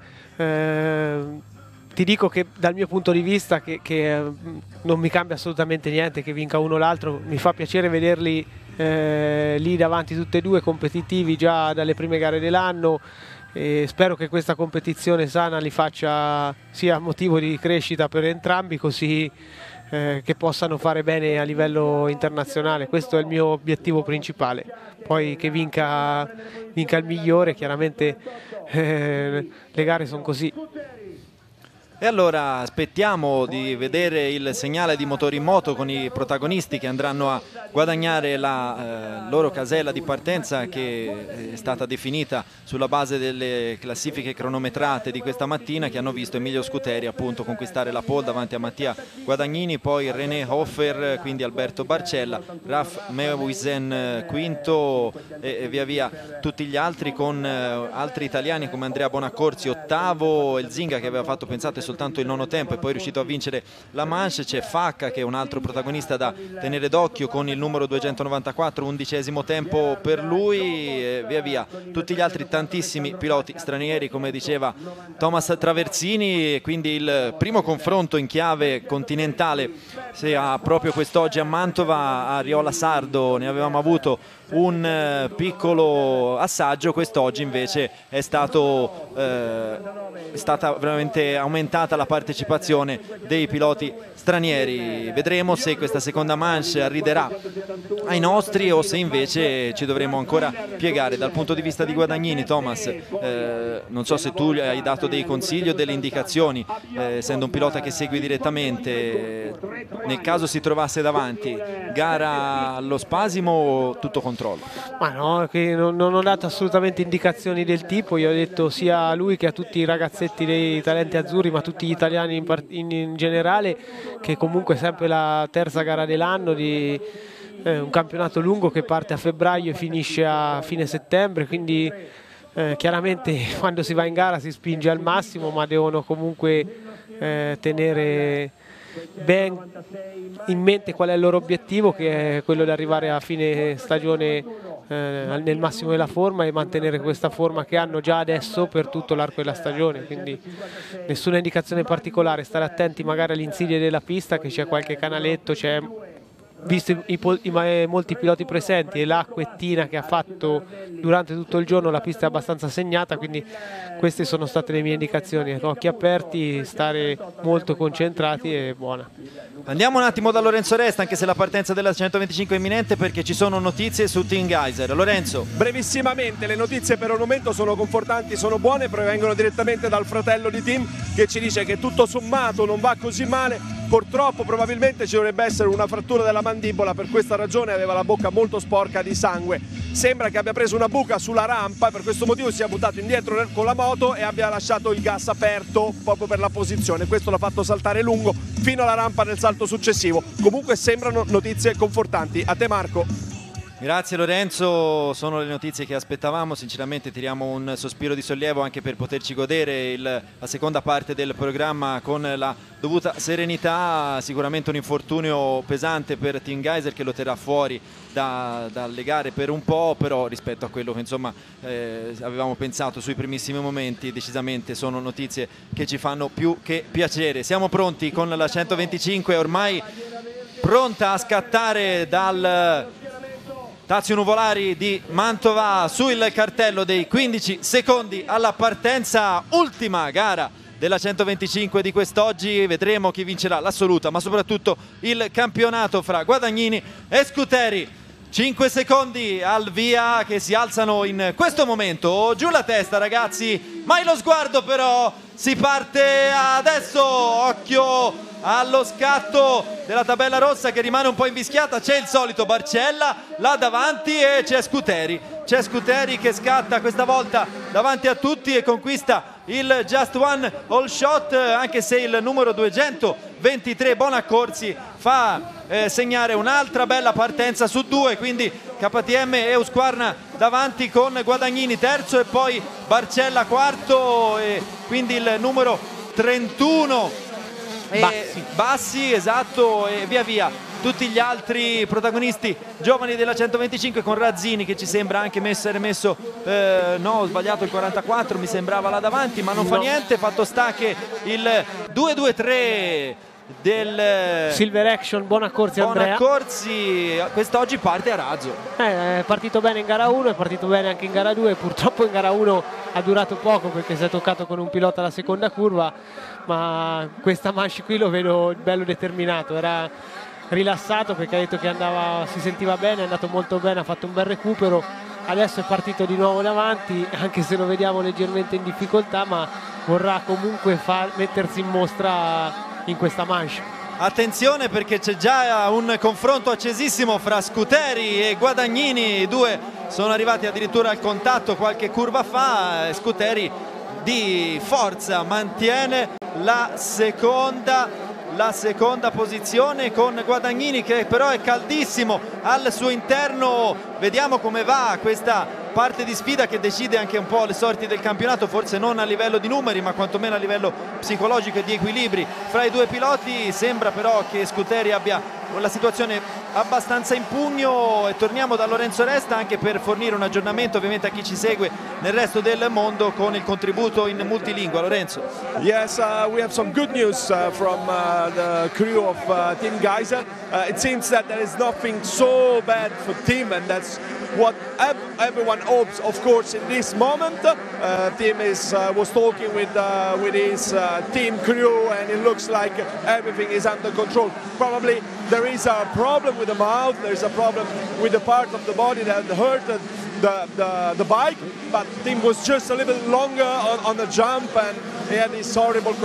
ti dico che dal mio punto di vista che non mi cambia assolutamente niente che vinca uno o l'altro, mi fa piacere vederli lì davanti tutti e due competitivi già dalle prime gare dell'anno, e spero che questa competizione sana li faccia sia motivo di crescita per entrambi, così che possano fare bene a livello internazionale. Questo è il mio obiettivo principale, poi che vinca il migliore, chiaramente le gare sono così. E allora aspettiamo di vedere il segnale di motori in moto con i protagonisti che andranno a guadagnare la loro casella di partenza, che è stata definita sulla base delle classifiche cronometrate di questa mattina, che hanno visto Emilio Scuteri appunto conquistare la pole davanti a Mattia Guadagnini, poi René Hofer, quindi Alberto Barcella, Raf Meuwisen quinto e via via tutti gli altri, con altri italiani come Andrea Bonaccorsi ottavo, Elzinga che aveva fatto, pensate, soltanto il nono tempo e poi è riuscito a vincere la manche. C'è Facca che è un altro protagonista da tenere d'occhio con il numero 294, 11° tempo per lui, e via via tutti gli altri tantissimi piloti stranieri, come diceva Thomas Traversini. E quindi il primo confronto in chiave continentale si ha proprio quest'oggi a Mantova. A Riola Sardo ne avevamo avuto un piccolo assaggio, quest'oggi invece è stata veramente aumentata la partecipazione dei piloti stranieri. Vedremo se questa seconda manche arriderà ai nostri o se invece ci dovremo ancora piegare. Dal punto di vista di Guadagnini, Thomas, non so se tu gli hai dato dei consigli o delle indicazioni, essendo un pilota che segui direttamente, nel caso si trovasse davanti gara allo spasimo o tutto contrario? controllo. Ma no, che non ho dato assolutamente indicazioni del tipo. Io ho detto sia a lui che a tutti i ragazzetti dei talenti azzurri, ma tutti gli italiani in generale, che comunque è sempre la terza gara dell'anno di un campionato lungo che parte a febbraio e finisce a fine settembre, quindi chiaramente quando si va in gara si spinge al massimo, ma devono comunque tenere ben in mente qual è il loro obiettivo, che è quello di arrivare a fine stagione nel massimo della forma e mantenere questa forma che hanno già adesso per tutto l'arco della stagione. Quindi nessuna indicazione particolare, stare attenti magari alle insidie della pista, che c'è qualche canaletto, c'è, visto molti piloti presenti e l'acquettina che ha fatto durante tutto il giorno, la pista è abbastanza segnata, quindi queste sono state le mie indicazioni: occhi aperti, stare molto concentrati e buona. Andiamo un attimo da Lorenzo Resta, anche se la partenza della 125 è imminente, perché ci sono notizie su Team Geyser. Lorenzo. Brevissimamente, le notizie per il momento sono confortanti, sono buone, provengono direttamente dal fratello di Tim, che ci dice che tutto sommato non va così male. Purtroppo probabilmente ci dovrebbe essere una frattura della mandibola, per questa ragione aveva la bocca molto sporca di sangue. Sembra che abbia preso una buca sulla rampa e per questo motivo si sia buttato indietro con la moto e abbia lasciato il gas aperto proprio per la posizione. Questo l'ha fatto saltare lungo fino alla rampa nel salto successivo. Comunque sembrano notizie confortanti. A te Marco. Grazie Lorenzo, sono le notizie che aspettavamo, sinceramente tiriamo un sospiro di sollievo anche per poterci godere la seconda parte del programma con la dovuta serenità. Sicuramente un infortunio pesante per Team Geyser che lo terrà fuori dalle gare per un po', però rispetto a quello che insomma avevamo pensato sui primissimi momenti, decisamente sono notizie che ci fanno più che piacere. Siamo pronti con la 125, ormai pronta a scattare dal Tazio Nuvolari di Mantova sul cartello dei 15 secondi alla partenza, ultima gara della 125 di quest'oggi. Vedremo chi vincerà l'assoluta, ma soprattutto il campionato fra Guadagnini e Scuteri. 5 secondi al via che si alzano in questo momento. Giù la testa ragazzi, mai lo sguardo però. Si parte adesso, occhio allo scatto della tabella rossa che rimane un po' invischiata. C'è il solito Barcella là davanti e c'è Scuteri che scatta questa volta davanti a tutti e conquista il Just One All Shot, anche se il numero 223 Bonaccorsi fa segnare un'altra bella partenza su due, quindi KTM e Husqvarna davanti con Guadagnini terzo e poi Barcella quarto, e quindi il numero 31 Bassi, esatto, e via via tutti gli altri protagonisti giovani della 125, con Razzini che ci sembra anche essere messo no, ho sbagliato il 44, mi sembrava là davanti, ma non fa niente. Fatto sta che il 223 del Silver Action Bonaccorsi Andrea quest'oggi parte a razzo. È partito bene in gara 1, è partito bene anche in gara 2, purtroppo in gara 1 ha durato poco perché si è toccato con un pilota alla seconda curva, ma questa manche qui lo vedo bello determinato, era rilassato perché ha detto che si sentiva bene, è andato molto bene, ha fatto un bel recupero, adesso è partito di nuovo davanti, anche se lo vediamo leggermente in difficoltà, ma vorrà comunque mettersi in mostra in questa manche. Attenzione perché c'è già un confronto accesissimo fra Scuteri e Guadagnini, i due sono arrivati addirittura al contatto qualche curva fa. Scuteri di forza mantiene la seconda posizione con Guadagnini che però è caldissimo al suo interno. Vediamo come va questa parte di sfida che decide anche un po' le sorti del campionato, forse non a livello di numeri ma quantomeno a livello psicologico e di equilibri fra i due piloti. Sembra però che Scuteri abbia la situazione abbastanza in pugno e torniamo da Lorenzo Resta anche per fornire un aggiornamento ovviamente a chi ci segue nel resto del mondo con il contributo in multilingua. Lorenzo. Yes, we have some good news from the crew of Team Geyser. It seems that there is nothing so bad for Team, and that's what everyone hopes, of course, in this moment. Team was talking with his team crew, and it looks like everything is under control. Probably there is a problem with the mouth, there is a problem with the part of the body that hurt the bike, but Tim was just a little longer on the jump and he had this horrible crash.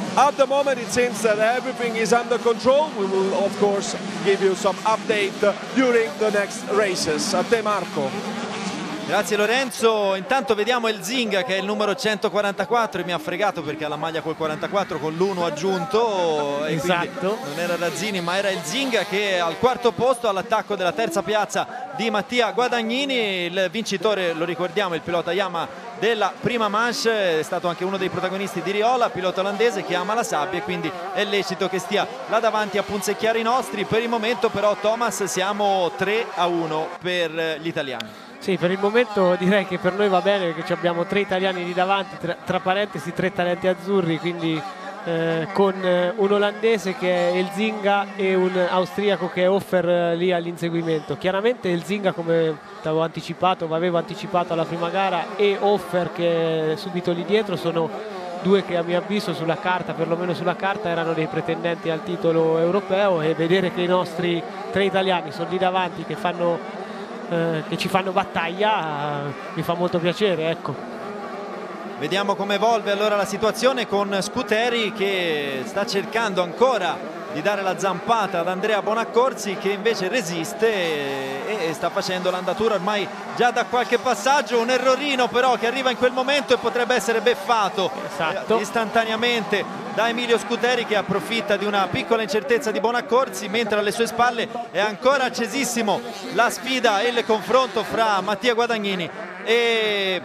At the moment it seems that everything is under control. We will of course give you some update during the next races. A te Marco. Grazie Lorenzo, intanto vediamo il Zinga che è il numero 144 e mi ha fregato perché ha la maglia col 44 con l'1 aggiunto, e esatto, non era Razzini ma era il Zinga che è al quarto posto all'attacco della terza piazza di Mattia Guadagnini. Il vincitore, lo ricordiamo, il pilota Yamaha della prima manche, è stato anche uno dei protagonisti di Riola, pilota olandese che ama la sabbia e quindi è lecito che stia là davanti a punzecchiare i nostri. Per il momento però Thomas siamo 3-1 per gli italiani. Sì, per il momento direi che per noi va bene perché abbiamo 3 italiani lì davanti, tra parentesi 3 talenti azzurri, quindi con un olandese che è il Zinga e un austriaco che è Hoffer lì all'inseguimento. Chiaramente il Zinga, come avevo anticipato alla prima gara, e Hoffer che è subito lì dietro sono due che a mio avviso sulla carta, perlomeno sulla carta, erano dei pretendenti al titolo europeo, e vedere che i nostri 3 italiani sono lì davanti che ci fanno battaglia mi fa molto piacere, ecco. Vediamo come evolve allora la situazione con Scuteri che sta cercando ancora di dare la zampata ad Andrea Bonaccorsi, che invece resiste e sta facendo l'andatura ormai già da qualche passaggio. Un errorino però che arriva in quel momento e potrebbe essere beffato istantaneamente da Emilio Scuteri, che approfitta di una piccola incertezza di Bonaccorsi, mentre alle sue spalle è ancora accesissimo la sfida e il confronto fra Mattia Guadagnini e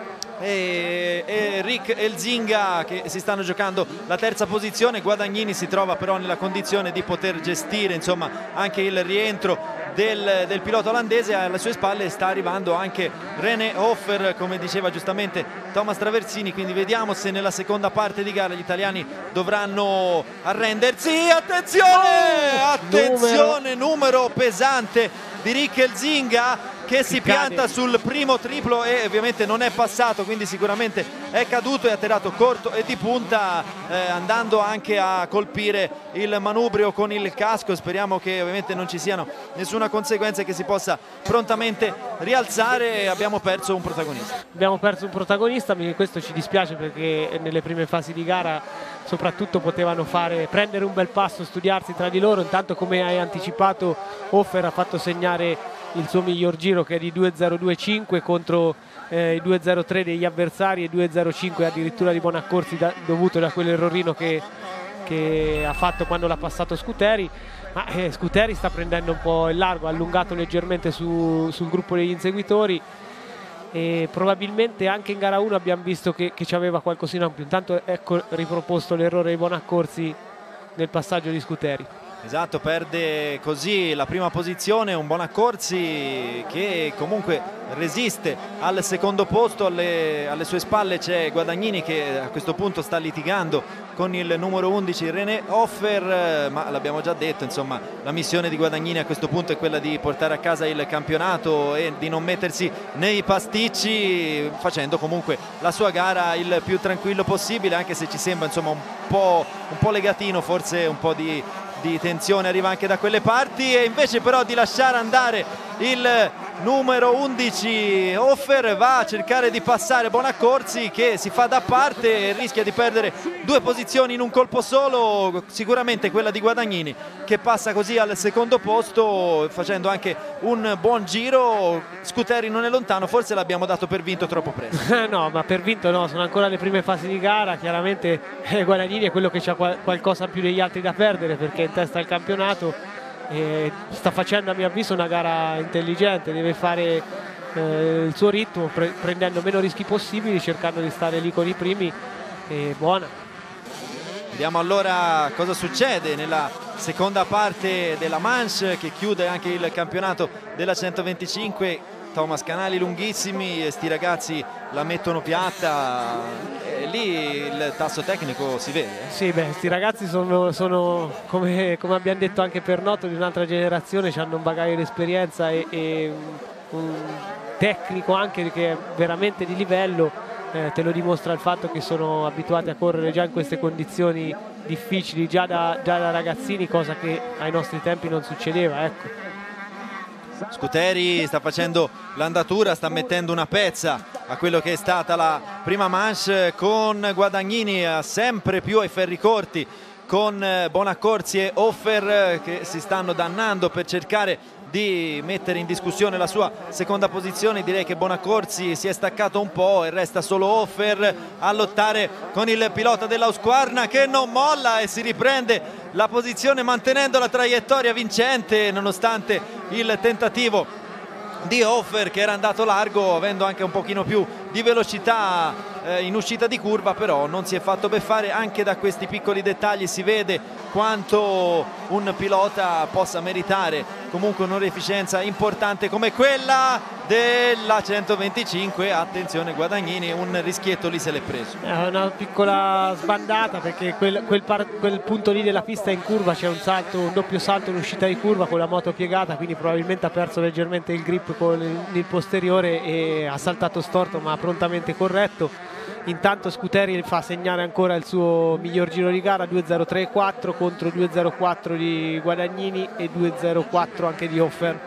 Rick e il Zinga, che si stanno giocando la terza posizione. Guadagnini si trova però nella condizione di poter gestire insomma anche il rientro del pilota olandese. Alle sue spalle sta arrivando anche René Hoffer, come diceva giustamente Thomas Traversini, quindi vediamo se nella seconda parte di gara gli italiani dovranno arrendersi. Attenzione, numero pesante di Rick El Zinga che si pianta sul primo triplo e ovviamente non è passato, quindi sicuramente è caduto e ha tirato corto e di punta, andando anche a colpire il manubrio con il casco. Speriamo che ovviamente non ci siano nessuna conseguenza e che si possa prontamente rialzare. Abbiamo perso un protagonista. Questo ci dispiace perché nelle prime fasi di gara soprattutto potevano prendere un bel passo, studiarsi tra di loro. Intanto, come hai anticipato, Hoffer ha fatto segnare il suo miglior giro, che è di 2.02.5 contro i 2.03 degli avversari e 2.05 addirittura di Bonaccorsi, dovuto da quell'errorino che ha fatto quando l'ha passato Scuteri. Ma Scuteri sta prendendo un po' il largo, ha allungato leggermente sul gruppo degli inseguitori, e probabilmente anche in gara 1 abbiamo visto che c'aveva qualcosina in più. Intanto ecco riproposto l'errore di Bonaccorsi nel passaggio di Scuteri. Esatto, perde così la prima posizione un Bonaccorsi che comunque resiste al secondo posto. Alle sue spalle c'è Guadagnini che a questo punto sta litigando con il numero 11 René Hoffer, ma l'abbiamo già detto, insomma la missione di Guadagnini a questo punto è quella di portare a casa il campionato e di non mettersi nei pasticci, facendo comunque la sua gara il più tranquillo possibile, anche se ci sembra insomma un po' legatino, forse un po' di tensione arriva anche da quelle parti, e invece però di lasciare andare il numero 11 Hoffer va a cercare di passare Bonaccorsi, che si fa da parte e rischia di perdere 2 posizioni in un colpo solo. Sicuramente quella di Guadagnini, che passa così al secondo posto facendo anche un buon giro. Scuteri non è lontano, forse l'abbiamo dato per vinto troppo presto. No, ma per vinto no, sono ancora le prime fasi di gara. Chiaramente Guadagnini è quello che ha qualcosa più degli altri da perdere, perché è in testa al campionato. Sta facendo a mio avviso una gara intelligente, deve fare il suo ritmo, prendendo meno rischi possibili, cercando di stare lì con i primi. Buona. Vediamo allora cosa succede nella seconda parte della manche, che chiude anche il campionato della 125. Thomas, canali lunghissimi, sti ragazzi la mettono piatta, e lì il tasso tecnico si vede. Sì, sti ragazzi sono come abbiamo detto anche per Noto, di un'altra generazione, hanno un bagaglio di esperienza e un tecnico anche che è veramente di livello. Te lo dimostra il fatto che sono abituati a correre già in queste condizioni difficili già da ragazzini, cosa che ai nostri tempi non succedeva, ecco. Scuteri sta facendo l'andatura, sta mettendo una pezza a quello che è stata la prima manche, con Guadagnini sempre più ai ferri corti, con Bonaccorsi e Hofer che si stanno dannando per cercare di mettere in discussione la sua seconda posizione. Direi che Bonaccorsi si è staccato un po' e resta solo Hofer a lottare con il pilota della Husqvarna, che non molla e si riprende la posizione mantenendo la traiettoria vincente nonostante il tentativo di Hofer, che era andato largo avendo anche un pochino più di velocità in uscita di curva, però non si è fatto beffare. Anche da questi piccoli dettagli si vede quanto un pilota possa meritare comunque un'efficienza importante come quella della 125. Attenzione Guadagnini, un rischietto lì se l'è preso. È una piccola sbandata, perché quel punto lì della pista in curva c'è un doppio salto in uscita di curva con la moto piegata, quindi probabilmente ha perso leggermente il grip con il posteriore e ha saltato storto, ma prontamente corretto. Intanto Scuteri fa segnare ancora il suo miglior giro di gara, 2.03.4 contro 2.04 di Guadagnini e 2.04 anche di Hofer.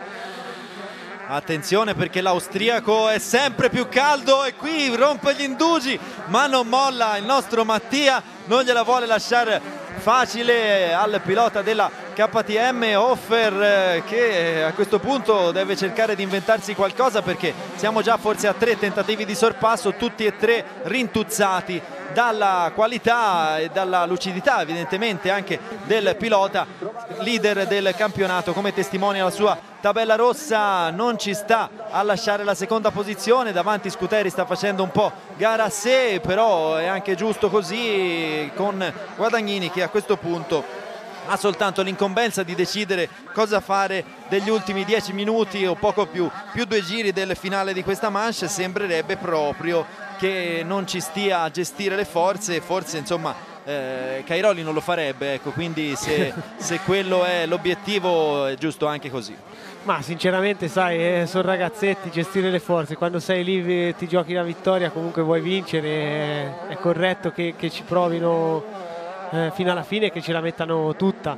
Attenzione perché l'austriaco è sempre più caldo e qui rompe gli indugi, ma non molla il nostro Mattia, non gliela vuole lasciare facile al pilota della KTM. Hofer che a questo punto deve cercare di inventarsi qualcosa, perché siamo già forse a 3 tentativi di sorpasso, tutti e 3 rintuzzati dalla qualità e dalla lucidità evidentemente anche del pilota leader del campionato, come testimonia la sua tabella rossa. Non ci sta a lasciare la seconda posizione, davanti Scuteri sta facendo un po' gara a sé, però è anche giusto così, con Guadagnini che a questo punto ha soltanto l'incombenza di decidere cosa fare degli ultimi 10 minuti o poco più 2 giri del finale di questa manche. Sembrerebbe proprio che non ci stia a gestire le forze, forse insomma Cairoli non lo farebbe, ecco, quindi se quello è l'obiettivo è giusto anche così. Ma sinceramente sai, sono ragazzetti, gestire le forze, quando sei lì ti giochi la vittoria, comunque vuoi vincere, è corretto che ci provino fino alla fine, che ce la mettano tutta.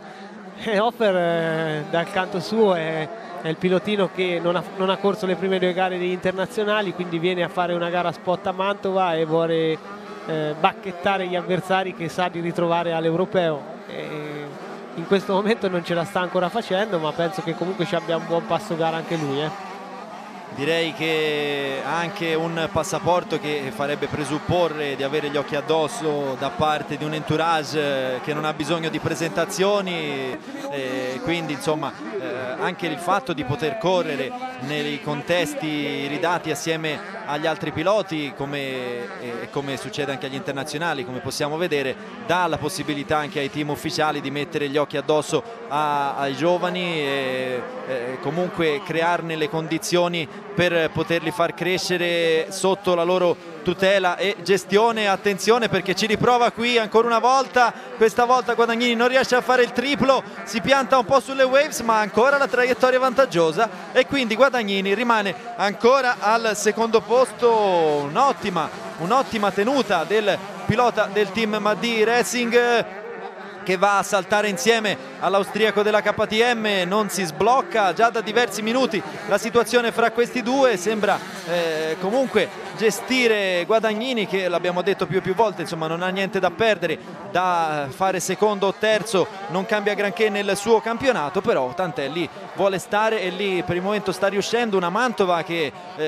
Hofer dal canto suo è il pilotino che non ha corso le prime 2 gare degli internazionali, quindi viene a fare una gara spot a Mantova e vuole bacchettare gli avversari che sa di ritrovare all'europeo. In questo momento non ce la sta ancora facendo, ma penso che comunque ci abbia un buon passo gara anche lui. Direi che ha anche un passaporto che farebbe presupporre di avere gli occhi addosso da parte di un entourage che non ha bisogno di presentazioni, quindi insomma anche il fatto di poter correre nei contesti ridati assieme agli altri piloti, come succede anche agli internazionali, come possiamo vedere, dà la possibilità anche ai team ufficiali di mettere gli occhi addosso ai giovani e comunque crearne le condizioni per poterli far crescere sotto la loro tutela e gestione. Attenzione perché ci riprova qui ancora una volta, questa volta Guadagnini non riesce a fare il triplo, si pianta un po' sulle waves, ma ancora la traiettoria vantaggiosa e quindi Guadagnini rimane ancora al secondo posto. Un'ottima tenuta del pilota del team Maddi Racing, che va a saltare insieme all'austriaco della KTM, non si sblocca già da diversi minuti la situazione fra questi due. Sembra comunque gestire Guadagnini, che l'abbiamo detto più volte, insomma non ha niente da perdere, da fare secondo o terzo non cambia granché nel suo campionato, però tant'è, lì vuole stare e lì per il momento sta riuscendo. Una Mantova che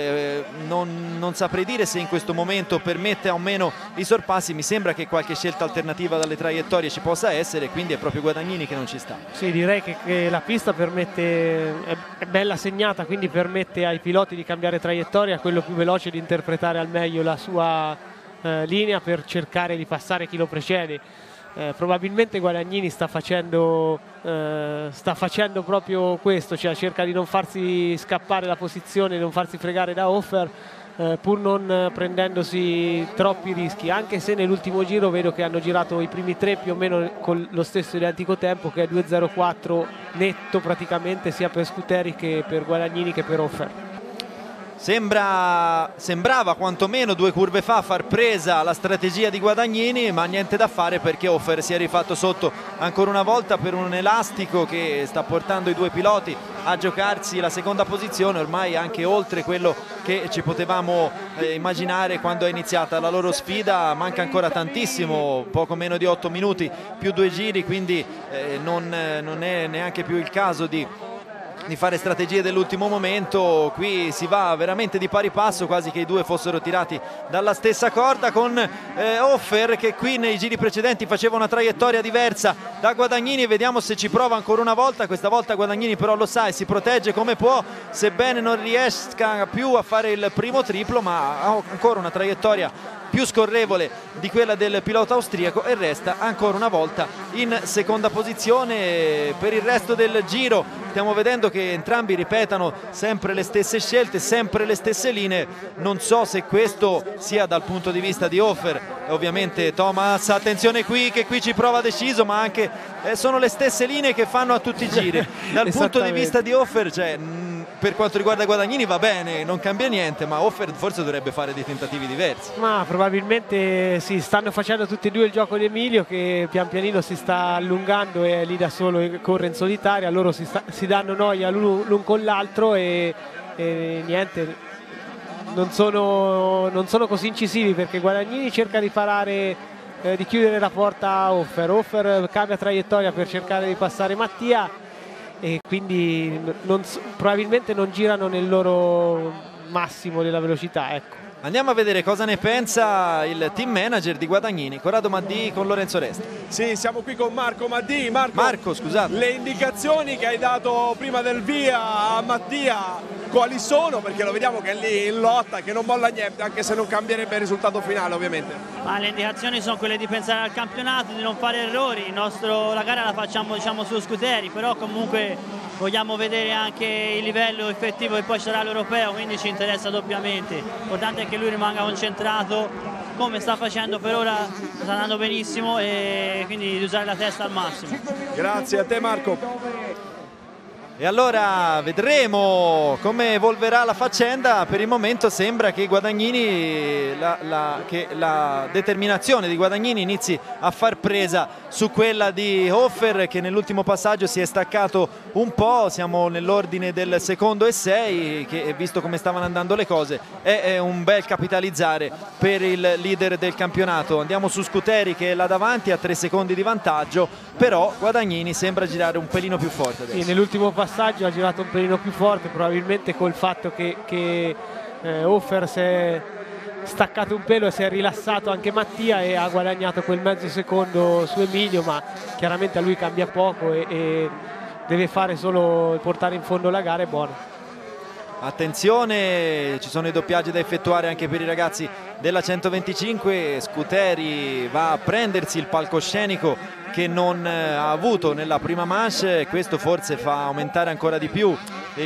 non saprei dire se in questo momento permette o meno i sorpassi, mi sembra che qualche scelta alternativa dalle traiettorie ci possa essere, quindi è proprio Guadagnini che non ci sta. Sì, direi che la pista permette, è bella segnata, quindi permette ai piloti di cambiare traiettoria, quello più veloce di interpretare al meglio la sua linea per cercare di passare chi lo precede. Probabilmente Guadagnini sta facendo proprio questo, cioè cerca di non farsi scappare la posizione, non farsi fregare da Hofer, pur non prendendosi troppi rischi, anche se nell'ultimo giro vedo che hanno girato i primi 3 più o meno con lo stesso identico tempo, che è 2.04 netto praticamente sia per Scuteri che per Guadagnini che per Hofer. Sembrava quantomeno 2 curve fa far presa la strategia di Guadagnini, ma niente da fare perché Hofer si è rifatto sotto ancora una volta per un elastico che sta portando i 2 piloti a giocarsi la seconda posizione, ormai anche oltre quello che ci potevamo immaginare quando è iniziata la loro sfida. Manca ancora tantissimo, poco meno di 8 minuti più 2 giri, quindi non è neanche più il caso di fare strategie dell'ultimo momento. Qui si va veramente di pari passo, quasi che i due fossero tirati dalla stessa corda, con Hofer che qui nei giri precedenti faceva una traiettoria diversa da Guadagnini. Vediamo se ci prova ancora una volta. Questa volta Guadagnini però lo sa e si protegge come può, sebbene non riesca più a fare il primo triplo, ma ha ancora una traiettoria più scorrevole di quella del pilota austriaco e resta ancora una volta in seconda posizione. Per il resto del giro stiamo vedendo che entrambi ripetano sempre le stesse scelte, sempre le stesse linee. Non so se questo sia dal punto di vista di Hofer, ovviamente Thomas, attenzione qui che qui ci prova deciso, ma anche sono le stesse linee che fanno a tutti i giri. Dal punto di vista di Hofer, cioè, per quanto riguarda Guadagnini va bene, non cambia niente, ma Hofer forse dovrebbe fare dei tentativi diversi. Ma probabilmente sì, stanno facendo tutti e due il gioco di Emilio, che pian pianino si sta allungando e è lì da solo e corre in solitaria. Loro si danno noia l'un con l'altro e niente, non sono così incisivi, perché Guadagnini cerca di di chiudere la porta a Hofer. Hofer cambia traiettoria per cercare di passare Mattia e quindi probabilmente non girano nel loro massimo della velocità, ecco. Andiamo a vedere cosa ne pensa il team manager di Guadagnini, Corrado Maddì con Lorenzo Resta. Sì, siamo qui con Marco Maddì. Marco, scusate. Le indicazioni che hai dato prima del via a Mattia quali sono? Perché lo vediamo che è lì in lotta, che non molla niente, anche se non cambierebbe il risultato finale ovviamente. Ma le indicazioni sono quelle di pensare al campionato, di non fare errori. La gara la facciamo su Scuteri, però comunque vogliamo vedere anche il livello effettivo che poi sarà l'europeo, quindi ci interessa doppiamente. L'importante è che lui rimanga concentrato come sta facendo per ora, sta andando benissimo, e quindi di usare la testa al massimo. Grazie a te Marco. E allora vedremo come evolverà la faccenda. Per il momento sembra che Guadagnini, che la determinazione di Guadagnini inizi a far presa su quella di Hofer, che nell'ultimo passaggio si è staccato un po'. Siamo nell'ordine del secondo e 6, che visto come stavano andando le cose è un bel capitalizzare per il leader del campionato. Andiamo su Scuteri che è là davanti a 3 secondi di vantaggio, però Guadagnini sembra girare un pelino più forte adesso. Sì, nell'ultimo passaggio ha girato un pelino più forte, probabilmente col fatto che Hofer si è staccato un pelo e si è rilassato anche Mattia e ha guadagnato quel mezzo secondo su Emilio, ma chiaramente a lui cambia poco e deve fare solo portare in fondo la gara, è buono. Attenzione, ci sono i doppiaggi da effettuare anche per i ragazzi della 125. Scuteri va a prendersi il palcoscenico che non ha avuto nella prima manche. Questo forse fa aumentare ancora di più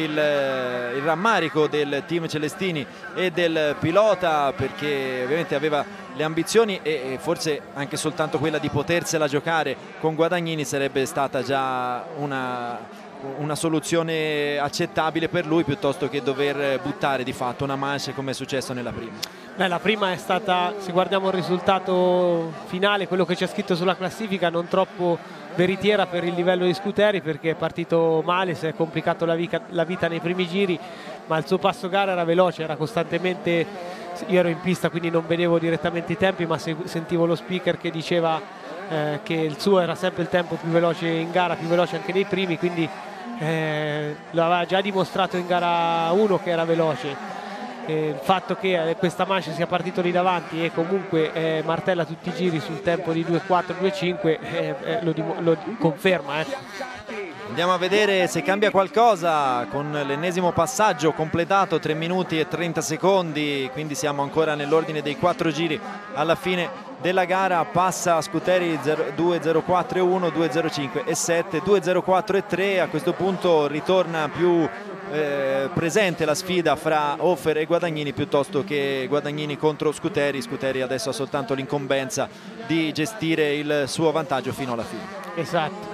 il rammarico del team Celestini e del pilota, perché ovviamente aveva le ambizioni e forse anche soltanto quella di potersela giocare con Guadagnini sarebbe stata già una soluzione accettabile per lui, piuttosto che dover buttare di fatto una manche come è successo nella prima. La prima è stata, se guardiamo il risultato finale, quello che c'è scritto sulla classifica, non troppo veritiera per il livello di Scuteri, perché è partito male, si è complicato la vita nei primi giri, ma il suo passo gara era veloce, era costantemente, io ero in pista quindi non vedevo direttamente i tempi, ma sentivo lo speaker che diceva che il suo era sempre il tempo più veloce in gara, più veloce anche nei primi, quindi lo aveva già dimostrato in gara 1 che era veloce. Il fatto che questa manche sia partito lì davanti e comunque martella tutti i giri sul tempo di 2.4, 2.5 lo conferma. Andiamo a vedere se cambia qualcosa con l'ennesimo passaggio completato, 3 minuti e 30 secondi, quindi siamo ancora nell'ordine dei 4 giri alla fine della gara. Passa Scuteri 2.04 e 1, 2.05 e 7, 2.04 e 3. A questo punto ritorna più presente la sfida fra Hofer e Guadagnini piuttosto che Guadagnini contro Scuteri. Scuteri adesso ha soltanto l'incombenza di gestire il suo vantaggio fino alla fine. Esatto.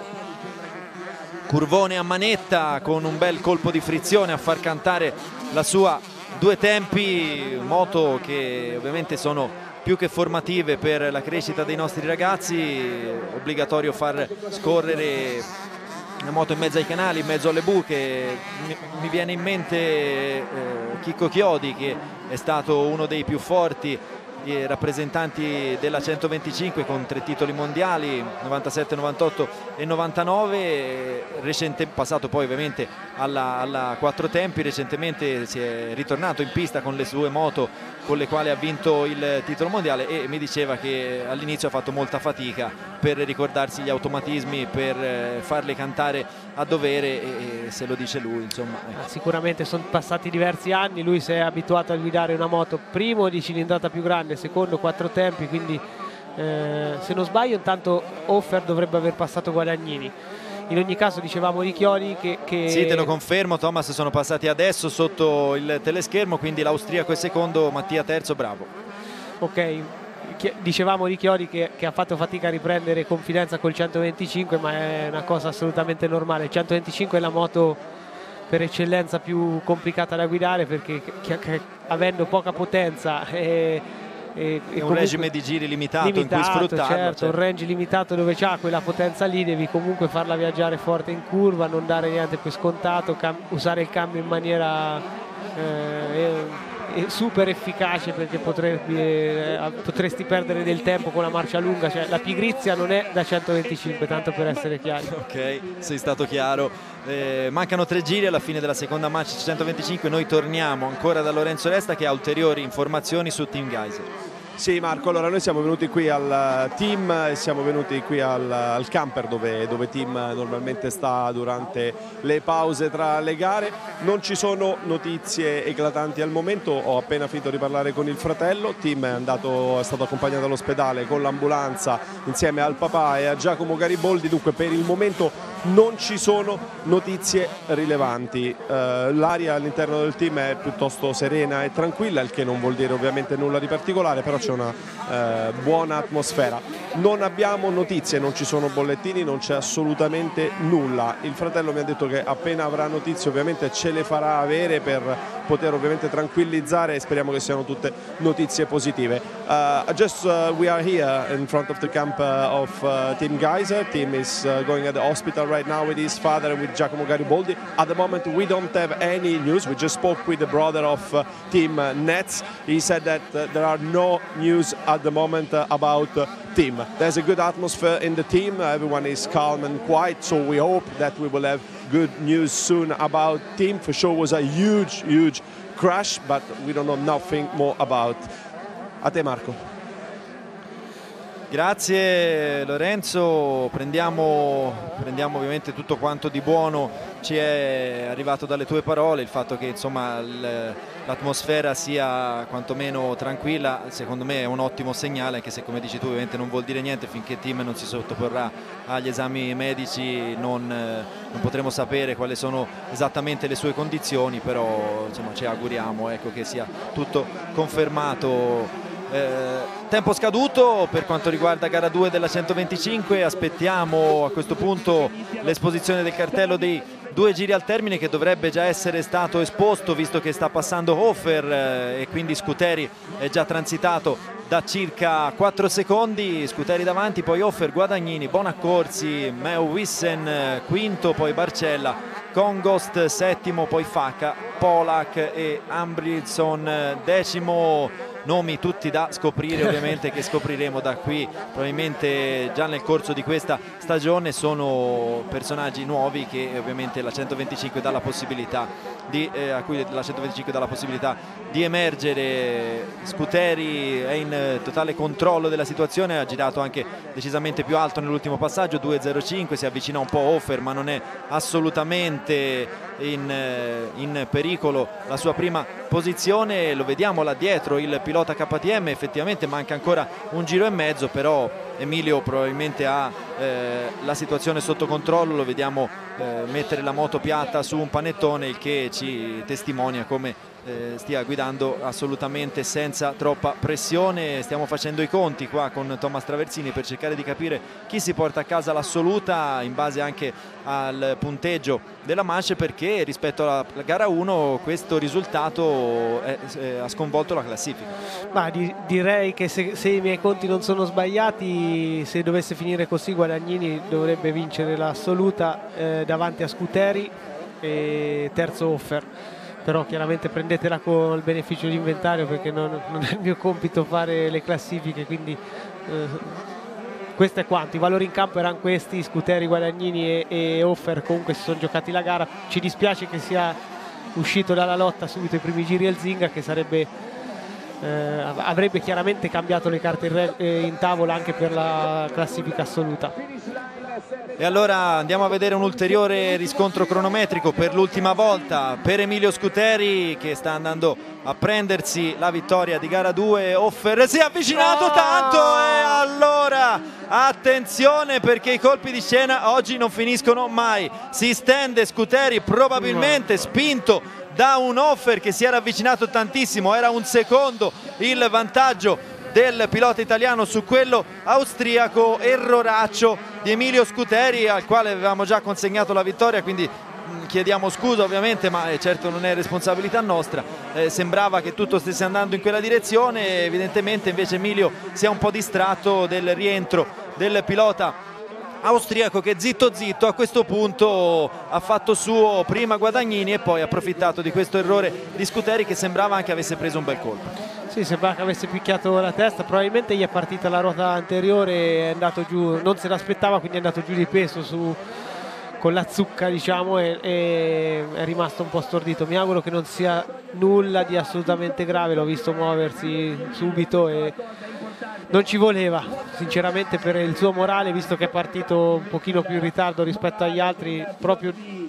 Curvone a manetta con un bel colpo di frizione a far cantare la sua due tempi, moto che ovviamente sono più che formative per la crescita dei nostri ragazzi. Obbligatorio far scorrere una moto in mezzo ai canali, in mezzo alle buche. Mi viene in mente Chicco Chiodi, che è stato uno dei più forti rappresentanti della 125 con 3 titoli mondiali, 97, 98 e 99, passato poi ovviamente alla 4 tempi. Recentemente si è ritornato in pista con le sue moto con le quali ha vinto il titolo mondiale, e mi diceva che all'inizio ha fatto molta fatica per ricordarsi gli automatismi, per farli cantare a dovere, e se lo dice lui, insomma. Sicuramente sono passati diversi anni, lui si è abituato a guidare una moto, primo di cilindrata più grande, secondo 4 tempi, quindi se non sbaglio intanto Hofer dovrebbe aver passato Guadagnini. In ogni caso dicevamo di Chiodi che... Sì, te lo confermo Thomas, sono passati adesso sotto il teleschermo, quindi l'austriaco è secondo, Mattia terzo, bravo. Ok, dicevamo di Chiodi che ha fatto fatica a riprendere confidenza col 125, ma è una cosa assolutamente normale. Il 125 è la moto per eccellenza più complicata da guidare, perché avendo poca potenza e un regime di giri limitato in cui sfruttarlo, certo, un range limitato dove c'ha quella potenza lì, devi comunque farla viaggiare forte in curva, non dare niente per scontato, usare il cambio in maniera super efficace, perché potresti perdere del tempo con la marcia lunga. Cioè, la pigrizia non è da 125, tanto per essere chiari. Ok, sei stato chiaro. Mancano 3 giri alla fine della seconda match 125. Noi torniamo ancora da Lorenzo Resta, che ha ulteriori informazioni su Team Geyser. Sì Marco, allora noi siamo venuti qui al team e siamo venuti qui al camper dove team normalmente sta durante le pause tra le gare. Non ci sono notizie eclatanti al momento, ho appena finito di parlare con il fratello. Team è stato accompagnato all'ospedale con l'ambulanza insieme al papà e a Giacomo Gariboldi, dunque per il momento non ci sono notizie rilevanti. L'aria all'interno del team è piuttosto serena e tranquilla, il che non vuol dire ovviamente nulla di particolare, però c'è una buona atmosfera. Non abbiamo notizie, non ci sono bollettini, non c'è assolutamente nulla. Il fratello mi ha detto che appena avrà notizie ovviamente ce le farà avere per poter ovviamente tranquillizzare, e speriamo che siano tutte notizie positive. We are here in front of the camp of Team Geyser. Team is going at the hospital right now with his father and with Giacomo Gariboldi. At the moment we don't have any news. We just spoke with the brother of Team Nets. He said that there are no news at the moment about team. There's a good atmosphere in the team. Everyone is calm and quiet, so we hope that we will have good news soon about team. For sure was a huge crash, but we don't know nothing more about. A te Marco. Grazie Lorenzo, prendiamo ovviamente tutto quanto di buono ci è arrivato dalle tue parole, il fatto che insomma l'atmosfera sia quantomeno tranquilla, secondo me è un ottimo segnale, anche se come dici tu ovviamente non vuol dire niente finché il team non si sottoporrà agli esami medici, non potremo sapere quali sono esattamente le sue condizioni, però insomma ci auguriamo, ecco, che sia tutto confermato. Tempo scaduto per quanto riguarda gara 2 della 125, aspettiamo a questo punto l'esposizione del cartello dei 2 giri al termine, che dovrebbe già essere stato esposto visto che sta passando Hofer e quindi Scuteri è già transitato da circa 4 secondi. Scuteri davanti, poi Hofer, Guadagnini, Bonaccorsi, Meo Wissen quinto, poi Barcella, Kongost settimo, poi Faca, Polak e Ambrilson decimo. Nomi tutti da scoprire ovviamente, che scopriremo da qui probabilmente già nel corso di questa stagione. Sono personaggi nuovi che ovviamente la 125 dà la possibilità a cui la 125 dà la possibilità di emergere. Scuteri è in totale controllo della situazione, ha girato anche decisamente più alto nell'ultimo passaggio, 2.05, si avvicina un po' Hofer ma non è assolutamente in pericolo la sua prima posizione. Lo vediamo là dietro il pilota KTM, effettivamente manca ancora un giro e mezzo, però Emilio probabilmente ha la situazione sotto controllo, lo vediamo mettere la moto piatta su un panettone, il che ci testimonia come stia guidando assolutamente senza troppa pressione. Stiamo facendo i conti qua con Thomas Traversini per cercare di capire chi si porta a casa l'assoluta in base anche al punteggio della manche, perché rispetto alla gara 1 questo risultato ha sconvolto la classifica. Ma direi che se i miei conti non sono sbagliati, se dovesse finire così Guadagnini dovrebbe vincere l'assoluta davanti a Scuteri e terzo Hofer. Però chiaramente prendetela con il beneficio di inventario, perché non è il mio compito fare le classifiche, quindi questo è quanto. I valori in campo erano questi: Scuteri, Guadagnini e Hofer comunque si sono giocati la gara. Ci dispiace che sia uscito dalla lotta subito i primi giri il Zinga, che avrebbe chiaramente cambiato le carte in tavola anche per la classifica assoluta. E allora andiamo a vedere un ulteriore riscontro cronometrico per l'ultima volta per Emilio Scuteri, che sta andando a prendersi la vittoria di gara 2. Hofer si è avvicinato tanto, e allora attenzione, perché i colpi di scena oggi non finiscono mai. Si stende Scuteri, probabilmente spinto da un Hofer che si era avvicinato tantissimo. Era un secondo il vantaggio del pilota italiano su quello austriaco. Erroraccio di Emilio Scuteri, al quale avevamo già consegnato la vittoria, quindi chiediamo scusa ovviamente, ma certo non è responsabilità nostra. Sembrava che tutto stesse andando in quella direzione, evidentemente invece Emilio si è un po' distratto del rientro del pilota austriaco, che zitto zitto a questo punto ha fatto suo prima Guadagnini e poi ha approfittato di questo errore di Scuteri, che sembrava anche avesse preso un bel colpo. Sì, sembrava che avesse picchiato la testa, probabilmente gli è partita la ruota anteriore, è andato giù, non se l'aspettava, quindi è andato giù di peso con la zucca, diciamo, e è rimasto un po' stordito. Mi auguro che non sia nulla di assolutamente grave, l'ho visto muoversi subito e non ci voleva, sinceramente, per il suo morale, visto che è partito un pochino più in ritardo rispetto agli altri, proprio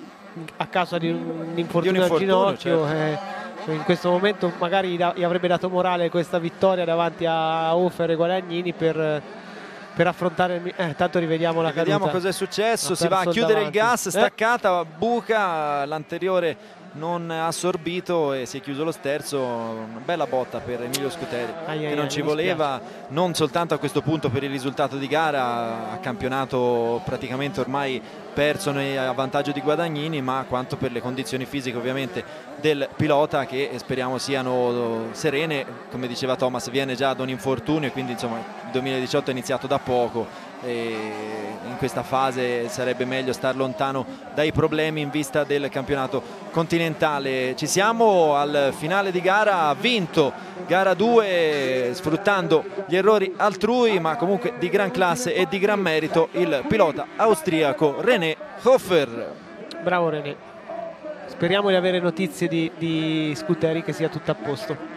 a causa di un infortunio al ginocchio. Certo. In questo momento magari gli avrebbe dato morale questa vittoria davanti a Hofer e Guadagnini per affrontare tanto rivediamo la caduta. Vediamo cosa è successo. Si va a chiudere davanti. Il gas, staccata, buca, l'anteriore non ha assorbito e si è chiuso lo sterzo. Una bella botta per Emilio Scuteri, che non ci voleva, non soltanto a questo punto per il risultato di gara, a campionato praticamente ormai perso a vantaggio di Guadagnini, ma quanto per le condizioni fisiche ovviamente del pilota, che speriamo siano serene. Come diceva Thomas, viene già da un infortunio e quindi insomma il 2018 è iniziato da poco e in questa fase sarebbe meglio star lontano dai problemi in vista del campionato continentale. Ci siamo al finale di gara, ha vinto gara 2 sfruttando gli errori altrui, ma comunque di gran classe e di gran merito, il pilota austriaco René Hofer. Bravo René, speriamo di avere notizie di Scuteri, che sia tutto a posto.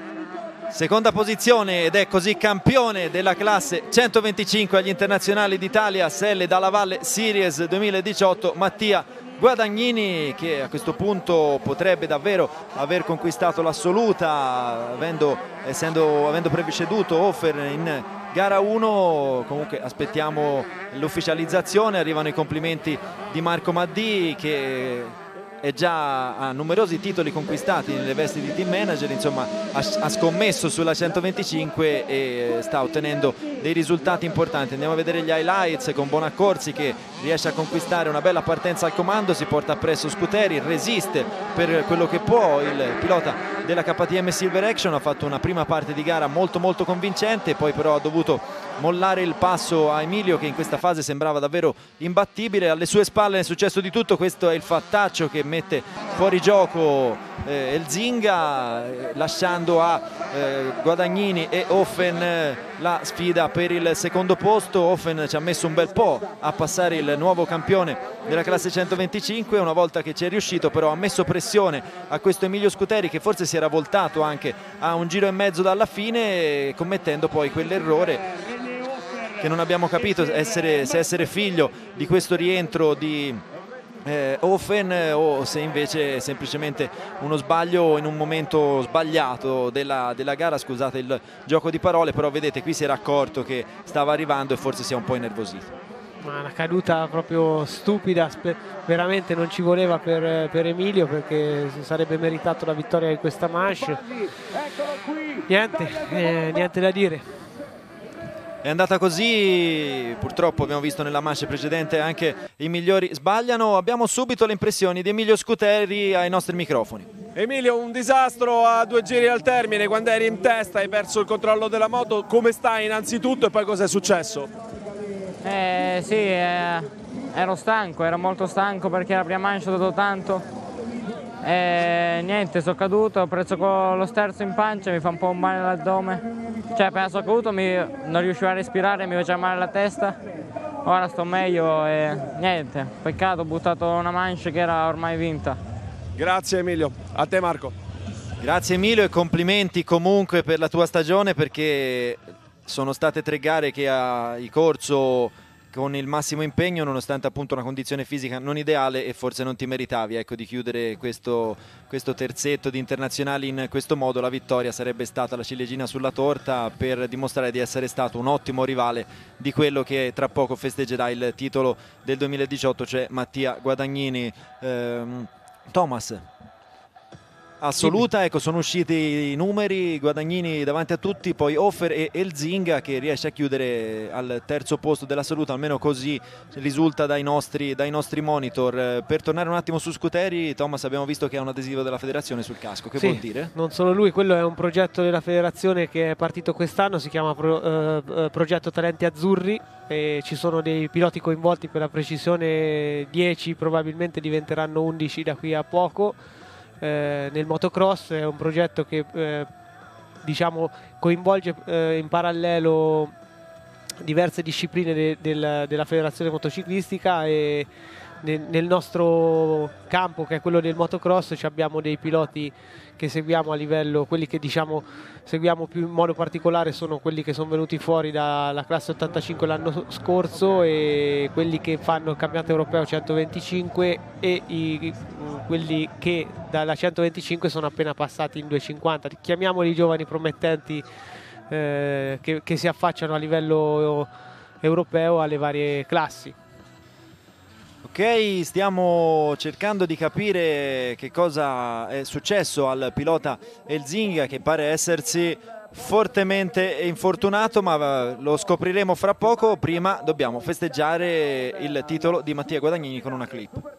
Seconda posizione, ed è così campione della classe 125 agli internazionali d'Italia Selle Dalla Valle Series 2018, Mattia Guadagnini, che a questo punto potrebbe davvero aver conquistato l'assoluta, avendo preceduto Hofer in gara 1. Comunque aspettiamo l'ufficializzazione, arrivano i complimenti di Marco Maddì, che è già a numerosi titoli conquistati nelle vesti di team manager, insomma ha scommesso sulla 125 e sta ottenendo dei risultati importanti. Andiamo a vedere gli highlights con Bonaccorsi, che riesce a conquistare una bella partenza al comando, si porta appresso Scuteri, resiste per quello che può. Il pilota della KTM Silver Action ha fatto una prima parte di gara molto molto convincente, poi però ha dovuto mollare il passo a Emilio, che in questa fase sembrava davvero imbattibile. Alle sue spalle è successo di tutto, questo è il fattaccio che mette fuori gioco il Zinga, lasciando a Guadagnini e Hofen la sfida per il secondo posto. Hofen ci ha messo un bel po' a passare il nuovo campione della classe 125, una volta che ci è riuscito però ha messo pressione a questo Emilio Scuteri, che forse si era voltato anche a un giro e mezzo dalla fine, commettendo poi quell'errore che non abbiamo capito se essere figlio di questo rientro di Hofen o se invece è semplicemente uno sbaglio in un momento sbagliato della gara. Scusate il gioco di parole, però vedete qui si era accorto che stava arrivando e forse si è un po' innervosito. Ma una caduta proprio stupida, veramente non ci voleva per Emilio, perché si sarebbe meritato la vittoria di questa manche. Niente da dire. È andata così, purtroppo abbiamo visto nella manche precedente anche i migliori sbagliano. Abbiamo subito le impressioni di Emilio Scuteri ai nostri microfoni. Emilio, un disastro a 2 giri al termine, quando eri in testa hai perso il controllo della moto, come stai innanzitutto e poi cosa è successo? Sì, ero stanco, ero molto stanco perché la prima manche ho dato tanto. Niente, sono caduto, ho preso con lo sterzo in pancia, mi fa un po' male all'addome. Cioè appena sono caduto non riuscivo a respirare, mi faceva male la testa. Ora sto meglio e niente, peccato, ho buttato una manche che era ormai vinta. Grazie Emilio, a te Marco. Grazie Emilio e complimenti comunque per la tua stagione, perché sono state 3 gare che hai corso con il massimo impegno, nonostante appunto una condizione fisica non ideale, e forse non ti meritavi, ecco, di chiudere questo terzetto di internazionali in questo modo. La vittoria sarebbe stata la ciliegina sulla torta per dimostrare di essere stato un ottimo rivale di quello che tra poco festeggerà il titolo del 2018, cioè Mattia Guadagnini. Thomas, assoluta, ecco, sono usciti i numeri, Guadagnini davanti a tutti, poi Hofer e Elzinga che riesce a chiudere al terzo posto dell'assoluta, almeno così risulta dai nostri monitor. Per tornare un attimo su Scuteri, Thomas, abbiamo visto che ha un adesivo della federazione sul casco, che vuol dire? Non solo lui, quello è un progetto della federazione che è partito quest'anno, si chiama Progetto Talenti Azzurri, e ci sono dei piloti coinvolti, per la precisione 10, probabilmente diventeranno 11 da qui a poco. Nel motocross è un progetto che diciamo coinvolge in parallelo diverse discipline della federazione motociclistica, e nel nostro campo, che è quello del motocross, abbiamo dei piloti che seguiamo a livello, quelli che diciamo seguiamo più in modo particolare sono quelli che sono venuti fuori dalla classe 85 l'anno scorso, e quelli che fanno il campionato europeo 125 e quelli che dalla 125 sono appena passati in 250. Chiamiamoli giovani promettenti che si affacciano a livello europeo alle varie classi. Ok, stiamo cercando di capire che cosa è successo al pilota Elzinga, che pare essersi fortemente infortunato, ma lo scopriremo fra poco. Prima dobbiamo festeggiare il titolo di Mattia Guadagnini con una clip.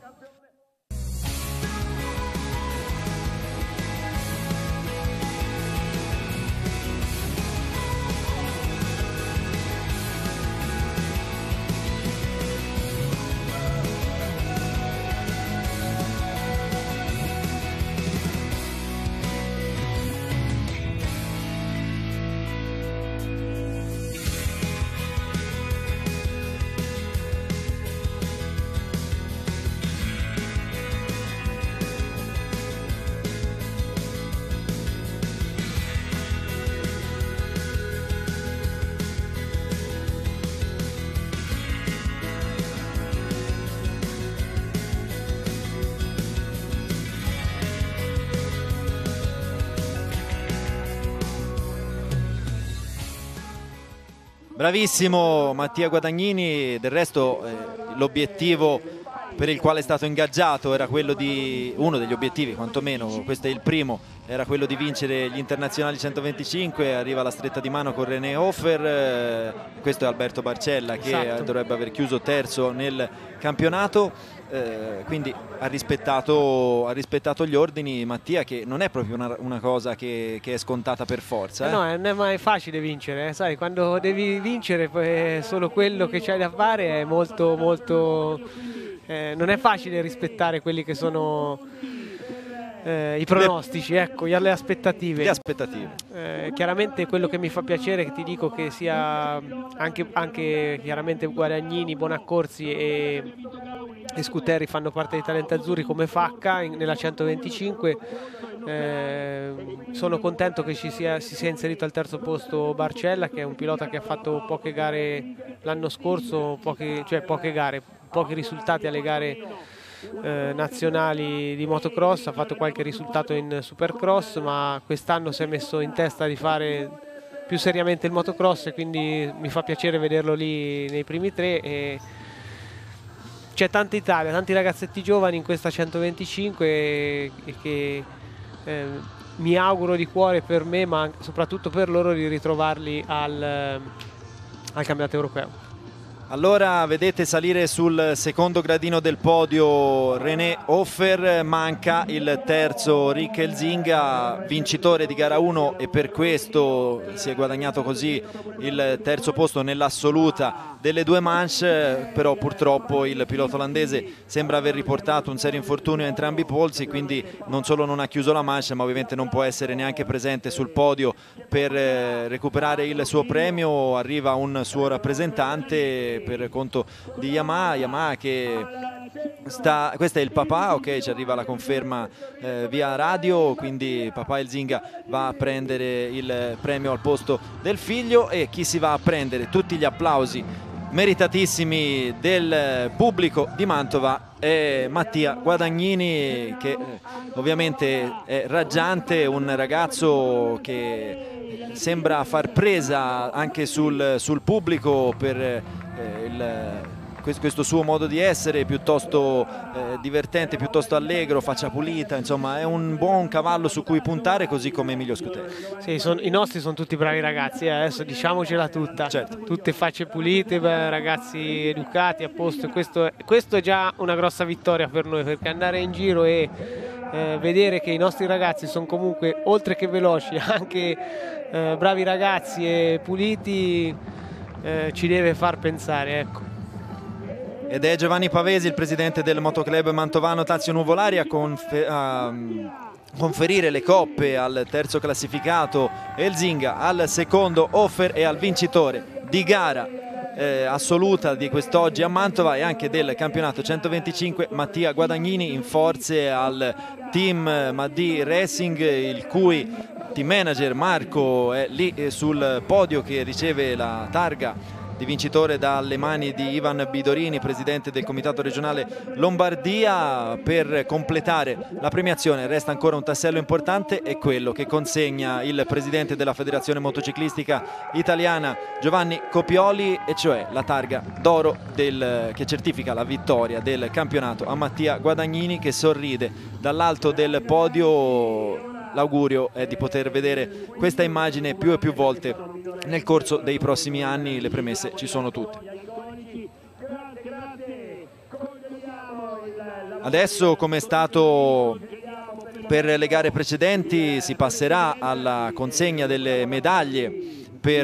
Bravissimo Mattia Guadagnini, del resto l'obiettivo per il quale è stato ingaggiato era quello di, uno degli obiettivi quantomeno, questo è il primo, era quello di vincere gli internazionali 125, arriva la stretta di mano con René Hofer, questo è Alberto Barcella che esatto, dovrebbe aver chiuso terzo nel campionato. Quindi ha rispettato gli ordini Mattia, che non è proprio una cosa che è scontata per forza. No, non è mai facile vincere, sai, quando devi vincere poi solo quello che c'hai da fare è molto non è facile rispettare quelli che sono i pronostici, ecco, le aspettative. Le aspettative. Chiaramente quello che mi fa piacere, che ti dico, che sia anche chiaramente Guadagnini, Bonaccorsi e Scuteri fanno parte dei Talenti Azzurri come Facca nella 125. Sono contento che si sia inserito al terzo posto Barcella, che è un pilota che ha fatto poche gare l'anno scorso, pochi risultati alle gare nazionali di motocross, ha fatto qualche risultato in supercross, ma quest'anno si è messo in testa di fare più seriamente il motocross, e quindi mi fa piacere vederlo lì nei primi tre, e c'è tanta Italia, tanti ragazzetti giovani in questa 125 e che mi auguro di cuore per me, ma soprattutto per loro, di ritrovarli al campionato europeo. Allora vedete salire sul secondo gradino del podio René Hofer, manca il terzo Rick Elzinga, vincitore di gara 1, e per questo si è guadagnato così il terzo posto nell'assoluta delle due manche, però purtroppo il pilota olandese sembra aver riportato un serio infortunio a entrambi i polsi, quindi non solo non ha chiuso la manche, ma ovviamente non può essere neanche presente sul podio per recuperare il suo premio. Arriva un suo rappresentante per conto di Yamaha che questo è il papà, ok, ci arriva la conferma via radio, quindi papà Elzinga va a prendere il premio al posto del figlio, e chi si va a prendere tutti gli applausi meritatissimi del pubblico di Mantova è Mattia Guadagnini, che ovviamente è raggiante, un ragazzo che sembra far presa anche sul pubblico per questo suo modo di essere piuttosto divertente, piuttosto allegro, faccia pulita, insomma è un buon cavallo su cui puntare, così come Emilio Scuteri. Sì, i nostri sono tutti bravi ragazzi, adesso diciamocela tutta, certo. Tutte facce pulite, ragazzi educati, a posto, e questo è già una grossa vittoria per noi, perché andare in giro e vedere che i nostri ragazzi sono comunque, oltre che veloci, anche bravi ragazzi e puliti, ci deve far pensare, ecco. Ed è Giovanni Pavesi, il presidente del motoclub mantovano Tazio Nuvolari, a conferire le coppe al terzo classificato Elzinga, al secondo Hofer e al vincitore di gara assoluta di quest'oggi a Mantova e anche del campionato 125 Mattia Guadagnini, in forze al team Maddi Racing, il cui team manager Marco è lì sul podio, che riceve la targa di vincitore dalle mani di Ivan Bidorini, presidente del comitato regionale Lombardia. Per completare la premiazione resta ancora un tassello importante, è quello che consegna il presidente della federazione motociclistica italiana Giovanni Copioli, e cioè la targa d'oro che certifica la vittoria del campionato a Mattia Guadagnini, che sorride dall'alto del podio. L'augurio è di poter vedere questa immagine più e più volte nel corso dei prossimi anni, le premesse ci sono tutte. Adesso, come è stato per le gare precedenti, si passerà alla consegna delle medaglie per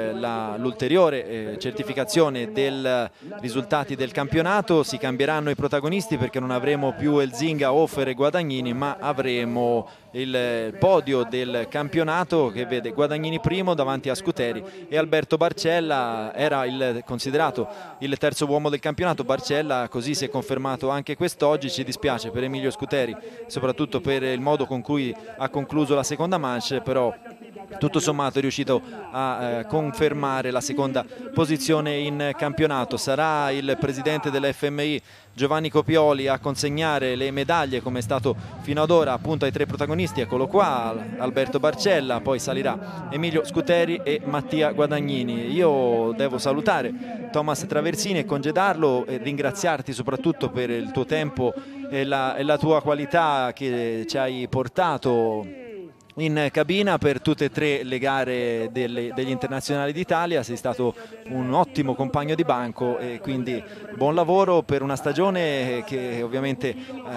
l'ulteriore certificazione dei risultati del campionato. Si cambieranno i protagonisti, perché non avremo più Elzinga, Hofer e Guadagnini, ma avremo il podio del campionato che vede Guadagnini primo davanti a Scuteri e Alberto Barcella. Era considerato il terzo uomo del campionato Barcella, così si è confermato anche quest'oggi. Ci dispiace per Emilio Scuteri, soprattutto per il modo con cui ha concluso la seconda manche, però tutto sommato è riuscito a confermare la seconda posizione in campionato. Sarà il presidente della FMI Giovanni Copioli a consegnare le medaglie, come è stato fino ad ora, appunto ai tre protagonisti. Eccolo qua, Alberto Barcella, poi salirà Emilio Scuteri e Mattia Guadagnini. Io devo salutare Thomas Traversini e congedarlo, e ringraziarti soprattutto per il tuo tempo e la tua qualità che ci hai portato in cabina per tutte e tre le gare degli internazionali d'Italia. Sei stato un ottimo compagno di banco, e quindi buon lavoro per una stagione che ovviamente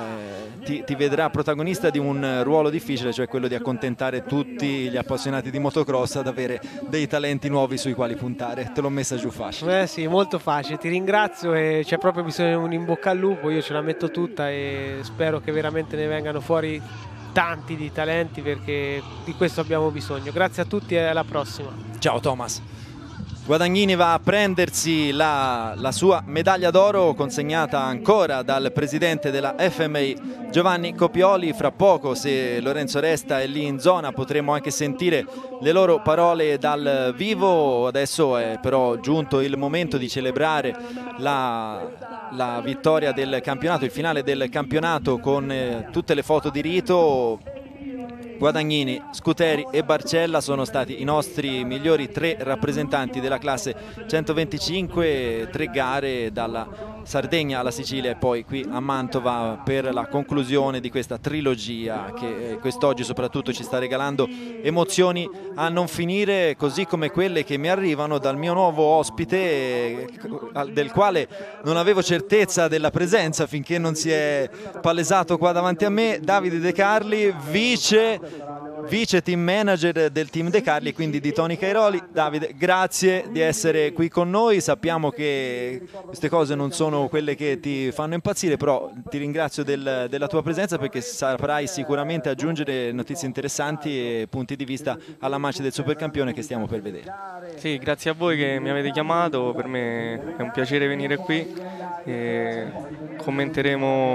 ti vedrà protagonista di un ruolo difficile, cioè quello di accontentare tutti gli appassionati di motocross ad avere dei talenti nuovi sui quali puntare. Te l'ho messa giù facile. Sì, molto facile, ti ringrazio, e c'è proprio bisogno di un in bocca al lupo. Io ce la metto tutta e spero che veramente ne vengano fuori tanti di talenti, perché di questo abbiamo bisogno. Grazie a tutti e alla prossima. Ciao Thomas. Guadagnini va a prendersi la sua medaglia d'oro, consegnata ancora dal presidente della FMI Giovanni Copioli. Fra poco, se Lorenzo Resta è lì in zona, potremo anche sentire le loro parole dal vivo. Adesso è però giunto il momento di celebrare la vittoria del campionato, il finale del campionato, con tutte le foto di rito. Guadagnini, Scuteri e Barcella sono stati i nostri migliori tre rappresentanti della classe 125, 3 gare dalla Sardegna alla Sicilia e poi qui a Mantova per la conclusione di questa trilogia che quest'oggi soprattutto ci sta regalando emozioni a non finire, così come quelle che mi arrivano dal mio nuovo ospite, del quale non avevo certezza della presenza finché non si è palesato qua davanti a me, Davide De Carli, vice team manager del team De Carli, quindi di Tony Cairoli. Davide, grazie di essere qui con noi, sappiamo che queste cose non sono quelle che ti fanno impazzire, però ti ringrazio della tua presenza, perché saprai sicuramente aggiungere notizie interessanti e punti di vista alla match del Supercampione che stiamo per vedere. Sì, grazie a voi che mi avete chiamato, per me è un piacere venire qui e commenteremo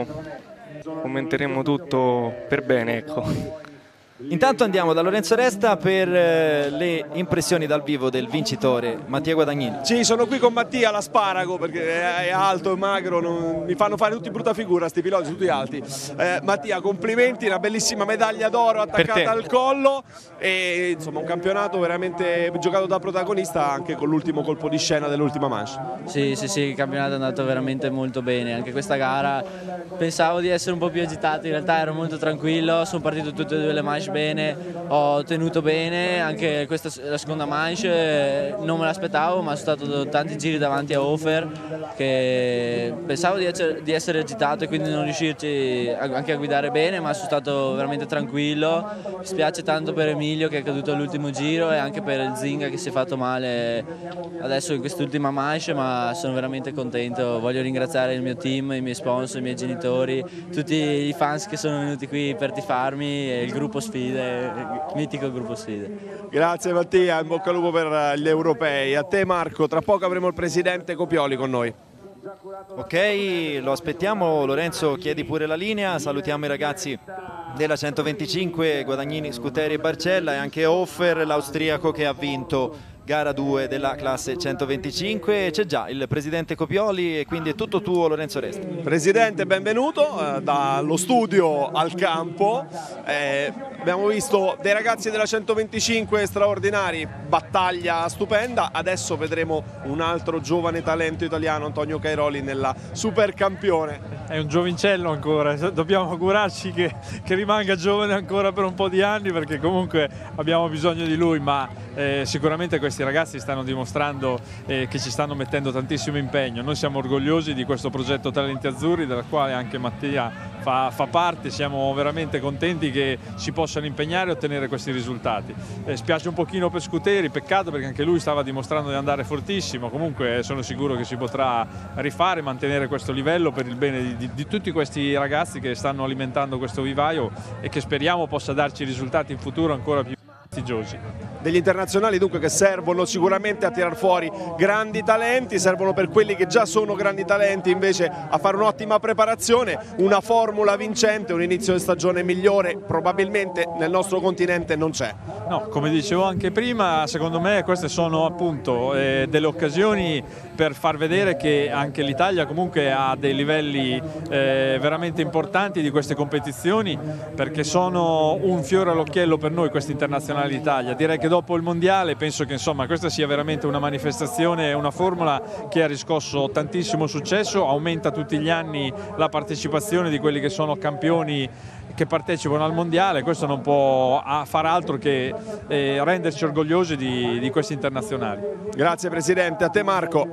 tutto per bene, ecco. Intanto andiamo da Lorenzo Resta per le impressioni dal vivo del vincitore Mattia Guadagnini. Sì, sono qui con Mattia l'asparago, perché è alto e magro, mi fanno fare tutti brutta figura sti piloti tutti alti. Mattia, complimenti, una bellissima medaglia d'oro attaccata al collo e insomma un campionato veramente giocato da protagonista anche con l'ultimo colpo di scena dell'ultima manche. Sì, il campionato è andato veramente molto bene, anche questa gara pensavo di essere un po' più agitato, in realtà ero molto tranquillo, sono partito tutte e due le manche bene, ho tenuto bene, anche questa la seconda manche non me l'aspettavo, ma sono stato tanti giri davanti a Hofer che pensavo di essere agitato e quindi non riuscirci anche a guidare bene, ma sono stato veramente tranquillo. Mi spiace tanto per Emilio che è caduto all'ultimo giro e anche per il Zinga che si è fatto male adesso in quest'ultima manche, ma sono veramente contento. Voglio ringraziare il mio team, i miei sponsor, i miei genitori, tutti i fans che sono venuti qui per tifarmi e il gruppo Sfide, il mitico gruppo Sfide. Grazie Mattia, in bocca al lupo per gli europei. A te Marco, tra poco avremo il presidente Copioli con noi. Ok, lo aspettiamo. Lorenzo, chiedi pure la linea. Salutiamo i ragazzi della 125, Guadagnini, Scuteri e Barcella, e anche Hofer, l'austriaco che ha vinto gara 2 della classe 125. C'è già il presidente Copioli e quindi è tutto tuo, Lorenzo Resta. Presidente, benvenuto dallo studio al campo. Abbiamo visto dei ragazzi della 125 straordinari, battaglia stupenda. Adesso vedremo un altro giovane talento italiano, Antonio Cairoli, nella Supercampione. È un giovincello ancora, dobbiamo augurarci che rimanga giovane ancora per un po' di anni, perché comunque abbiamo bisogno di lui, ma sicuramente questi ragazzi stanno dimostrando che ci stanno mettendo tantissimo impegno. Noi siamo orgogliosi di questo progetto Talenti Azzurri, della quale anche Mattia fa parte, siamo veramente contenti che si possano impegnare e ottenere questi risultati. Spiace un pochino per Scuteri, peccato perché anche lui stava dimostrando di andare fortissimo, comunque sono sicuro che si potrà rifare, mantenere questo livello per il bene di tutti questi ragazzi che stanno alimentando questo vivaio e che speriamo possa darci risultati in futuro ancora più prestigiosi. Degli internazionali dunque che servono sicuramente a tirar fuori grandi talenti, servono per quelli che già sono grandi talenti invece a fare un'ottima preparazione, una formula vincente, un inizio di stagione migliore probabilmente nel nostro continente non c'è. No, come dicevo anche prima, secondo me queste sono appunto delle occasioni per far vedere che anche l'Italia comunque ha dei livelli veramente importanti di queste competizioni, perché sono un fiore all'occhiello per noi questi internazionali d'Italia. Direi che dopo il mondiale penso che insomma questa sia veramente una manifestazione, una formula che ha riscosso tantissimo successo, aumenta tutti gli anni la partecipazione di quelli che sono campioni che partecipano al mondiale. Questo non può far altro che renderci orgogliosi di questi internazionali. Grazie Presidente, a te Marco.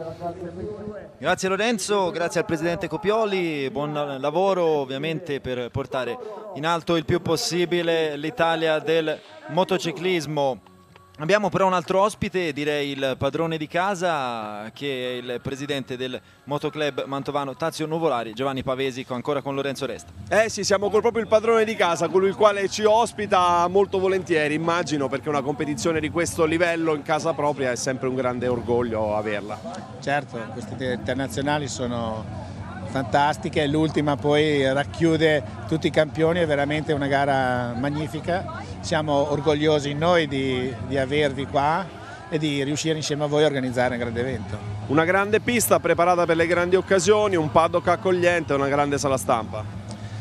Grazie Lorenzo, grazie al presidente Copioli, buon lavoro ovviamente per portare in alto il più possibile l'Italia del motociclismo. Abbiamo però un altro ospite, direi il padrone di casa, che è il presidente del motoclub mantovano Tazio Nuvolari, Giovanni Pavesi, ancora con Lorenzo Resta. Sì, siamo proprio il padrone di casa, colui il quale ci ospita molto volentieri, immagino, perché una competizione di questo livello in casa propria è sempre un grande orgoglio averla. Certo, queste internazionali sono fantastiche, l'ultima poi racchiude tutti i campioni, è veramente una gara magnifica. Siamo orgogliosi noi di avervi qua e di riuscire insieme a voi a organizzare un grande evento. Una grande pista preparata per le grandi occasioni, un paddock accogliente, una grande sala stampa.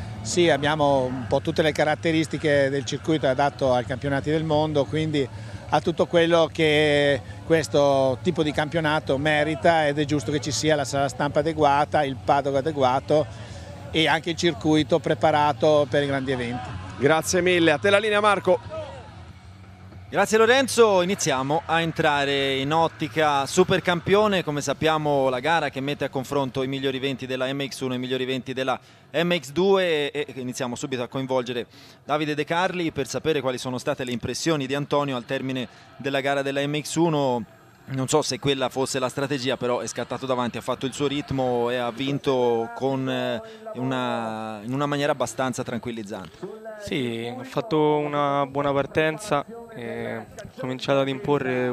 Sì, abbiamo un po' tutte le caratteristiche del circuito adatto ai campionati del mondo, quindi a tutto quello che questo tipo di campionato merita, ed è giusto che ci sia la sala stampa adeguata, il paddock adeguato e anche il circuito preparato per i grandi eventi. Grazie mille, a te la linea Marco. Grazie Lorenzo, iniziamo a entrare in ottica supercampione. Come sappiamo, la gara che mette a confronto i migliori 20 della MX1 e i migliori 20 della MX2, e iniziamo subito a coinvolgere Davide De Carli per sapere quali sono state le impressioni di Antonio al termine della gara della MX1. Non so se quella fosse la strategia, però è scattato davanti, ha fatto il suo ritmo e ha vinto in una maniera abbastanza tranquillizzante. Sì, ho fatto una buona partenza, ho cominciato ad imporre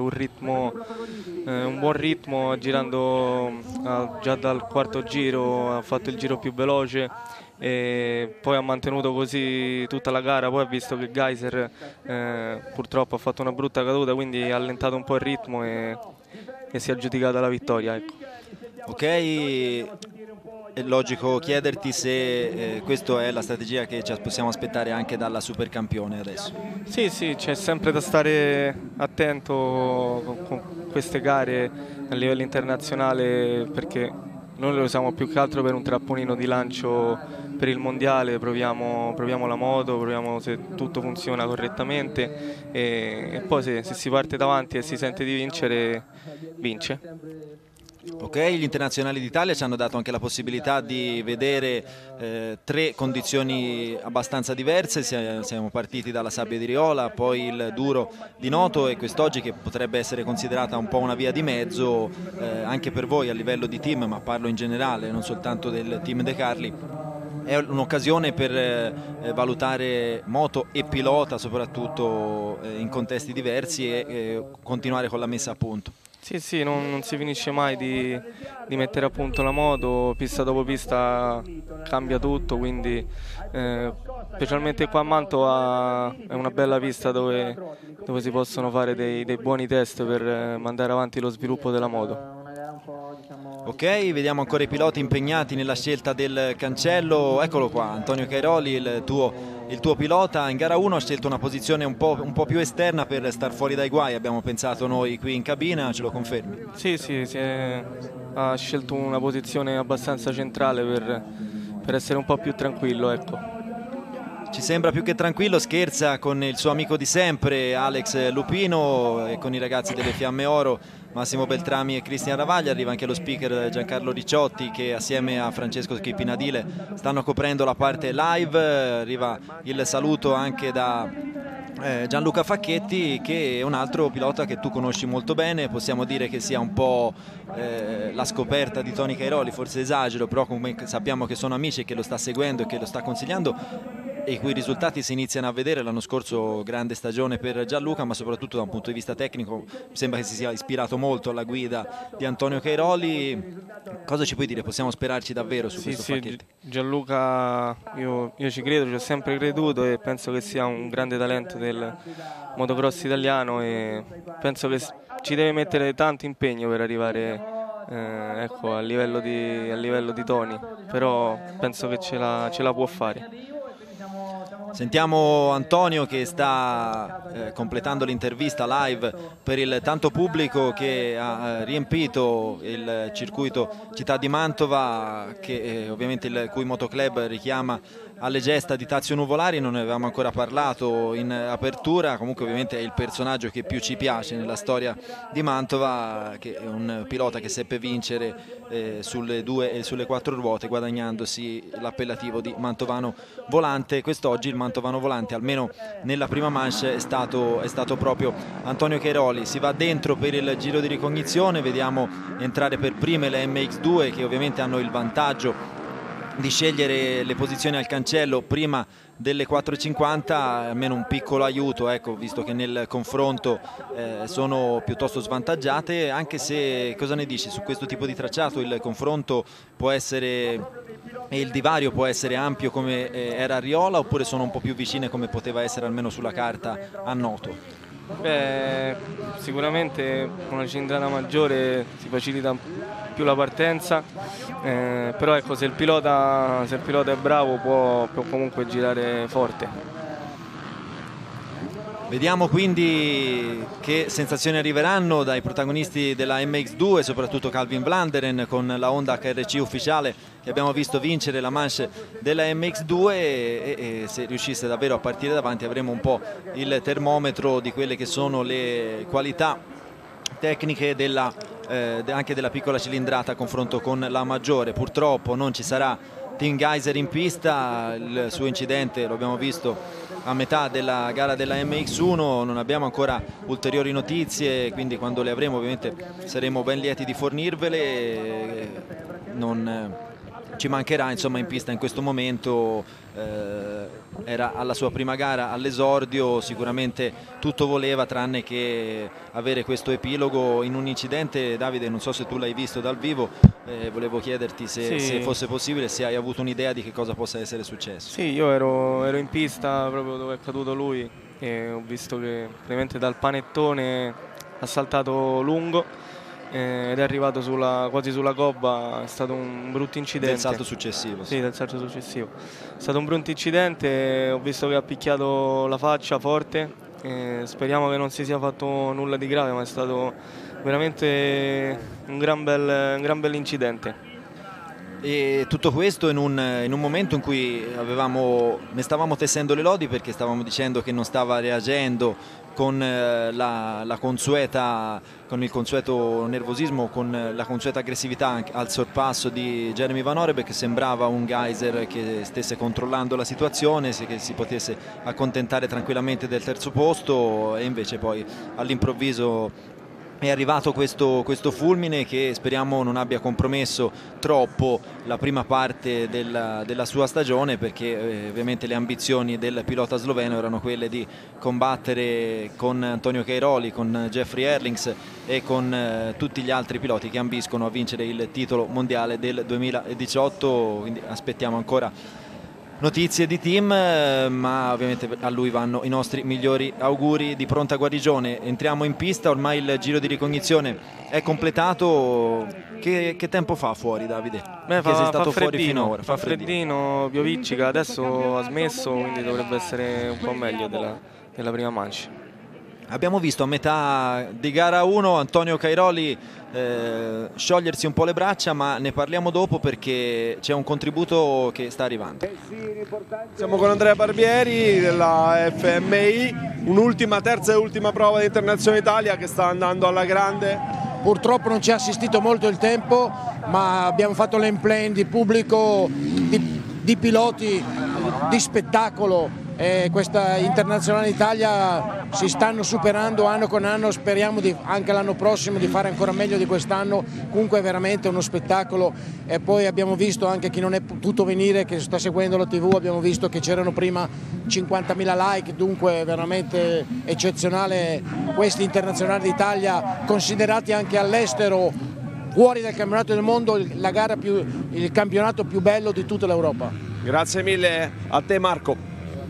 un buon ritmo, girando già dal quarto giro, ha fatto il giro più veloce e poi ha mantenuto così tutta la gara. Poi ha visto che Geiser purtroppo ha fatto una brutta caduta, quindi ha allentato un po' il ritmo e si è aggiudicata la vittoria, ecco. Ok, è logico chiederti se questa è la strategia che ci possiamo aspettare anche dalla Supercampione adesso. Sì, c'è sempre da stare attento con queste gare a livello internazionale, perché noi lo usiamo più che altro per un trampolino di lancio per il mondiale. Proviamo la moto, proviamo se tutto funziona correttamente e poi se si parte davanti e si sente di vincere, vince. Ok, gli internazionali d'Italia ci hanno dato anche la possibilità di vedere 3 condizioni abbastanza diverse. Siamo partiti dalla sabbia di Riola, poi il duro di Noto e quest'oggi, che potrebbe essere considerata un po' una via di mezzo anche per voi a livello di team, ma parlo in generale, non soltanto del team De Carli. È un'occasione per valutare moto e pilota soprattutto in contesti diversi e continuare con la messa a punto. Sì, non si finisce mai di mettere a punto la moto, pista dopo pista cambia tutto, quindi specialmente qua a Mantova è una bella pista dove si possono fare dei buoni test per mandare avanti lo sviluppo della moto. Ok, vediamo ancora i piloti impegnati nella scelta del cancello. Eccolo qua, Antonio Cairoli, il tuo pilota. In gara 1 ha scelto una posizione un po' più esterna per star fuori dai guai, abbiamo pensato noi qui in cabina, ce lo confermi? Sì, ha scelto una posizione abbastanza centrale per essere un po' più tranquillo, ecco. Ci sembra più che tranquillo, scherza con il suo amico di sempre Alex Lupino e con i ragazzi delle Fiamme Oro, Massimo Beltrami e Cristian Ravaglia. Arriva anche lo speaker Giancarlo Ricciotti, che assieme a Francesco Schipinadile stanno coprendo la parte live. Arriva il saluto anche da Gianluca Facchetti, che è un altro pilota che tu conosci molto bene. Possiamo dire che sia un po' la scoperta di Tony Cairoli, forse esagero, però comunque sappiamo che sono amici e che lo sta seguendo e che lo sta consigliando, e i cui risultati si iniziano a vedere. L'anno scorso grande stagione per Gianluca, ma soprattutto da un punto di vista tecnico sembra che si sia ispirato molto alla guida di Antonio Cairoli. Cosa ci puoi dire? Possiamo sperarci davvero su questo Facchetti? Gianluca, io ci credo, ci ho sempre creduto e penso che sia un grande talento del motocross italiano, e penso che ci deve mettere tanto impegno per arrivare ecco, a livello di Tony, però penso che ce la può fare. Sentiamo Antonio che sta completando l'intervista live per il tanto pubblico che ha riempito il circuito Città di Mantova, che ovviamente il cui motoclub richiama alle gesta di Tazio Nuvolari. Non ne avevamo ancora parlato in apertura, comunque ovviamente è il personaggio che più ci piace nella storia di Mantova, che è un pilota che seppe vincere sulle 2 e sulle 4 ruote, guadagnandosi l'appellativo di Mantovano Volante. Quest'oggi il Mantovano Volante, almeno nella prima manche, è stato proprio Antonio Cairoli. Si va dentro per il giro di ricognizione, vediamo entrare per prime le MX2, che ovviamente hanno il vantaggio di scegliere le posizioni al cancello prima delle 4.50, almeno un piccolo aiuto, ecco, visto che nel confronto sono piuttosto svantaggiate. Anche se, cosa ne dici su questo tipo di tracciato? Il confronto può essere e il divario può essere ampio come era a Riola, oppure sono un po' più vicine come poteva essere almeno sulla carta a Noto? Beh, sicuramente una cilindrata maggiore si facilita più la partenza, però ecco, se il pilota è bravo può comunque girare forte. Vediamo quindi che sensazioni arriveranno dai protagonisti della MX2, soprattutto Calvin Vlanderen con la Honda HRC ufficiale che abbiamo visto vincere la manche della MX2 e se riuscisse davvero a partire davanti avremo un po' il termometro di quelle che sono le qualità tecniche anche della piccola cilindrata a confronto con la maggiore. Purtroppo non ci sarà Tim Gajser in pista, il suo incidente lo abbiamo visto a metà della gara della MX1, non abbiamo ancora ulteriori notizie, quindi quando le avremo ovviamente saremo ben lieti di fornirvele. Non ci mancherà insomma in pista in questo momento, era alla sua prima gara all'esordio, sicuramente tutto voleva tranne che avere questo epilogo in un incidente. Davide, non so se tu l'hai visto dal vivo, volevo chiederti se fosse possibile, se hai avuto un'idea di che cosa possa essere successo. Sì, io ero in pista proprio dove è caduto lui e ho visto che praticamente dal panettone ha saltato lungo ed è arrivato quasi sulla gobba. È stato un brutto incidente. Del salto successivo. Sì, del salto successivo. È stato un brutto incidente, ho visto che ha picchiato la faccia forte, speriamo che non si sia fatto nulla di grave, ma è stato veramente un gran bel incidente. E tutto questo in un momento in cui ne stavamo tessendo le lodi, perché stavamo dicendo che non stava reagendo con con il consueto nervosismo, con la consueta aggressività al sorpasso di Jeremy Van Orebeck, che sembrava un Gajser che stesse controllando la situazione, che si potesse accontentare tranquillamente del terzo posto, e invece poi all'improvviso è arrivato questo fulmine che speriamo non abbia compromesso troppo la prima parte della sua stagione, perché ovviamente le ambizioni del pilota sloveno erano quelle di combattere con Antonio Cairoli, con Jeffrey Herlings e con tutti gli altri piloti che ambiscono a vincere il titolo mondiale del 2018, quindi aspettiamo ancora notizie di Tim, ma ovviamente a lui vanno i nostri migliori auguri di pronta guarigione. Entriamo in pista, ormai il giro di ricognizione è completato. Che tempo fa fuori, Davide? Che sei stato fuori finora? Fa freddino, pioviccica, adesso ha smesso, quindi dovrebbe essere un po' meglio della prima manche. Abbiamo visto a metà di gara 1 Antonio Cairoli sciogliersi un po' le braccia, ma ne parliamo dopo perché c'è un contributo che sta arrivando. Siamo con Andrea Barbieri della FMI, un'ultima, terza e ultima prova di Internazionale Italia che sta andando alla grande. Purtroppo non ci ha assistito molto il tempo, ma abbiamo fatto l'en-plan di pubblico, di piloti, di spettacolo. Questa Internazionale Italia si stanno superando anno con anno, speriamo anche l'anno prossimo di fare ancora meglio di quest'anno. Comunque è veramente uno spettacolo, e poi abbiamo visto anche chi non è potuto venire, che sta seguendo la TV, abbiamo visto che c'erano prima 50.000 like, dunque veramente eccezionale questi Internazionali d'Italia, considerati anche all'estero, fuori dal campionato del mondo, il campionato più bello di tutta l'Europa. Grazie mille a te, Marco.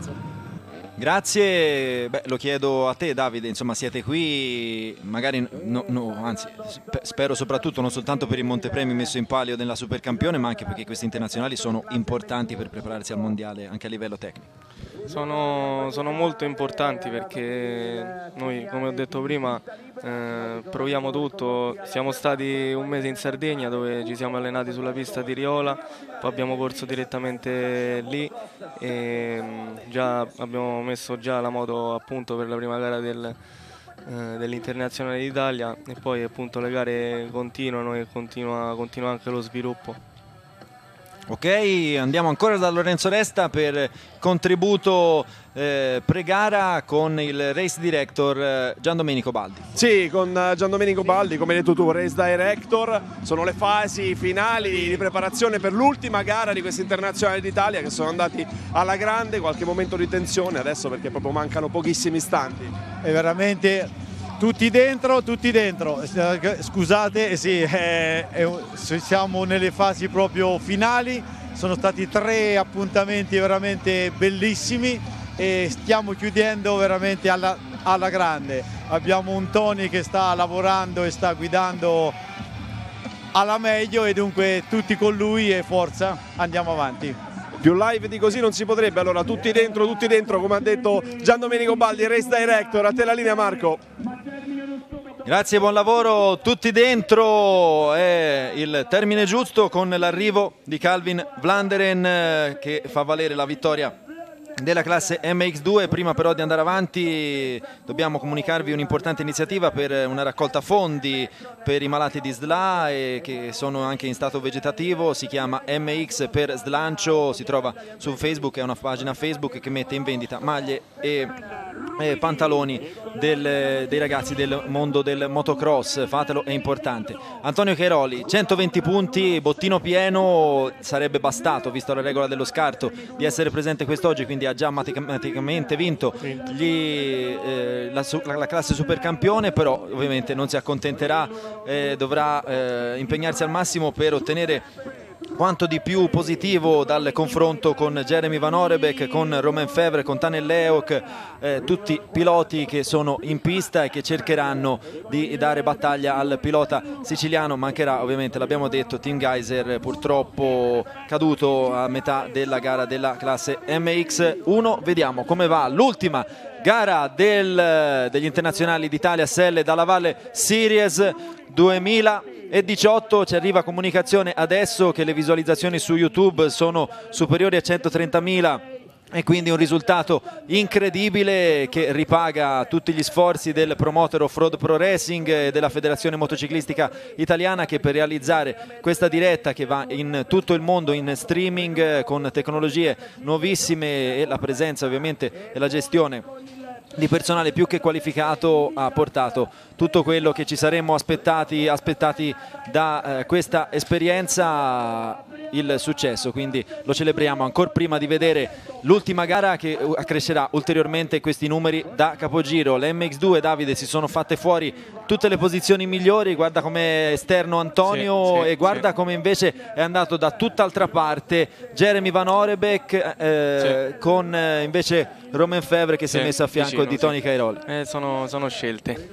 Grazie, lo chiedo a te, Davide, insomma siete qui, magari anzi spero soprattutto non soltanto per il montepremi messo in palio della Supercampione, ma anche perché questi internazionali sono importanti per prepararsi al mondiale anche a livello tecnico. Sono molto importanti perché noi, come ho detto prima, proviamo tutto. Siamo stati un mese in Sardegna dove ci siamo allenati sulla pista di Riola, poi abbiamo corso direttamente lì e abbiamo messo la moto a punto per la prima gara dell'Internazionale d'Italia, e poi appunto le gare continuano e continua anche lo sviluppo. Ok, andiamo ancora da Lorenzo Resta per contributo pre-gara con il race director Giandomenico Baldi. Sì, con Giandomenico Baldi, come hai detto tu, race director. Sono le fasi finali di preparazione per l'ultima gara di questa Internazionale d'Italia, che sono andati alla grande, qualche momento di tensione adesso perché proprio mancano pochissimi istanti. È veramente tutti dentro, scusate, sì, siamo nelle fasi proprio finali, sono stati 3 appuntamenti veramente bellissimi e stiamo chiudendo veramente alla grande. Abbiamo un Tony che sta lavorando e sta guidando alla meglio, e dunque tutti con lui e forza, andiamo avanti. più live di così non si potrebbe. Allora tutti dentro come ha detto Gian Domenico Baldi, race director. A te la linea, Marco. Grazie, buon lavoro, tutti dentro è il termine giusto con l'arrivo di Calvin Vlanderen che fa valere la vittoria della classe MX2. Prima però di andare avanti dobbiamo comunicarvi un'importante iniziativa per una raccolta fondi per i malati di SLA e che sono anche in stato vegetativo. Si chiama MX per Slancio, si trova su Facebook, è una pagina Facebook che mette in vendita maglie e pantaloni dei ragazzi del mondo del motocross. Fatelo, è importante. Antonio Cairoli, 120 punti, bottino pieno, sarebbe bastato, visto la regola dello scarto, di essere presente quest'oggi, quindi ha già matematicamente vinto la classe supercampione, però ovviamente non si accontenterà, dovrà impegnarsi al massimo per ottenere quanto di più positivo dal confronto con Jeremy Van Orebeck, con Romain Febvre, con Tanel Leok, tutti piloti che sono in pista e che cercheranno di dare battaglia al pilota siciliano. Mancherà ovviamente, l'abbiamo detto, Tim Geiser, purtroppo caduto a metà della gara della classe MX1. Vediamo come va l'ultima gara degli internazionali d'Italia Selle Dalla Valle Series 2018. Ci arriva comunicazione adesso che le visualizzazioni su YouTube sono superiori a 130.000 e quindi un risultato incredibile che ripaga tutti gli sforzi del promoter Off-Road Pro Racing e della Federazione Motociclistica Italiana, che per realizzare questa diretta che va in tutto il mondo in streaming con tecnologie nuovissime e la presenza ovviamente e la gestione di personale più che qualificato, ha portato tutto quello che ci saremmo aspettati da questa esperienza, il successo. Quindi lo celebriamo ancora prima di vedere l'ultima gara che accrescerà ulteriormente questi numeri da capogiro. Le MX2, Davide, si sono fatte fuori tutte le posizioni migliori, guarda come esterno Antonio e guarda come invece è andato da tutt'altra parte Jeremy Van Orebeck con invece Romain Febvre che si è messo a fianco di Tony Cairoli. Sono scelte.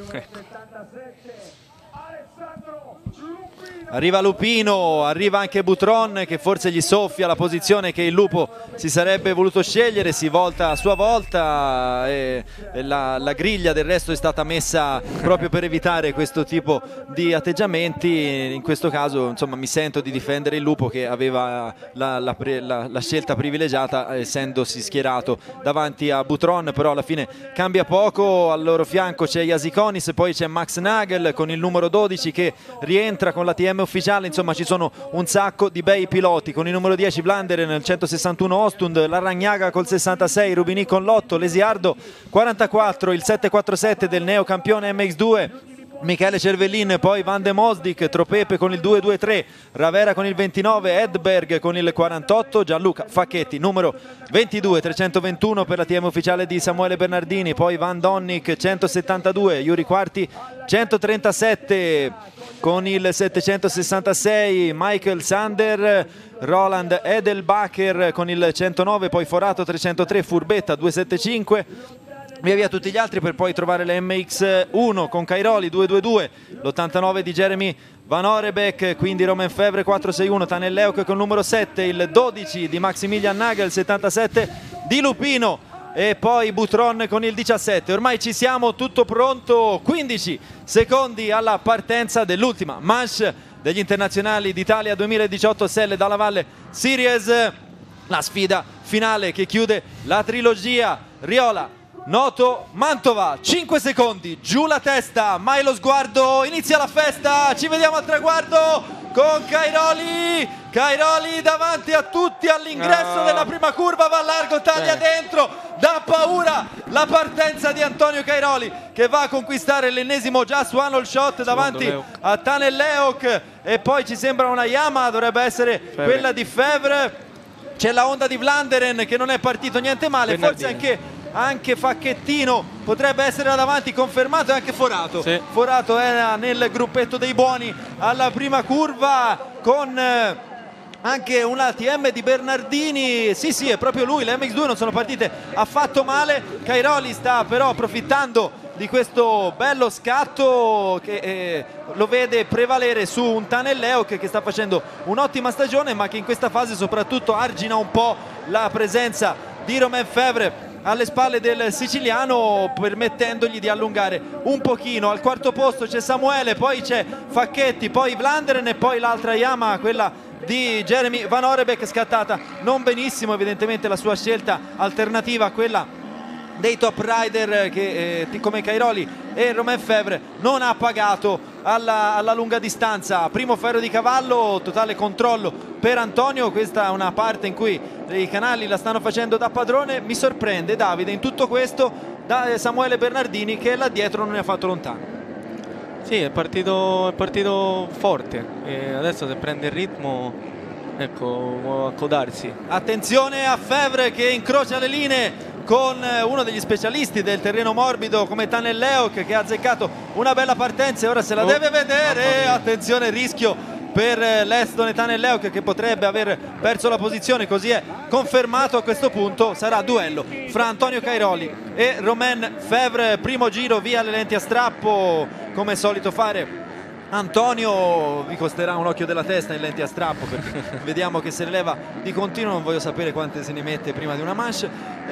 Arriva Lupino, arriva anche Butron che forse gli soffia la posizione che il lupo si sarebbe voluto scegliere, si volta a sua volta e la griglia del resto è stata messa proprio per evitare questo tipo di atteggiamenti. In questo caso insomma mi sento di difendere il lupo che aveva la scelta privilegiata essendosi schierato davanti a Butron, però alla fine cambia poco. Al loro fianco c'è Jasikonis, poi c'è Max Nagel con il numero 12 che rientra con la TM ufficiale. Insomma ci sono un sacco di bei piloti, con il numero 10 Vlanderen, il 161 Ostund, Larragnaga col 66, Rubini con l'8, Lesiardo 44, il 747 del neocampione MX2 Michele Cervellin, poi Van de Mosdik, Tropepe con il 223, Ravera con il 29, Edberg con il 48, Gianluca Facchetti numero 22, 321 per la TM ufficiale di Samuele Bernardini, poi Van Donnik 172, Yuri Quarti 137 con il 766, Michael Sander, Roland Edelbacher con il 109, poi Forato 303, Furbetta 275, via via tutti gli altri per poi trovare le MX1 con Cairoli 222, l'89 di Jeremy Van Orebeck, quindi Romain Febvre 461, Tanel Leok con il numero 7, il 12 di Maximilian Nagel, 77 di Lupino e poi Butron con il 17. Ormai ci siamo, tutto pronto, 15 secondi alla partenza dell'ultima manche degli internazionali d'Italia 2018 Selle Dalla Valle Series, la sfida finale che chiude la trilogia. Riola, Noto, Mantova, 5 secondi, giù la testa, mai lo sguardo, inizia la festa, ci vediamo al traguardo con Cairoli, Cairoli davanti a tutti all'ingresso della prima curva, va largo, taglia dentro, dà paura la partenza di Antonio Cairoli che va a conquistare l'ennesimo Just One All Shot davanti a Tanel Leok e poi ci sembra una Yamaha, dovrebbe essere quella di Febvre, c'è la Honda di Vlanderen che non è partito niente male, forse anche Facchettino potrebbe essere là davanti, confermato, e anche Forato. Forato era nel gruppetto dei buoni alla prima curva con anche una TM di Bernardini. Sì, è proprio lui, le MX2 non sono partite affatto male. Cairoli sta però approfittando di questo bello scatto che lo vede prevalere su un Tanel Leok che sta facendo un'ottima stagione, ma che in questa fase soprattutto argina un po' la presenza di Romain Febvre alle spalle del siciliano, permettendogli di allungare un pochino. Al quarto posto c'è Samuele, poi c'è Facchetti, poi Vlanderen e poi l'altra Yamaha, quella di Jeremy Van Orebeck, scattata non benissimo, evidentemente la sua scelta alternativa a quella dei top rider che come Cairoli e Romain Febvre non ha pagato alla lunga distanza. Primo ferro di cavallo, totale controllo per Antonio. Questa è una parte in cui i canali la stanno facendo da padrone. Mi sorprende, Davide, in tutto questo da Samuele Bernardini, che là dietro non ne ha fatto lontano. Sì, è partito forte e adesso se prende il ritmo, ecco, può accodarsi. Attenzione a Febvre che incrocia le linee con uno degli specialisti del terreno morbido come Tanel Leok, che ha azzeccato una bella partenza e ora se la deve vedere. Attenzione, rischio per l'estone Tanel Leok, che potrebbe aver perso la posizione. Così è confermato. A questo punto sarà duello fra Antonio Cairoli e Romain Febvre. Primo giro via le lenti a strappo, come è solito fare Antonio. Vi costerà un occhio della testa in lenti a strappo, perché vediamo che se ne leva di continuo. Non voglio sapere quante se ne mette prima di una manche,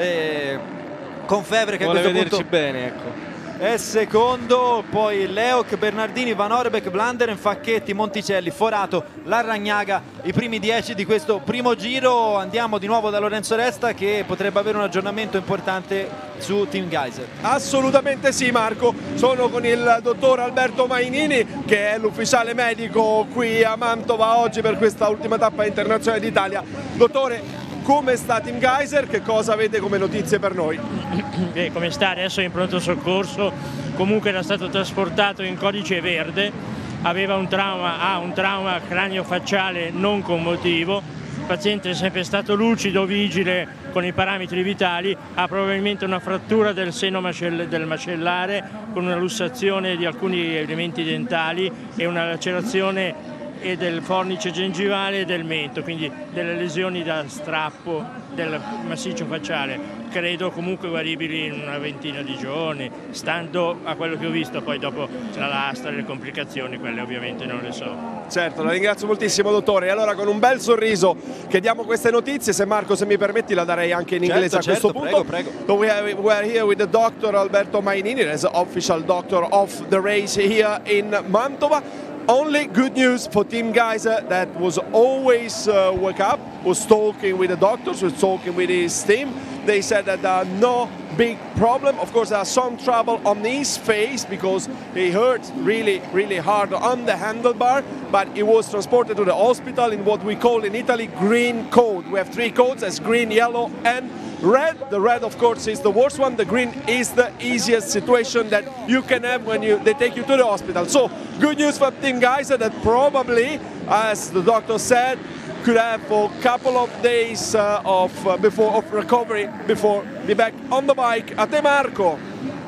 con Febvre che vuole a questo vederci punto bene, ecco. è secondo, poi Leok, Bernardini, Van Orebeck, Vlanderen, Facchetti, Monticelli, Forato, Larragnaga, i primi 10 di questo primo giro. Andiamo di nuovo da Lorenzo Resta, che potrebbe avere un aggiornamento importante su Team Geyser. Assolutamente sì, Marco, sono con il dottor Alberto Mainini, che è l'ufficiale medico qui a Mantova oggi per questa ultima tappa internazionale d'Italia. Dottore, come sta Team Geyser? Che cosa avete come notizie per noi? Come sta? Adesso è in pronto soccorso, comunque era stato trasportato in codice verde, aveva un trauma cranio-facciale non commotivo, il paziente è sempre stato lucido, vigile con i parametri vitali, ha probabilmente una frattura del seno del macellare con una lussazione di alcuni elementi dentali e una lacerazione e del fornice gengivale e del mento, quindi delle lesioni da strappo del massiccio facciale, credo comunque guaribili in una ventina di giorni, stando a quello che ho visto. Poi dopo la lastra e le complicazioni, quelle ovviamente non le so. Certo, la ringrazio moltissimo, dottore. E allora, con un bel sorriso che diamo queste notizie. Se Marco, se mi permetti, la darei anche in inglese a questo punto. Prego. So we are here with the Dr. Alberto Mainini, as official doctor of the race here in Mantova. Only good news for Team Geyser, that was always woke up, was talking with the doctors, was talking with his team. They said that there are no big problem. Of course, there are some trouble on his face because he hurt really hard on the handlebar, but he was transported to the hospital in what we call in Italy green code. We have 3 codes, as green, yellow and red. The red, of course, is the worst one. The green is the easiest situation that you can have when they take you to the hospital. So good news for Team Geyser, that probably, as the doctor said, could have for a couple of days of recovery before be back on the bike. A te, Marco.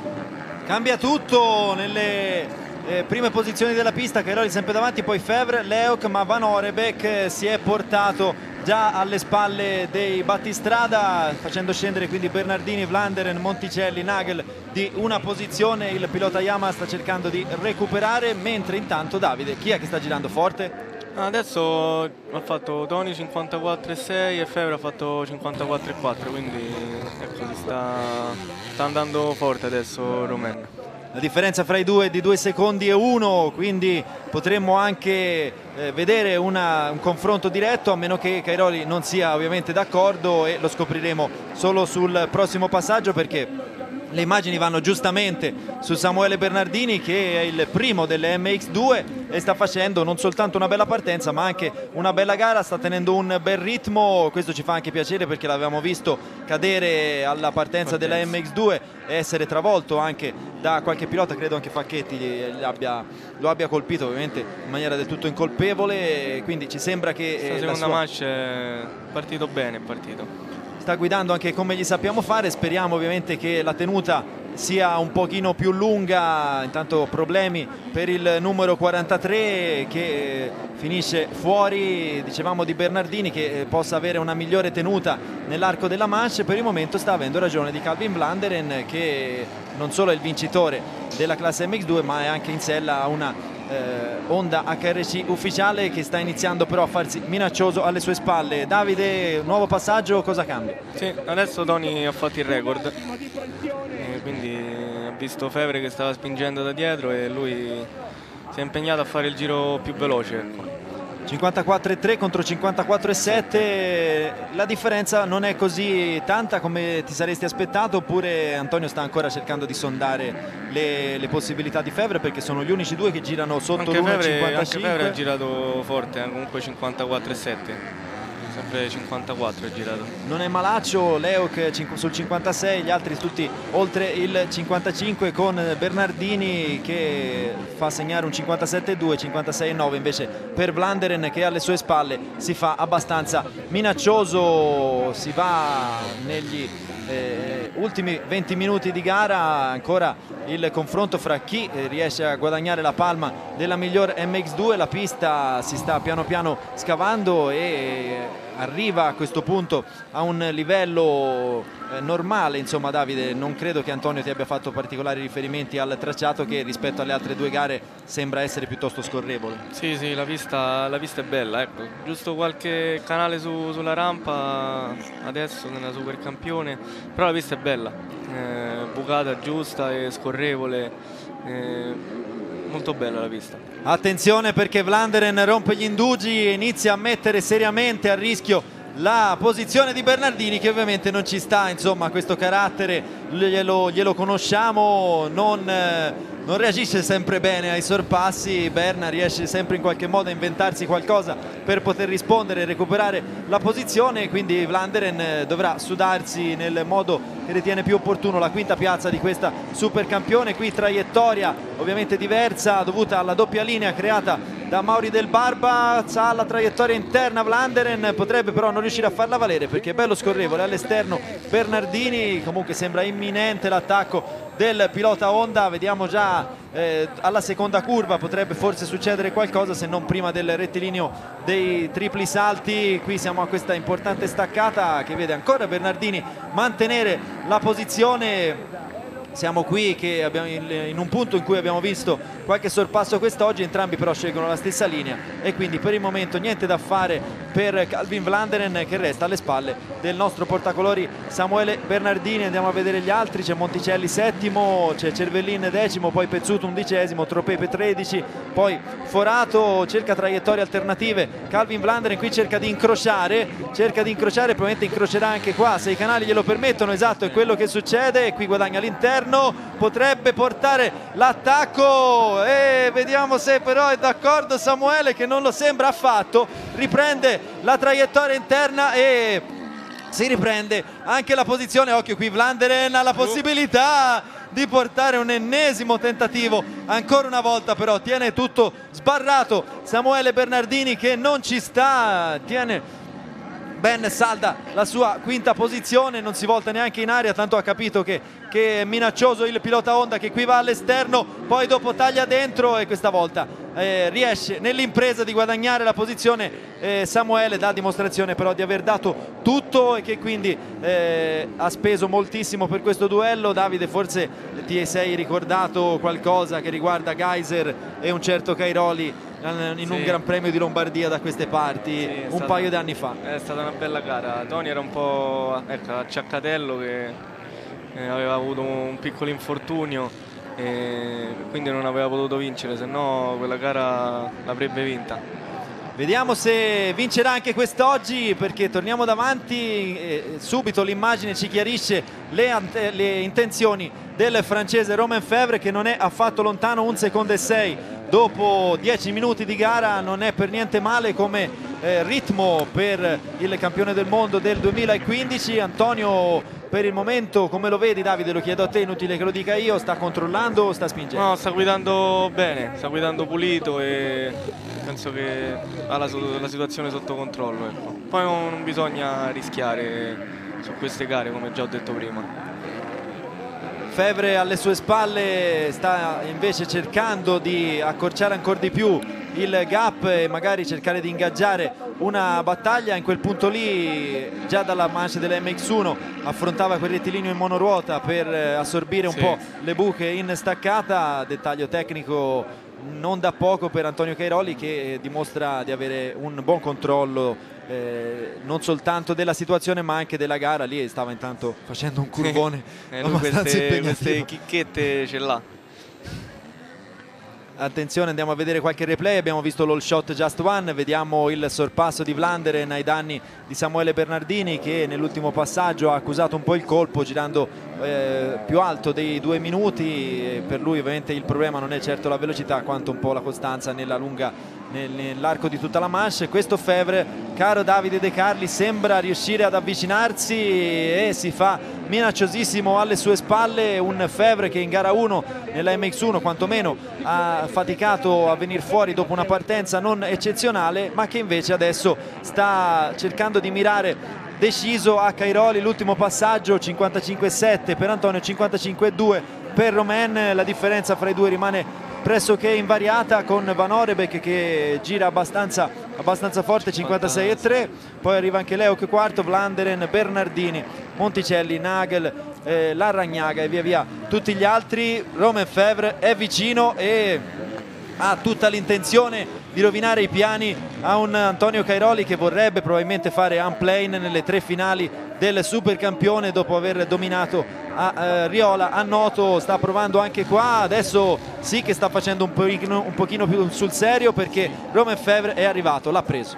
Cambia tutto nelle prime posizioni della pista. Cairoli sempre davanti, poi Febvre, Leok, ma Van Orebeck si è portato già alle spalle dei battistrada, facendo scendere quindi Bernardini, Vlanderen, Monticelli, Nagel di una posizione. Il pilota Yamaha sta cercando di recuperare, mentre intanto, Davide, chi è che sta girando forte? Adesso ha fatto Toni 54,6 e Febvre ha fatto 54,4, quindi ecco, sta andando forte adesso Romain. La differenza fra i due è di 2 secondi e 1, quindi potremmo anche vedere un confronto diretto, a meno che Cairoli non sia ovviamente d'accordo, e lo scopriremo solo sul prossimo passaggio, perché le immagini vanno giustamente su Samuele Bernardini, che è il primo delle MX2 e sta facendo non soltanto una bella partenza ma anche una bella gara, sta tenendo un bel ritmo. Questo ci fa anche piacere, perché l'avevamo visto cadere alla partenza della MX2 e essere travolto anche da qualche pilota, credo anche Facchetti lo abbia colpito, ovviamente in maniera del tutto incolpevole, quindi ci sembra che la seconda match è partito bene, sta guidando anche come gli sappiamo fare. Speriamo ovviamente che la tenuta sia un pochino più lunga. Intanto problemi per il numero 43 che finisce fuori. Dicevamo di Bernardini che possa avere una migliore tenuta nell'arco della manche. Per il momento sta avendo ragione di Calvin Vlanderen, che non solo è il vincitore della classe MX2 ma è anche in sella a una Honda HRC ufficiale che sta iniziando però a farsi minaccioso alle sue spalle. Davide, nuovo passaggio, cosa cambia? Sì, adesso Tony ha fatto il record, quindi ha visto Fevre che stava spingendo da dietro e lui si è impegnato a fare il giro più veloce, ecco. 54,3 contro 54,7. La differenza non è così tanta come ti saresti aspettato, oppure Antonio sta ancora cercando di sondare le possibilità di Fevre, perché sono gli unici due che girano sotto l'1,55. Anche Fevre ha girato forte, comunque 54,7, sempre 54 ha girato. Non è malaccio, Leok sul 56, gli altri tutti oltre il 55, con Bernardini che fa segnare un 57,2, 56,9 invece per Vlanderen, che alle sue spalle si fa abbastanza minaccioso. Si va negli ultimi 20 minuti di gara, ancora il confronto fra chi riesce a guadagnare la palma della miglior MX2. La pista si sta piano piano scavando e arriva a questo punto a un livello normale. Insomma, Davide, non credo che Antonio ti abbia fatto particolari riferimenti al tracciato, che rispetto alle altre due gare sembra essere piuttosto scorrevole. Sì, la pista è bella, ecco. Giusto qualche canale sulla rampa adesso nella Supercampione, però la pista è bella, bucata giusta e scorrevole, molto bella la pista. Attenzione, perché Vlanderen rompe gli indugi e inizia a mettere seriamente a rischio la posizione di Bernardini, che ovviamente non ci sta. Insomma, questo carattere glielo conosciamo, non reagisce sempre bene ai sorpassi. Berna riesce sempre in qualche modo a inventarsi qualcosa per poter rispondere e recuperare la posizione, quindi Vlanderen dovrà sudarsi nel modo che ritiene più opportuno la quinta piazza di questa Supercampione. Qui traiettoria ovviamente diversa dovuta alla doppia linea creata da Mauri Del Barba. Ha la traiettoria interna Vlanderen, potrebbe però non riuscire a farla valere perché è bello scorrevole all'esterno Bernardini. Comunque sembra imminente l'attacco del pilota Honda, vediamo già alla seconda curva potrebbe forse succedere qualcosa, se non prima del rettilineo dei tripli salti. Qui siamo a questa importante staccata che vede ancora Bernardini mantenere la posizione. Siamo qui che abbiamo in un punto in cui abbiamo visto qualche sorpasso quest'oggi, entrambi però scelgono la stessa linea e quindi per il momento niente da fare per Calvin Vlanderen, che resta alle spalle del nostro portacolori Samuele Bernardini. Andiamo a vedere gli altri: c'è Monticelli settimo, c'è Cervellin decimo, poi Pezzuto undicesimo, Tropepe 13, poi Forato cerca traiettorie alternative. Calvin Vlanderen qui cerca di incrociare, probabilmente incrocerà anche qua se i canali glielo permettono. Esatto, è quello che succede e qui guadagna l'interno, potrebbe portare l'attacco e vediamo se però è d'accordo Samuele, che non lo sembra affatto. Riprende la traiettoria interna e si riprende anche la posizione. Occhio, qui Vlanderen ha la possibilità di portare un ennesimo tentativo, ancora una volta però tiene tutto sbarrato Samuele Bernardini, che non ci sta, tiene ben salda la sua quinta posizione, non si volta neanche in aria, tanto ha capito che è minaccioso il pilota Honda, che qui va all'esterno, poi dopo taglia dentro e questa volta riesce nell'impresa di guadagnare la posizione. Samuele dà dimostrazione però di aver dato tutto e che quindi ha speso moltissimo per questo duello. Davide, forse ti sei ricordato qualcosa che riguarda Geiser e un certo Cairoli in un Gran Premio di Lombardia da queste parti, un paio di anni fa. È stata una bella gara. Tony era un po' acciaccatello, che aveva avuto un piccolo infortunio e quindi non aveva potuto vincere, se no quella gara l'avrebbe vinta. Vediamo se vincerà anche quest'oggi, perché torniamo davanti subito l'immagine ci chiarisce le intenzioni del francese Romain Fevre, che non è affatto lontano, 1 secondo e 6 dopo 10 minuti di gara. Non è per niente male come ritmo per il campione del mondo del 2015. Antonio, per il momento come lo vedi? Davide, lo chiedo a te, inutile che lo dica io, sta controllando o sta spingendo? No, sta guidando bene, sta guidando pulito e penso che ha la situazione sotto controllo, ecco. Poi non bisogna rischiare su queste gare, come già ho detto prima. Fevre alle sue spalle sta invece cercando di accorciare ancora di più il gap e magari cercare di ingaggiare una battaglia. In quel punto lì già dalla manche della MX1 affrontava quel rettilineo in monoruota per assorbire un po' le buche in staccata, dettaglio tecnico non da poco per Antonio Cairoli, che dimostra di avere un buon controllo non soltanto della situazione ma anche della gara. Lì stava intanto facendo un curvone queste chicchette ce l'ha. Attenzione, andiamo a vedere qualche replay. Abbiamo visto l'all shot just one, vediamo il sorpasso di Vlaanderen ai danni di Samuele Bernardini, che nell'ultimo passaggio ha accusato un po' il colpo girando più alto dei 2 minuti. Per lui ovviamente il problema non è certo la velocità quanto un po' la costanza nell'arco di tutta la manche. Questo Fevre, caro Davide De Carli, sembra riuscire ad avvicinarsi e si fa minacciosissimo alle sue spalle un Fevre che in gara 1 nella MX1 quantomeno ha faticato a venire fuori dopo una partenza non eccezionale, ma che invece adesso sta cercando di mirare deciso a Cairoli. L'ultimo passaggio 55,7 per Antonio, 55,2 per Romain. La differenza fra i due rimane pressoché invariata, con Van Orebek che gira abbastanza forte, 56,3. Poi arriva anche Leo che quarto, Vlaanderen, Bernardini, Monticelli, Nagel, Larragnaga e via via tutti gli altri. Romain Fevre è vicino e ha tutta l'intenzione di rovinare i piani a un Antonio Cairoli che vorrebbe probabilmente fare unplane nelle 3 finali del supercampione dopo aver dominato a Riola. A Noto sta provando anche qua, adesso sì che sta facendo un pochino più sul serio, perché Romain Fevre è arrivato, l'ha preso.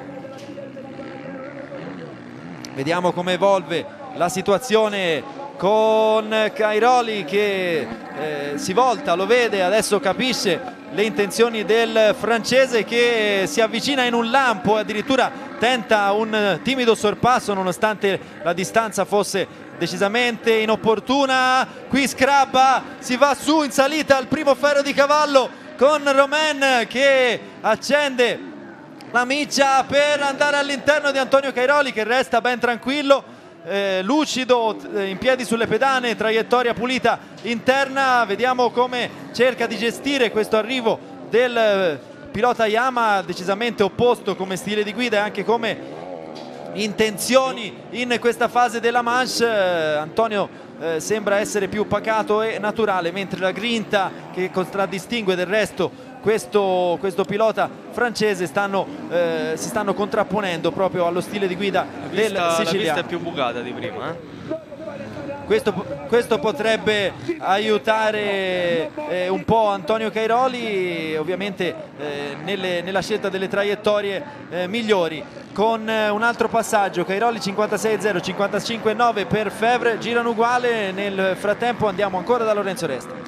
Vediamo come evolve la situazione con Cairoli che si volta, lo vede, adesso capisce le intenzioni del francese che si avvicina in un lampo e addirittura tenta un timido sorpasso nonostante la distanza fosse decisamente inopportuna. Qui Scrabba, si va su in salita al primo ferro di cavallo con Romain che accende la miccia per andare all'interno di Antonio Cairoli, che resta ben tranquillo, lucido, in piedi sulle pedane, traiettoria pulita interna. Vediamo come cerca di gestire questo arrivo del pilota Yamaha, decisamente opposto come stile di guida e anche come intenzioni in questa fase della manche. Antonio sembra essere più pacato e naturale, mentre la grinta che contraddistingue del resto questo pilota francese si stanno contrapponendo proprio allo stile di guida del siciliano. La pista è più bucata di prima, Questo potrebbe aiutare un po' Antonio Cairoli, ovviamente nella scelta delle traiettorie migliori. Con un altro passaggio, Cairoli 56,0, 55,9 per Fevre, girano uguale. Nel frattempo andiamo ancora da Lorenzo Resta.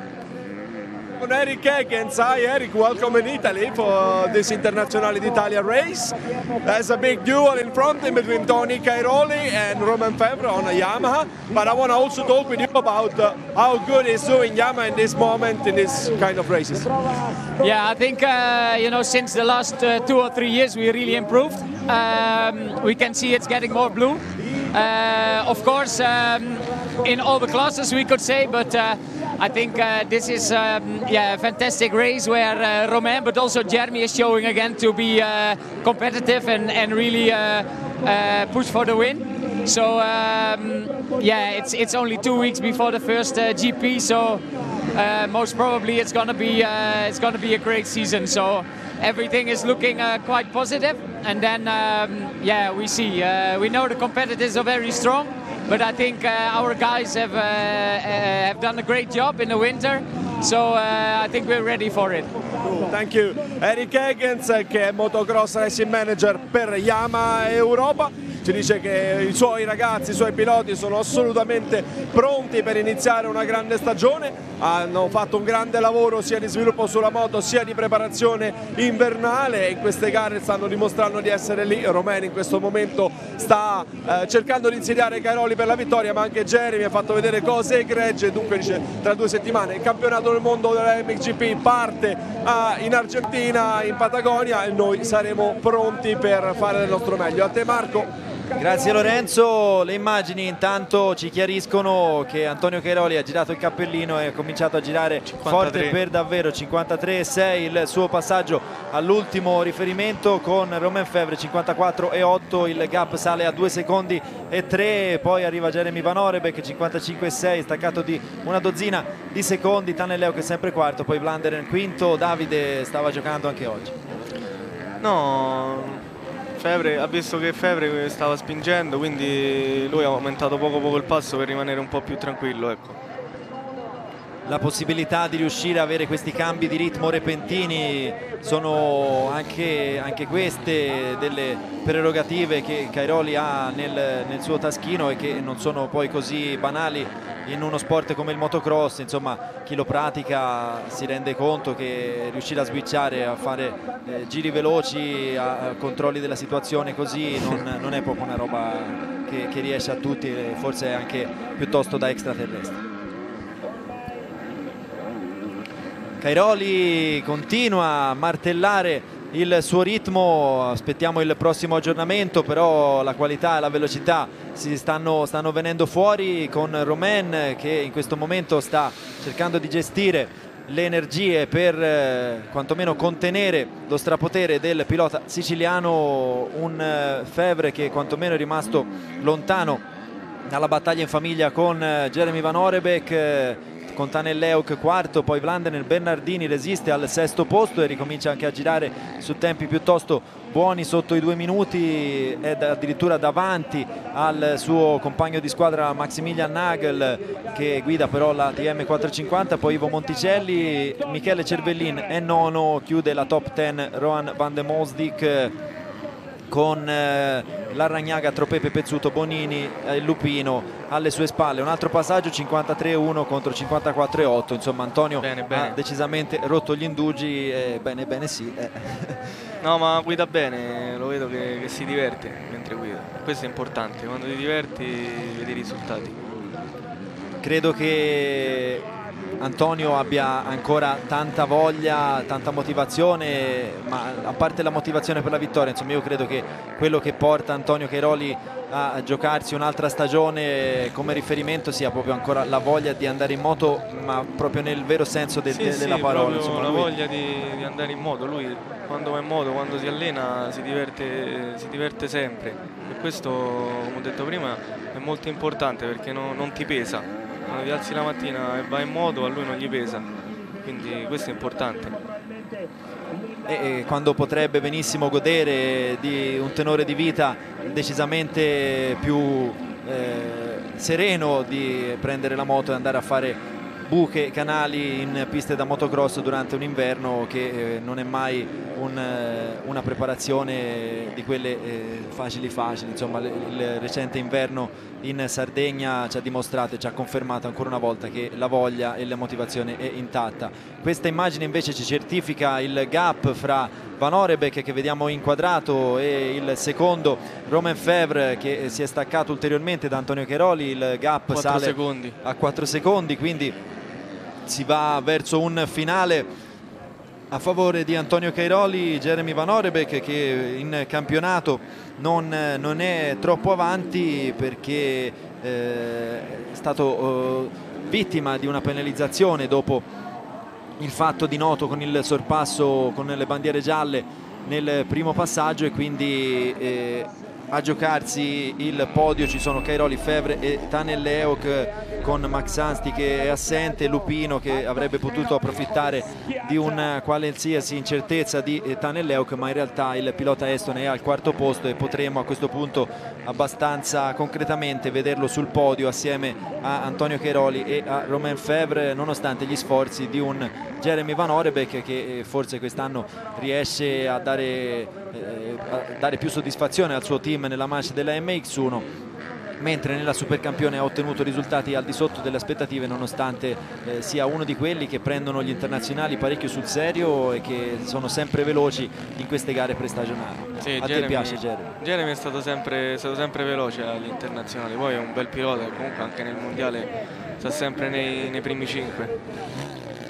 Eric Higgins. Hi Eric, welcome in Italy for this Internazionale d'Italia race. There's a big duel in front in between Tony Cairoli and Romain Fevre on a Yamaha, but I want to also talk with you about how good is doing Yamaha in this moment in this kind of races. Yeah, I think since the last 2 or 3 years we really improved. We can see it's getting more blue. Of course, in all the classes we could say, but I think this is a fantastic race where Romain, but also Jeremy is showing again to be competitive and really push for the win. So it's only 2 weeks before the first GP, so most probably it's gonna be a great season. So everything is looking quite positive, and then we see. We know the competitors are very strong, but I think our guys have done a great job in the winter, so I think we're ready for it. Cool, thank you. Eric Higgins, che è motocross racing manager per Yamaha Europa, ci dice che i suoi ragazzi, i suoi piloti sono assolutamente pronti per iniziare una grande stagione. Hanno fatto un grande lavoro sia di sviluppo sulla moto sia di preparazione invernale, e in queste gare stanno dimostrando di essere lì. Romain in questo momento sta cercando di insediare Cairoli per la vittoria, ma anche Jeremy ha fatto vedere cose egregie. Dunque dice, tra 2 settimane il campionato del mondo della MXGP parte in Argentina, in Patagonia, e noi saremo pronti per fare del nostro meglio. A te Marco. Grazie Lorenzo, le immagini intanto ci chiariscono che Antonio Cairoli ha girato il cappellino e ha cominciato a girare 53. Forte per davvero, 53,6 il suo passaggio all'ultimo riferimento, con Romain Febvre 54,8, il gap sale a 2 secondi e 3, poi arriva Jeremy Van Orebek 55,6, staccato di una dozzina di secondi, Tane Leo che è sempre quarto, poi Vlaanderen quinto. Davide stava giocando anche oggi? No, Febvre ha visto che Febvre stava spingendo, quindi lui ha aumentato poco il passo per rimanere un po' più tranquillo, ecco. La possibilità di riuscire a avere questi cambi di ritmo repentini sono anche queste delle prerogative che Cairoli ha nel suo taschino e che non sono poi così banali in uno sport come il motocross. Insomma, chi lo pratica si rende conto che riuscire a switchare, a fare giri veloci, a controlli della situazione così non è proprio una roba che riesce a tutti, forse anche piuttosto da extraterrestri. Cairoli continua a martellare il suo ritmo, aspettiamo il prossimo aggiornamento, però la qualità e la velocità si stanno venendo fuori, con Romain che in questo momento sta cercando di gestire le energie per quantomeno contenere lo strapotere del pilota siciliano, un Febvre che quantomeno è rimasto lontano dalla battaglia in famiglia con Jeremy Van Orebek, con Tane Leuk quarto, poi Vlaanderen. Bernardini resiste al sesto posto e ricomincia anche a girare su tempi piuttosto buoni, sotto i 2 minuti, è addirittura davanti al suo compagno di squadra Maximilian Nagel che guida però la TM 450, poi Ivo Monticelli. Michele Cervellin è nono, chiude la top 10 Rohan van de Mosdik, con l'Arragnaga, Tropepe, Pezzuto, Bonini e Lupino alle sue spalle. Un altro passaggio, 53,1 contro 54,8. Insomma, Antonio ha decisamente rotto gli indugi. Bene sì. No, ma guida bene, lo vedo che si diverte mentre guida. Questo è importante, quando ti diverti vedi i risultati. Credo che Antonio abbia ancora tanta voglia, tanta motivazione, ma a parte la motivazione per la vittoria, insomma, io credo che quello che porta Antonio Cairoli a giocarsi un'altra stagione come riferimento sia proprio ancora la voglia di andare in moto, ma proprio nel vero senso della parola. Insomma, la voglia di andare in moto. Lui quando va in moto, quando si allena, si diverte sempre, e questo, come ho detto prima, è molto importante perché non ti pesa. Quando ti alzi la mattina e vai in moto, a lui non gli pesa, quindi questo è importante. E quando potrebbe benissimo godere di un tenore di vita decisamente più sereno di prendere la moto e andare a fare buche, canali in piste da motocross durante un inverno che non è mai una preparazione di quelle facili. Insomma, il recente inverno in Sardegna ci ha dimostrato e ci ha confermato ancora una volta che la voglia e la motivazione è intatta. Questa immagine invece ci certifica il gap fra Van Orebek, che vediamo inquadrato, e il secondo Romain Febvre, che si è staccato ulteriormente da Antonio Cairoli. Il gap sale a 4 secondi, quindi si va verso un finale a favore di Antonio Cairoli. Jeremy Van Orebek, che in campionato non è troppo avanti perché è stato vittima di una penalizzazione dopo il fatto di noto con il sorpasso con le bandiere gialle nel primo passaggio, e quindi a giocarsi il podio ci sono Cairoli, Febvre e Tane Leuk, con Max Ansti che è assente, Lupino che avrebbe potuto approfittare di una qualsiasi incertezza di Tane Leuk, ma in realtà il pilota estone è al quarto posto e potremo a questo punto abbastanza concretamente vederlo sul podio assieme a Antonio Cairoli e a Romain Febvre, nonostante gli sforzi di un Jeremy Van Orebek che forse quest'anno riesce a dare più soddisfazione al suo team nella manche della MX1, mentre nella Supercampione ha ottenuto risultati al di sotto delle aspettative, nonostante sia uno di quelli che prendono gli internazionali parecchio sul serio e che sono sempre veloci in queste gare prestagionali. Sì, a te piace Jeremy? Jeremy è stato sempre veloce agli internazionali, poi è un bel pilota e comunque anche nel mondiale sta sempre nei primi 5.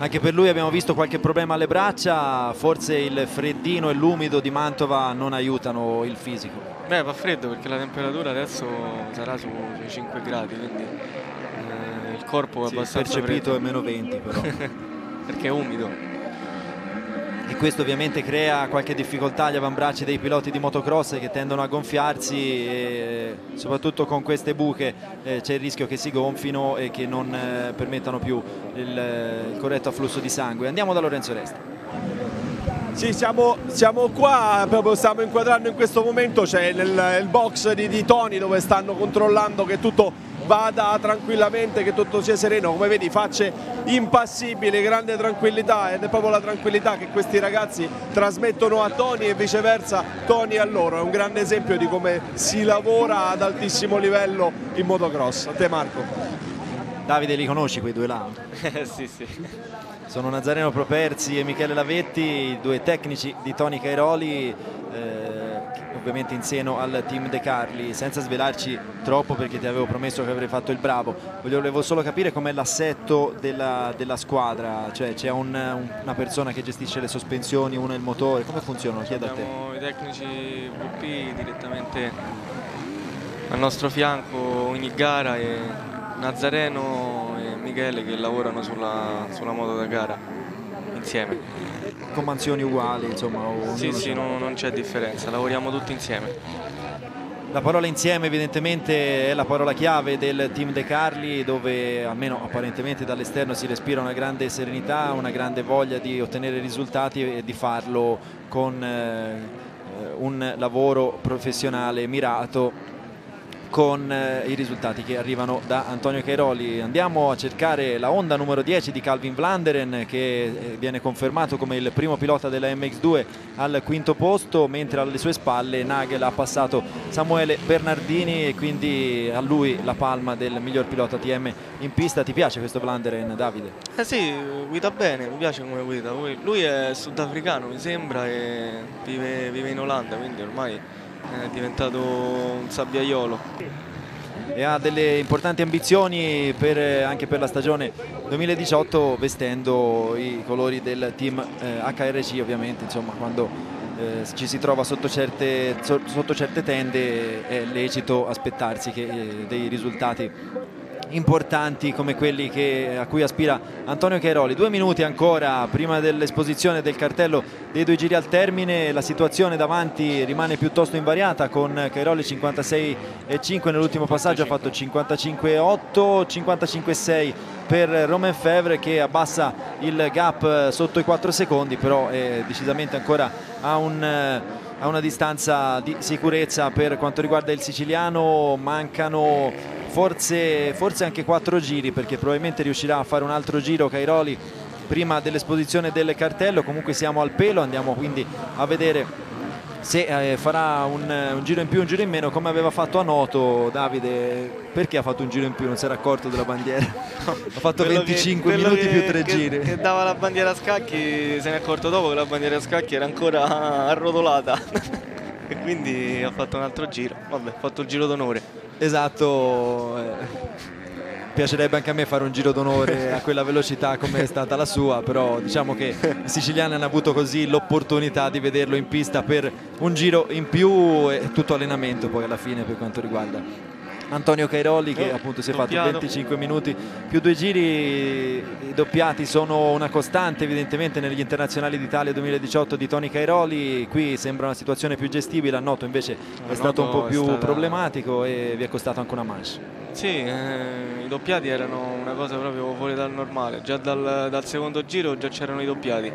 Anche per lui abbiamo visto qualche problema alle braccia, forse il freddino e l'umido di Mantova non aiutano il fisico. Beh, fa freddo perché la temperatura adesso sarà sui 5 gradi, quindi il corpo è abbastanza percepito freddo. è meno 20 però. Perché è umido. E questo ovviamente crea qualche difficoltà agli avambracci dei piloti di motocross che tendono a gonfiarsi e soprattutto con queste buche c'è il rischio che si gonfino e che non permettano più il corretto afflusso di sangue. Andiamo da Lorenzo Resta. Sì, siamo qua, proprio stiamo inquadrando in questo momento, c'è il box di Tony dove stanno controllando che tutto vada tranquillamente, che tutto sia sereno. Come vedi, facce impassibili, grande tranquillità, ed è proprio la tranquillità che questi ragazzi trasmettono a Tony e viceversa Tony a loro. È un grande esempio di come si lavora ad altissimo livello in motocross. A te Marco. Davide, li conosci quei due là? Sì, sì. Sono Nazareno Properzi e Michele Lavetti, i due tecnici di Tony Cairoli, ovviamente in seno al team De Carli. Senza svelarci troppo, perché ti avevo promesso che avrei fatto il bravo, volevo solo capire com'è l'assetto della squadra, cioè c'è una persona che gestisce le sospensioni, una il motore, come funzionano? Chiedo a te. Abbiamo i tecnici VP direttamente al nostro fianco ogni gara, e Nazareno e Michele che lavorano sulla moto da gara insieme. Con mansioni uguali, insomma? Sì, non c'è differenza, lavoriamo tutti insieme. La parola insieme evidentemente è la parola chiave del team De Carli, dove almeno apparentemente dall'esterno si respira una grande serenità, una grande voglia di ottenere risultati e di farlo con un lavoro professionale mirato, con i risultati che arrivano da Antonio Cairoli. Andiamo a cercare la Honda numero 10 di Calvin Vlanderen, che viene confermato come il primo pilota della MX2 al quinto posto, mentre alle sue spalle Nagel ha passato Samuele Bernardini e quindi a lui la palma del miglior pilota TM in pista. Ti piace questo Vlanderen, Davide? Sì, guida bene, mi piace come guida. Lui è sudafricano mi sembra e vive in Olanda, quindi ormai è diventato un sabbiaiolo e ha delle importanti ambizioni anche per la stagione 2018, vestendo i colori del team HRC. Ovviamente, insomma, quando ci si trova sotto certe tende è lecito aspettarsi che dei risultati importanti come quelli a cui aspira Antonio Cairoli. 2 minuti ancora prima dell'esposizione del cartello dei 2 giri al termine. La situazione davanti rimane piuttosto invariata, con Cairoli 56,5 nell'ultimo passaggio, ha fatto 55,8, 55,6 per Romain Fevre, che abbassa il gap sotto i 4 secondi, però è decisamente ancora a una distanza di sicurezza per quanto riguarda il siciliano. Mancano forse anche 4 giri, perché probabilmente riuscirà a fare un altro giro Cairoli prima dell'esposizione del cartello. Comunque siamo al pelo, andiamo quindi a vedere se farà un giro in più, un giro in meno, come aveva fatto a Noto. Davide, perché ha fatto un giro in più? Non si era accorto della bandiera? Ha fatto 25 minuti più 3 giri. Che dava la bandiera a scacchi, se ne è accorto dopo che la bandiera a scacchi era ancora arrotolata e quindi ha fatto un altro giro. Vabbè, ha fatto il giro d'onore. Esatto, piacerebbe anche a me fare un giro d'onore a quella velocità come è stata la sua, però diciamo che i siciliani hanno avuto così l'opportunità di vederlo in pista per un giro in più, e tutto allenamento poi alla fine per quanto riguarda Antonio Cairoli, che appunto si è fatto 25 minuti più 2 giri. I doppiati sono una costante evidentemente negli internazionali d'Italia 2018 di Tony Cairoli. Qui sembra una situazione più gestibile, a Noto invece è stato un po' più problematico e vi è costato anche una manche. Sì, i doppiati erano una cosa proprio fuori dal normale, già dal secondo giro già c'erano i doppiati,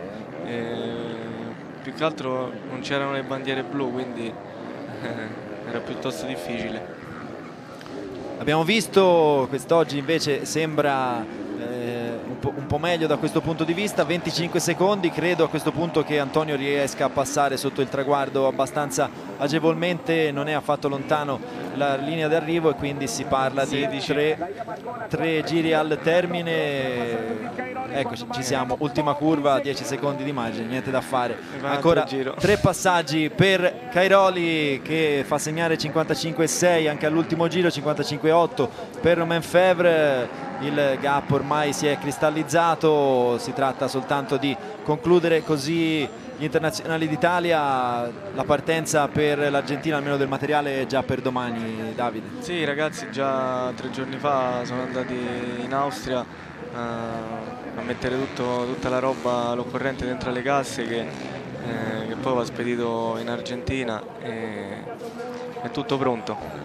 più che altro non c'erano le bandiere blu, quindi era piuttosto difficile. Abbiamo visto, quest'oggi invece sembra un po' meglio da questo punto di vista. 25 secondi, credo a questo punto che Antonio riesca a passare sotto il traguardo abbastanza agevolmente, non è affatto lontano la linea d'arrivo e quindi si parla 16. di 3 giri al termine. eccoci, ci siamo, ultima curva, 10 secondi di margine, niente da fare. Ancora 3 passaggi per Cairoli che fa segnare 55,6 anche all'ultimo giro, 55,8 per Romain Febvre. Il gap ormai si è cristallizzato, si tratta soltanto di concludere così gli internazionali d'Italia. La partenza per l'Argentina, almeno del materiale, è già per domani, Davide. Sì, ragazzi, già 3 giorni fa sono andati in Austria a mettere tutta la roba, l'occorrente dentro le casse che poi va spedito in Argentina e è tutto pronto.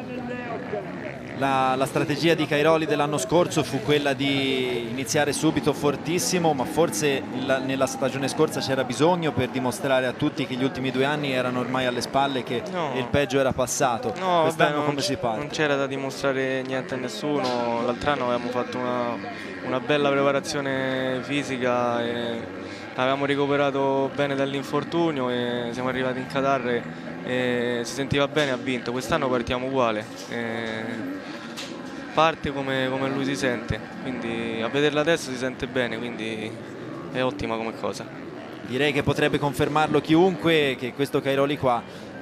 La strategia di Cairoli dell'anno scorso fu quella di iniziare subito fortissimo, ma forse nella stagione scorsa c'era bisogno per dimostrare a tutti che gli ultimi 2 anni erano ormai alle spalle, che il peggio era passato. No, quest'anno come si parte? Non c'era da dimostrare niente a nessuno. L'altro anno avevamo fatto una bella preparazione fisica e avevamo recuperato bene dall'infortunio e siamo arrivati in Qatar e si sentiva bene, ha vinto. Quest'anno partiamo uguale. Parte come lui si sente, quindi a vederla adesso si sente bene, quindi è ottima come cosa. Direi che potrebbe confermarlo chiunque che questo Cairoli qua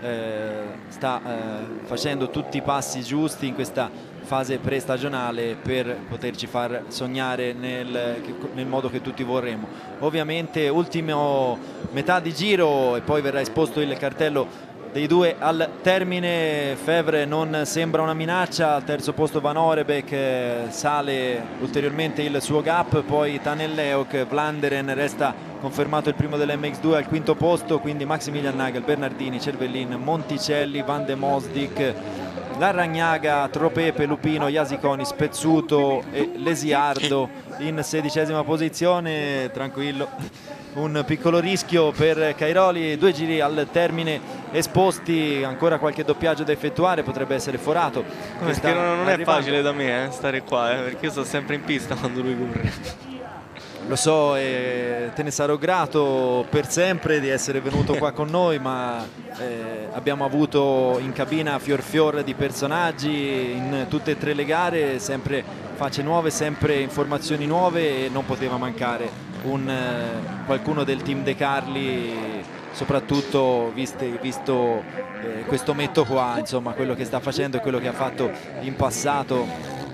sta facendo tutti i passi giusti in questa fase prestagionale per poterci far sognare nel modo che tutti vorremmo. Ovviamente ultimo metà di giro e poi verrà esposto il cartello dei 2 al termine. Febvre non sembra una minaccia, al terzo posto Van Orebeek, sale ulteriormente il suo gap, poi Tanel-Leok, Vlaanderen resta confermato il primo dell'MX2 al quinto posto, quindi Maximilian Nagel, Bernardini, Cervellin, Monticelli, Van de Mosdik, Larragnaga, Tropepe, Lupino, Jasiconi, Spezzuto e Lesiardo in 16ª posizione. Tranquillo, un piccolo rischio per Cairoli, 2 giri al termine esposti, ancora qualche doppiaggio da effettuare, potrebbe essere forato. Perché non è facile da me stare qua, perché io sto sempre in pista quando lui corre. Lo so e te ne sarò grato per sempre di essere venuto qua con noi, ma abbiamo avuto in cabina fior di personaggi in tutte e 3 le gare, sempre facce nuove, sempre informazioni nuove, e non poteva mancare qualcuno del team De Carli, soprattutto visto questo metto qua, insomma, quello che sta facendo e quello che ha fatto in passato.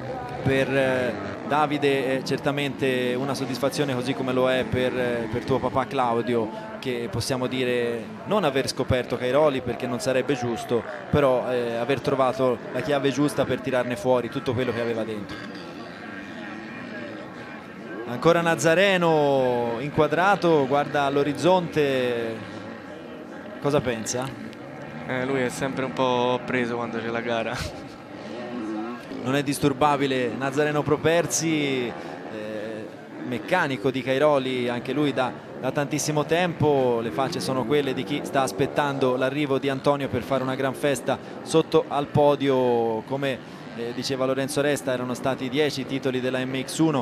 Per Davide è certamente una soddisfazione, così come lo è per tuo papà Claudio, che possiamo dire non aver scoperto Cairoli, perché non sarebbe giusto, però aver trovato la chiave giusta per tirarne fuori tutto quello che aveva dentro. Ancora Nazareno inquadrato, guarda all'orizzonte, cosa pensa? Lui è sempre un po' preso quando c'è la gara. Non è disturbabile Nazareno Properzi, meccanico di Cairoli, anche lui da tantissimo tempo. Le facce sono quelle di chi sta aspettando l'arrivo di Antonio per fare una gran festa sotto al podio. Come diceva Lorenzo Resta, erano stati 10 titoli della MX1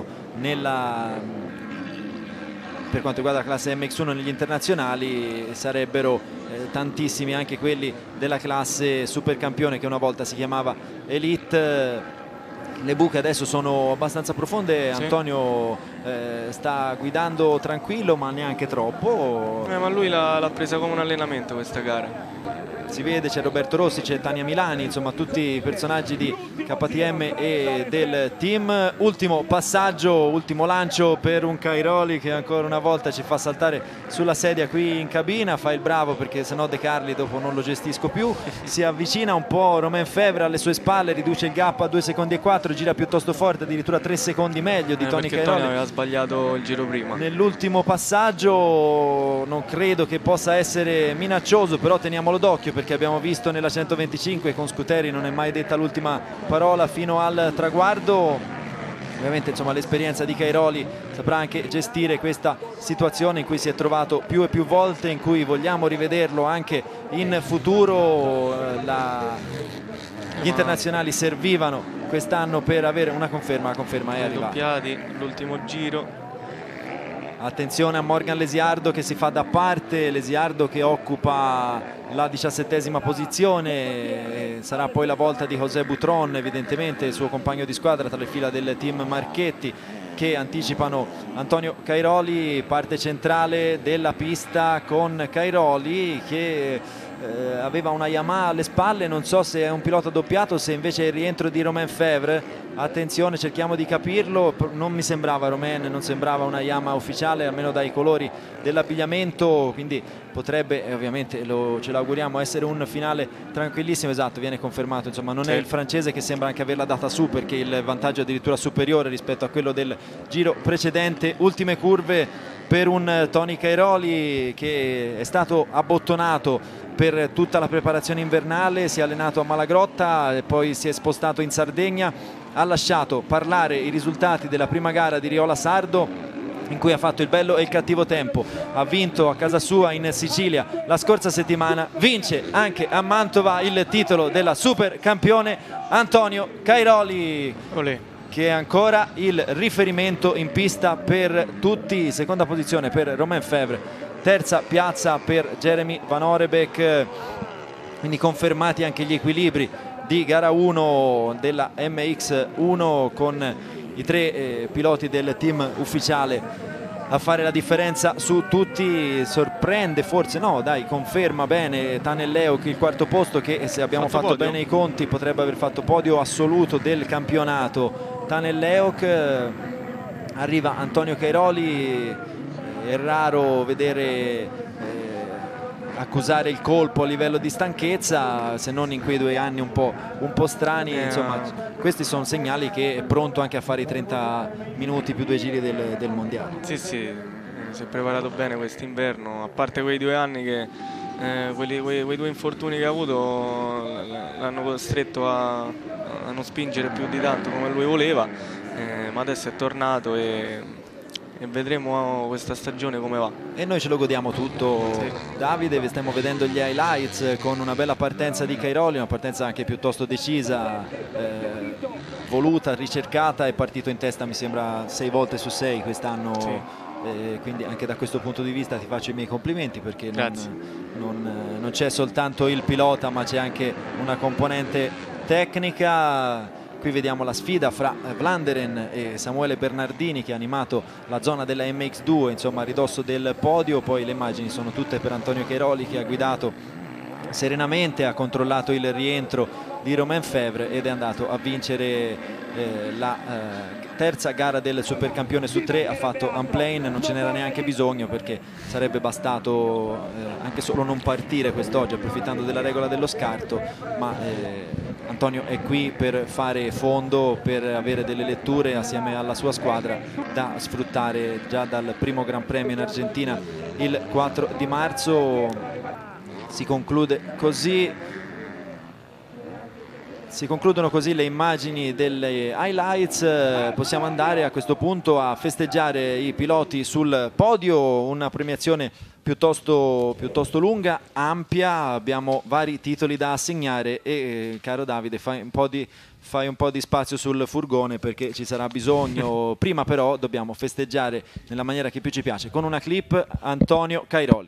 per quanto riguarda la classe MX1 negli internazionali, sarebbero tantissimi anche quelli della classe supercampione, che una volta si chiamava Elite. Le buche adesso sono abbastanza profonde, sì. Antonio sta guidando tranquillo, ma neanche troppo. Ma lui l'ha presa come un allenamento questa gara. Si vede, c'è Roberto Rossi, c'è Tania Milani, insomma tutti i personaggi di KTM e del team. Ultimo passaggio, ultimo lancio per un Cairoli che ancora una volta ci fa saltare sulla sedia qui in cabina. Fa il bravo, perché sennò De Carli dopo non lo gestisco più. Si avvicina un po' Romain Febvre alle sue spalle, riduce il gap a 2 secondi e 4, gira piuttosto forte, addirittura 3 secondi meglio di Tony Cairoli. Tony aveva sbagliato il giro prima. Nell'ultimo passaggio non credo che possa essere minaccioso, però teniamolo d'occhio, perché abbiamo visto nella 125 con Scuteri non è mai detta l'ultima parola fino al traguardo. Ovviamente, insomma, l'esperienza di Cairoli saprà anche gestire questa situazione in cui si è trovato più e più volte, in cui vogliamo rivederlo anche in futuro. Gli internazionali servivano quest'anno per avere una conferma. La conferma è arrivata. Doppiati l'ultimo giro. Attenzione a Morgan Lesiardo che si fa da parte, Lesiardo che occupa la 17ª posizione. Sarà poi la volta di José Butron, evidentemente il suo compagno di squadra tra le fila del team Marchetti. che anticipano Antonio Cairoli, parte centrale della pista con Cairoli che aveva una Yamaha alle spalle, non so se è un pilota doppiato, se invece è il rientro di Romain Febvre. Attenzione, cerchiamo di capirlo, non mi sembrava Romain, non sembrava una Yamaha ufficiale, almeno dai colori dell'abbigliamento, quindi potrebbe, ovviamente ce l'auguriamo, essere un finale tranquillissimo. Esatto, viene confermato, insomma non è il francese che sembra anche averla data su, perché il vantaggio è addirittura superiore rispetto a quello del giro precedente. Ultime curve per un Tony Cairoli che è stato abbottonato per tutta la preparazione invernale, si è allenato a Malagrotta e poi si è spostato in Sardegna, ha lasciato parlare i risultati della prima gara di Riola Sardo, in cui ha fatto il bello e il cattivo tempo, ha vinto a casa sua in Sicilia la scorsa settimana, vince anche a Mantova il titolo della super campione Antonio Cairoli. Olè, che è ancora il riferimento in pista per tutti. Seconda posizione per Romain Febvre, terza piazza per Jeremy Van Orebeck, quindi confermati anche gli equilibri di gara 1 della MX1 con i tre piloti del team ufficiale a fare la differenza su tutti. Sorprende, forse no, dai, conferma bene Tanelleo che il quarto posto, che se abbiamo fatto bene i conti potrebbe aver fatto podio assoluto del campionato. Tanelleo, arriva Antonio Cairoli, è raro vedere accusare il colpo a livello di stanchezza, se non in quei 2 anni un po' strani, insomma questi sono segnali che è pronto anche a fare i 30 minuti più 2 giri del mondiale. Sì, si è preparato bene quest'inverno, a parte quei 2 anni che quei 2 infortuni che ha avuto l'hanno costretto a non spingere più di tanto come lui voleva, ma adesso è tornato e vedremo questa stagione come va. E noi ce lo godiamo tutto, sì. Davide, vi stiamo vedendo gli highlights con una bella partenza di Cairoli, una partenza anche piuttosto decisa, voluta, ricercata, è partito in testa mi sembra 6 volte su 6 quest'anno, sì. Quindi anche da questo punto di vista ti faccio i miei complimenti, perché non c'è soltanto il pilota ma c'è anche una componente tecnica. Qui vediamo la sfida fra Vlaanderen e Samuele Bernardini che ha animato la zona della MX2, insomma a ridosso del podio. Poi le immagini sono tutte per Antonio Cairoli, che ha guidato serenamente, ha controllato il rientro di Romain Febvre ed è andato a vincere la terza gara del supercampione su 3. Ha fatto unplane, non ce n'era neanche bisogno perché sarebbe bastato anche solo non partire quest'oggi, approfittando della regola dello scarto, ma Antonio è qui per fare fondo, per avere delle letture assieme alla sua squadra da sfruttare già dal primo Gran Premio in Argentina il 4 di marzo. Si concludono così le immagini delle highlights. Possiamo andare a questo punto a festeggiare i piloti sul podio, una premiazione piuttosto lunga, ampia, abbiamo vari titoli da assegnare e caro Davide fai un po' di spazio sul furgone perché ci sarà bisogno. Prima però dobbiamo festeggiare nella maniera che più ci piace, con una clip Antonio Cairoli.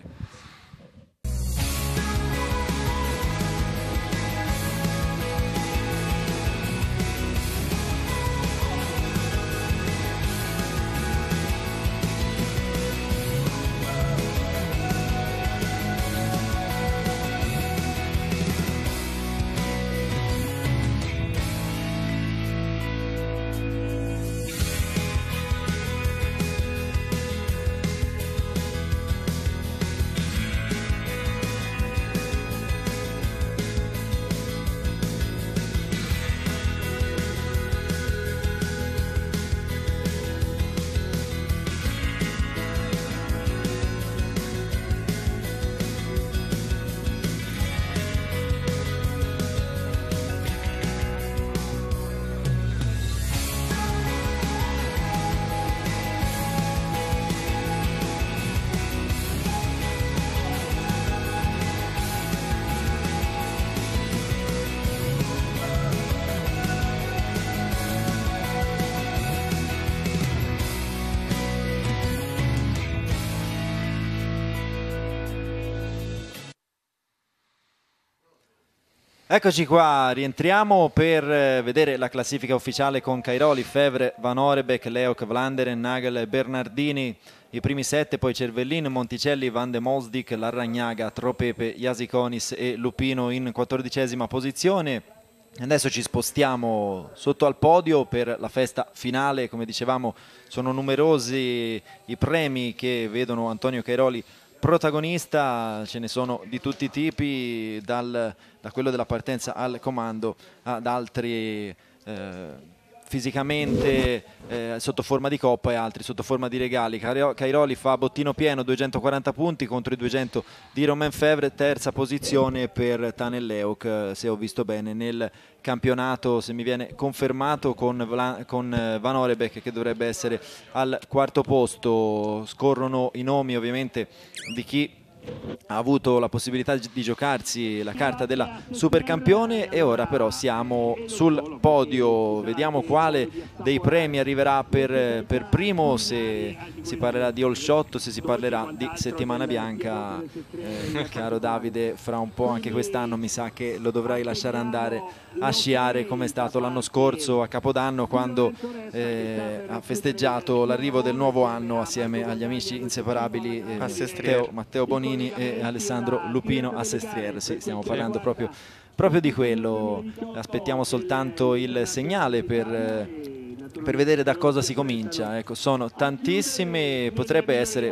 Eccoci qua, rientriamo per vedere la classifica ufficiale con Cairoli, Fevre, Van Orebeck, Leok, Vlaanderen, Nagel, Bernardini, i primi 7, poi Cervellin, Monticelli, Van de Mosdik, Larragnaga, Tropepe, Jasikonis e Lupino in 14ª posizione. Adesso ci spostiamo sotto al podio per la festa finale. Come dicevamo, sono numerosi i premi che vedono Antonio Cairoli protagonista, ce ne sono di tutti i tipi, da quello della partenza al comando ad altri fisicamente sotto forma di coppa e altri sotto forma di regali. Cairoli fa bottino pieno, 240 punti contro i 200 di Romain Fevre, terza posizione per Tanel Leok, se ho visto bene, nel campionato, se mi viene confermato, con Van Orebeck che dovrebbe essere al quarto posto. Scorrono i nomi ovviamente di chi ha avuto la possibilità di giocarsi la carta della supercampione, e ora però siamo sul podio. Vediamo quale dei premi arriverà per primo, se si parlerà di all shot, se si parlerà di settimana bianca. Caro Davide, fra un po', anche quest'anno mi sa che lo dovrai lasciare andare a sciare, come è stato l'anno scorso a Capodanno, quando ha festeggiato l'arrivo del nuovo anno assieme agli amici inseparabili Matteo Bonini e Alessandro Lupino a Sestriere. Sì, stiamo parlando proprio di quello. Aspettiamo soltanto il segnale per vedere da cosa si comincia. Ecco, sono tantissime, potrebbe essere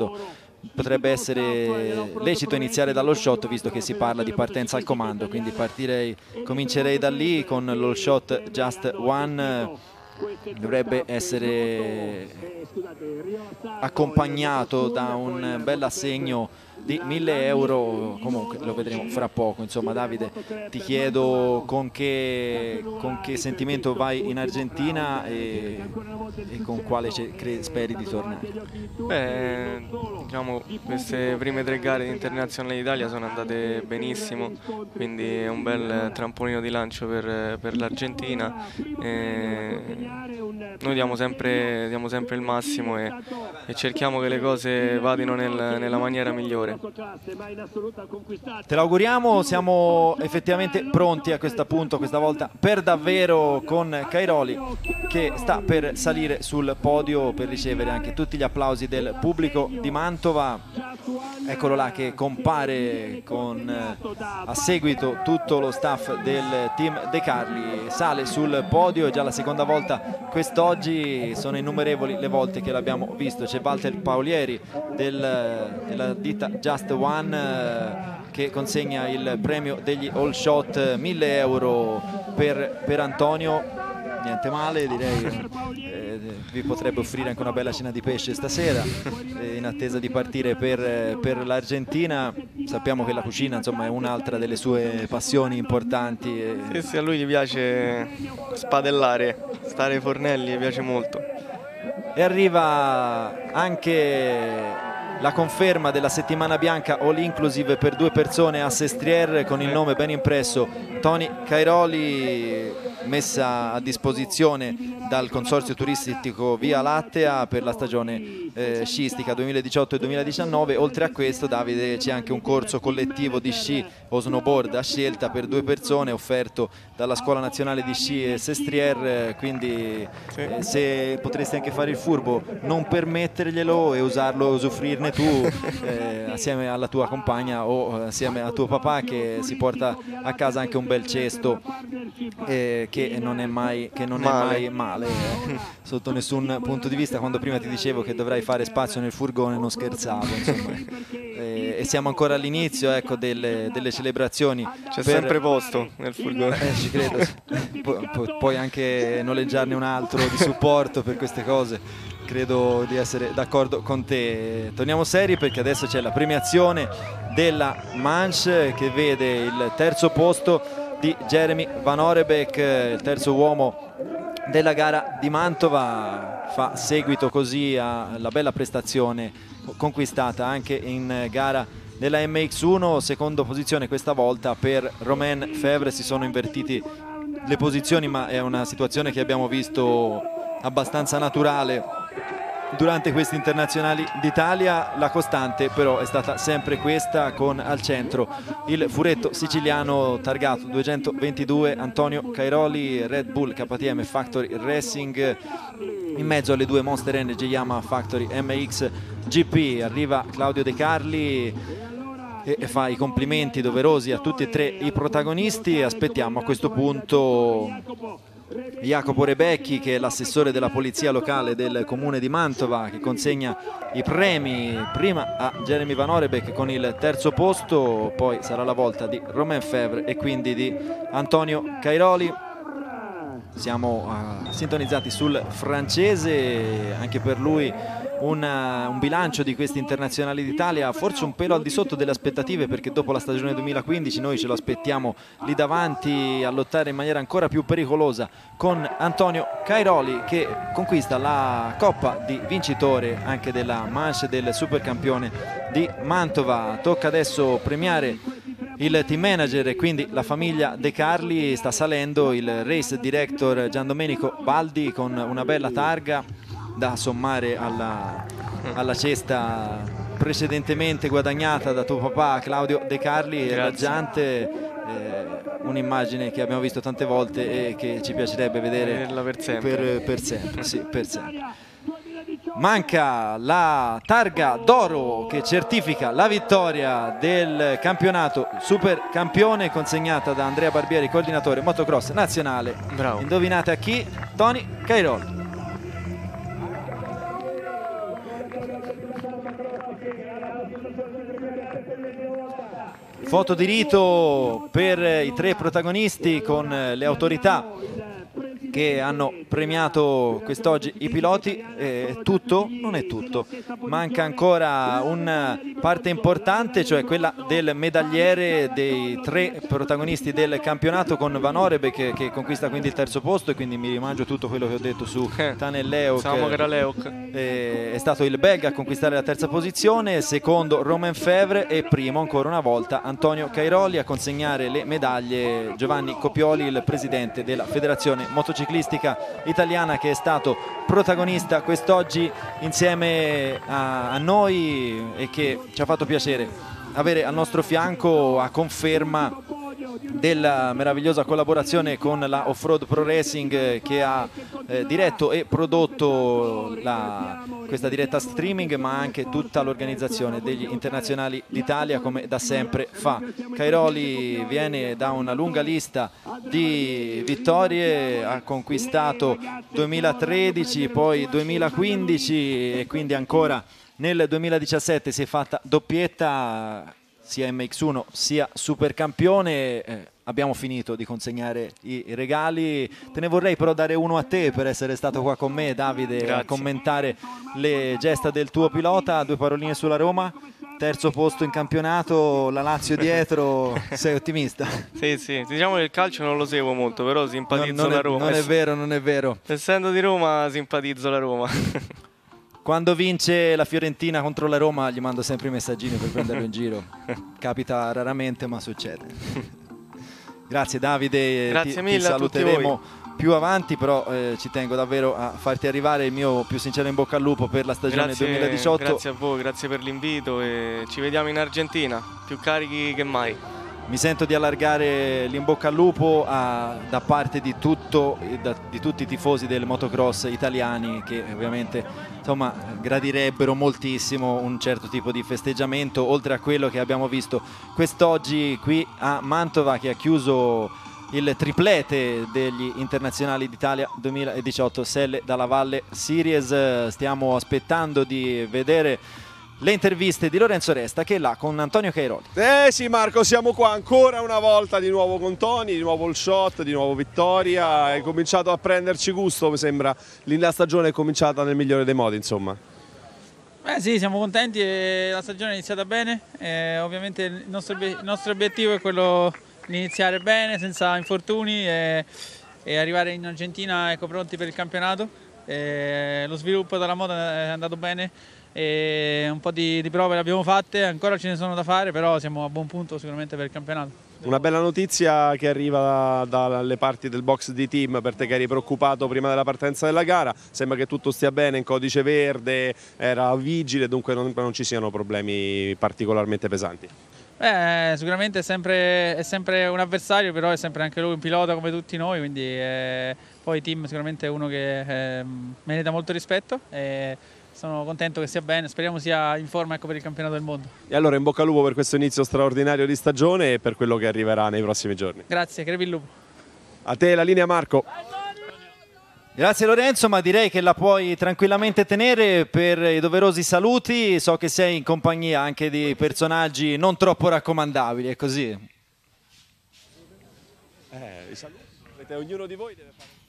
lecito iniziare dallo shot, visto che si parla di partenza al comando, quindi comincerei da lì con l'all shot Just One. Dovrebbe essere accompagnato da un bel assegno di 1.000 euro, comunque lo vedremo fra poco. Insomma, Davide, ti chiedo con che sentimento vai in Argentina e con quale speri di tornare. Beh, diciamo, queste prime 3 gare di Internazionale d'Italia sono andate benissimo, quindi è un bel trampolino di lancio per l'Argentina. Noi diamo sempre il massimo e cerchiamo che le cose vadino nella maniera migliore. Te l'auguriamo, siamo effettivamente pronti a questo punto, questa volta per davvero, con Cairoli che sta per salire sul podio per ricevere anche tutti gli applausi del pubblico di Mantova. Eccolo là che compare a seguito tutto lo staff del team De Carli, sale sul podio, è già la seconda volta quest'oggi, sono innumerevoli le volte che l'abbiamo visto. C'è Walter Paulieri della ditta Just One che consegna il premio degli all shot, 1.000 euro per Antonio. Niente male, direi. Vi potrebbe offrire anche una bella cena di pesce stasera in attesa di partire per l'Argentina. Sappiamo che la cucina, insomma, è un'altra delle sue passioni importanti. Sì, a lui gli piace spadellare, stare ai fornelli, gli piace molto. E arriva anche la conferma della settimana bianca all inclusive per 2 persone a Sestriere, con il nome ben impresso Tony Cairoli, messa a disposizione dal consorzio turistico Via Lattea per la stagione sciistica 2018 e 2019. Oltre a questo, Davide, c'è anche un corso collettivo di sci o snowboard a scelta per 2 persone offerto dalla Scuola Nazionale di Sci Sestriere, quindi se potresti anche fare il furbo, non permetterglielo e usufruirne tu assieme alla tua compagna o assieme a tuo papà, che si porta a casa anche un bel cesto che non è mai male sotto nessun punto di vista. Quando prima ti dicevo che dovrai fare spazio nel furgone non scherzavo, insomma. E siamo ancora all'inizio, ecco, delle celebrazioni. C'è sempre posto nel furgone. Ci credo. Puoi anche noleggiarne un altro di supporto per queste cose. Credo di essere d'accordo con te. Torniamo seri, perché adesso c'è la premiazione della Manche che vede il terzo posto di Jeremy Van Orebeck, il terzo uomo della gara di Mantova. Fa seguito così alla bella prestazione conquistata anche in gara nella MX1. Seconda posizione questa volta per Romain Fevre. Si sono invertiti le posizioni, ma è una situazione che abbiamo visto abbastanza naturale durante questi internazionali d'Italia. La costante però è stata sempre questa, con al centro il furetto siciliano targato 222 Antonio Cairoli, Red Bull KTM Factory Racing, in mezzo alle due Monster Energy Yamaha Factory MX GP. Arriva Claudio De Carli e fa i complimenti doverosi a tutti e tre i protagonisti. Aspettiamo a questo punto Jacopo Rebecchi, che è l'assessore della polizia locale del comune di Mantova, che consegna i premi prima a Jeremy Van Orebeck con il terzo posto, poi sarà la volta di Romain Febvre e quindi di Antonio Cairoli. Siamo sintonizzati sul francese, anche per lui un bilancio di questi internazionali d'Italia forse un pelo al di sotto delle aspettative, perché dopo la stagione 2015 noi ce lo aspettiamo lì davanti a lottare in maniera ancora più pericolosa con Antonio Cairoli, che conquista la coppa di vincitore anche della manche del supercampione di Mantova. Tocca adesso premiare il team manager e quindi la famiglia De Carli. Sta salendo il race director Gian Domenico Baldi con una bella targa da sommare alla cesta precedentemente guadagnata da tuo papà Claudio De Carli. Raggiante, un'immagine che abbiamo visto tante volte e che ci piacerebbe vedere per sempre, sì, per sempre. Manca la targa d'oro che certifica la vittoria del campionato supercampione, consegnata da Andrea Barbieri, coordinatore motocross nazionale. Bravo. Indovinate a chi? Tony Cairoli. Foto di rito per i tre protagonisti con le autorità che hanno premiato quest'oggi i piloti. Tutto? Non è tutto, manca ancora una parte importante, cioè quella del medagliere dei tre protagonisti del campionato, con Van Orebeck che conquista quindi il terzo posto, e quindi mi rimangio tutto quello che ho detto su Tanel Leeuc. È stato il belga a conquistare la terza posizione, secondo Romain Febvre e primo ancora una volta Antonio Cairoli. A consegnare le medaglie Giovanni Copioli, il presidente della federazione motociclistica italiana, che è stato protagonista quest'oggi insieme a noi e che ci ha fatto piacere avere al nostro fianco, a conferma della meravigliosa collaborazione con la Off-Road Pro Racing, che ha diretto e prodotto questa diretta streaming, ma anche tutta l'organizzazione degli internazionali d'Italia, come da sempre fa. Cairoli viene da una lunga lista di vittorie, ha conquistato 2013, poi 2015 e quindi ancora nel 2017 si è fatta doppietta, sia MX1 sia supercampione. Abbiamo finito di consegnare i regali, te ne vorrei però dare uno a te per essere stato qua con me, Davide. Grazie. A commentare le gesta del tuo pilota. Due paroline sulla Roma, terzo posto in campionato, la Lazio dietro. Sei ottimista? Sì, diciamo che il calcio non lo seguo molto, però simpatizzo la Roma. Non è vero. Essendo di Roma simpatizzo la Roma. Quando vince la Fiorentina contro la Roma gli mando sempre i messaggini per prenderlo in giro. Capita raramente, ma succede. Grazie Davide, grazie mille, ti saluteremo più avanti, però ci tengo davvero a farti arrivare il mio più sincero in bocca al lupo per la stagione 2018. Grazie a voi, grazie per l'invito e ci vediamo in Argentina, più carichi che mai. Mi sento di allargare l'in bocca al lupo da parte di tutti i tifosi del motocross italiani, che ovviamente insomma gradirebbero moltissimo un certo tipo di festeggiamento, oltre a quello che abbiamo visto quest'oggi qui a Mantova, che ha chiuso il triplete degli internazionali d'Italia 2018 Selle dalla Valle Series. Stiamo aspettando di vedere le interviste di Lorenzo Resta, che è là con Antonio Cairoli. Sì Marco, siamo qua ancora una volta di nuovo con Tony, di nuovo il shot, di nuovo vittoria. Hai cominciato a prenderci gusto, mi sembra. La stagione è cominciata nel migliore dei modi, insomma. Sì, siamo contenti e la stagione è iniziata bene. Ovviamente il nostro obiettivo è quello di iniziare bene, senza infortuni e arrivare in Argentina pronti per il campionato. Lo sviluppo della moto è andato bene. E un po' di prove le abbiamo fatte, ancora ce ne sono da fare, però siamo a buon punto sicuramente per il campionato. Una bella notizia che arriva dalle parti del box di team, per te che eri preoccupato prima della partenza della gara, sembra che tutto stia bene, in codice verde, era vigile, dunque non ci siano problemi particolarmente pesanti. Sicuramente è sempre un avversario, però è sempre anche lui un pilota come tutti noi, quindi poi team sicuramente è uno che merita molto rispetto e sono contento che sia bene, speriamo sia in forma per il campionato del mondo. E allora in bocca al lupo per questo inizio straordinario di stagione e per quello che arriverà nei prossimi giorni. Grazie, crepi il lupo. A te la linea Marco. Grazie Lorenzo, ma direi che la puoi tranquillamente tenere per i doverosi saluti, so che sei in compagnia anche di personaggi non troppo raccomandabili, è così? I saluti, ognuno di voi deve fare...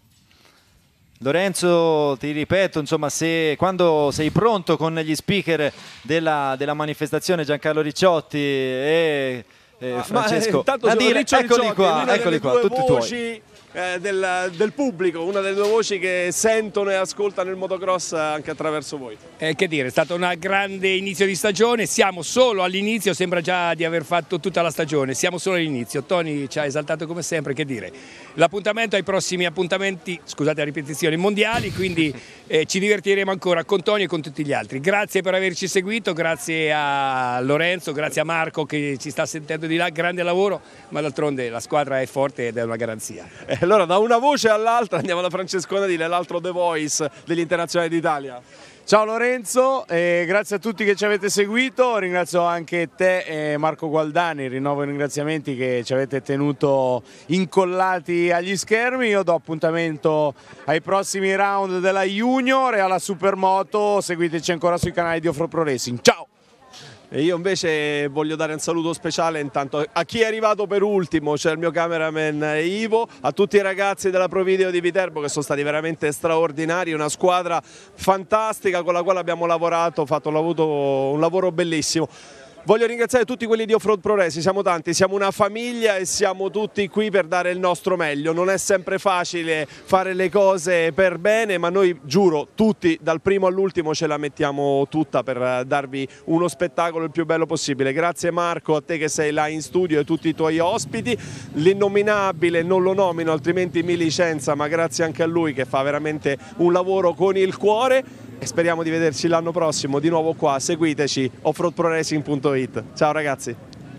Lorenzo, ti ripeto, insomma, quando sei pronto con gli speaker della manifestazione, Giancarlo Ricciotti e Francesco Nadile, eccoli qua, tutti tuoi. Del pubblico, una delle 2 voci che sentono e ascoltano il motocross anche attraverso voi. Che dire, è stato un grande inizio di stagione, siamo solo all'inizio, sembra già di aver fatto tutta la stagione, siamo solo all'inizio. Tony ci ha esaltato come sempre, che dire. L'appuntamento ai prossimi appuntamenti, scusate la ripetizione, mondiali, quindi ci divertiremo ancora con Tony e con tutti gli altri. Grazie per averci seguito, grazie a Lorenzo, grazie a Marco che ci sta sentendo di là, grande lavoro, ma d'altronde la squadra è forte ed è una garanzia. Allora da una voce all'altra andiamo da Francesco Nadile, l'altro The Voice degli internazionali d'Italia. Ciao Lorenzo, grazie a tutti che ci avete seguito, ringrazio anche te e Marco Gualdani, rinnovo i ringraziamenti che ci avete tenuto incollati agli schermi. Io do appuntamento ai prossimi round della Junior e alla Supermoto, seguiteci ancora sui canali di Offroad Pro Racing. Ciao! E io invece voglio dare un saluto speciale intanto a chi è arrivato per ultimo, cioè il mio cameraman Ivo, a tutti i ragazzi della Provideo di Viterbo che sono stati veramente straordinari, una squadra fantastica con la quale abbiamo lavorato, fatto un lavoro bellissimo. Voglio ringraziare tutti quelli di Offroad Pro Racing, siamo tanti, siamo una famiglia e siamo tutti qui per dare il nostro meglio. Non è sempre facile fare le cose per bene, ma noi giuro tutti dal primo all'ultimo ce la mettiamo tutta per darvi uno spettacolo il più bello possibile. Grazie Marco, a te che sei là in studio e tutti i tuoi ospiti. L'innominabile non lo nomino altrimenti mi licenza, ma grazie anche a lui che fa veramente un lavoro con il cuore. E speriamo di vederci l'anno prossimo di nuovo qua, seguiteci offroadproracing.it. Ciao ragazzi.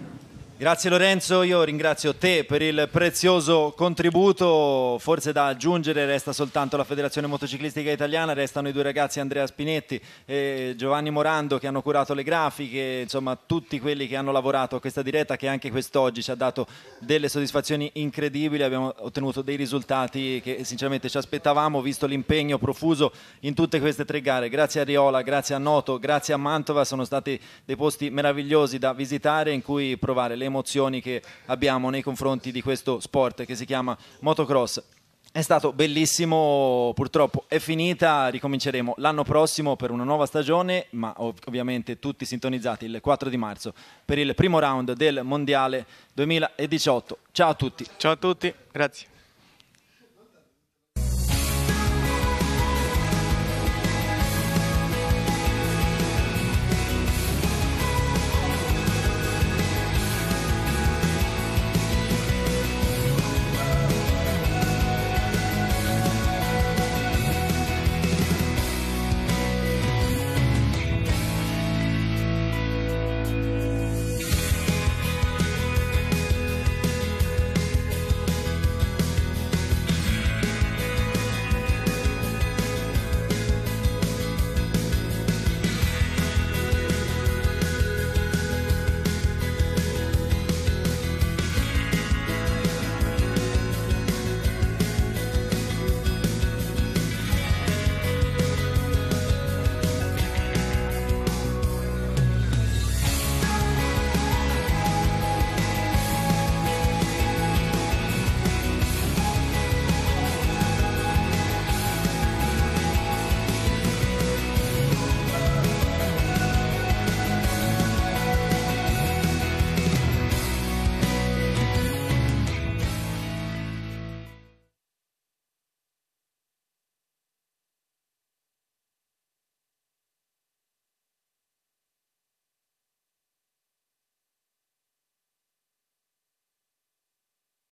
Grazie Lorenzo, io ringrazio te per il prezioso contributo, forse da aggiungere resta soltanto la Federazione Motociclistica Italiana, restano i 2 ragazzi Andrea Spinetti e Giovanni Morando che hanno curato le grafiche, insomma tutti quelli che hanno lavorato a questa diretta che anche quest'oggi ci ha dato delle soddisfazioni incredibili, abbiamo ottenuto dei risultati che sinceramente ci aspettavamo visto l'impegno profuso in tutte queste 3 gare. Grazie a Riola, grazie a Noto, grazie a Mantova, sono stati dei posti meravigliosi da visitare in cui provare le emozioni che abbiamo nei confronti di questo sport che si chiama motocross. È stato bellissimo, purtroppo è finita, ricominceremo l'anno prossimo per una nuova stagione, ma ovviamente tutti sintonizzati il 4 di marzo per il primo round del Mondiale 2018. Ciao a tutti. Ciao a tutti, grazie.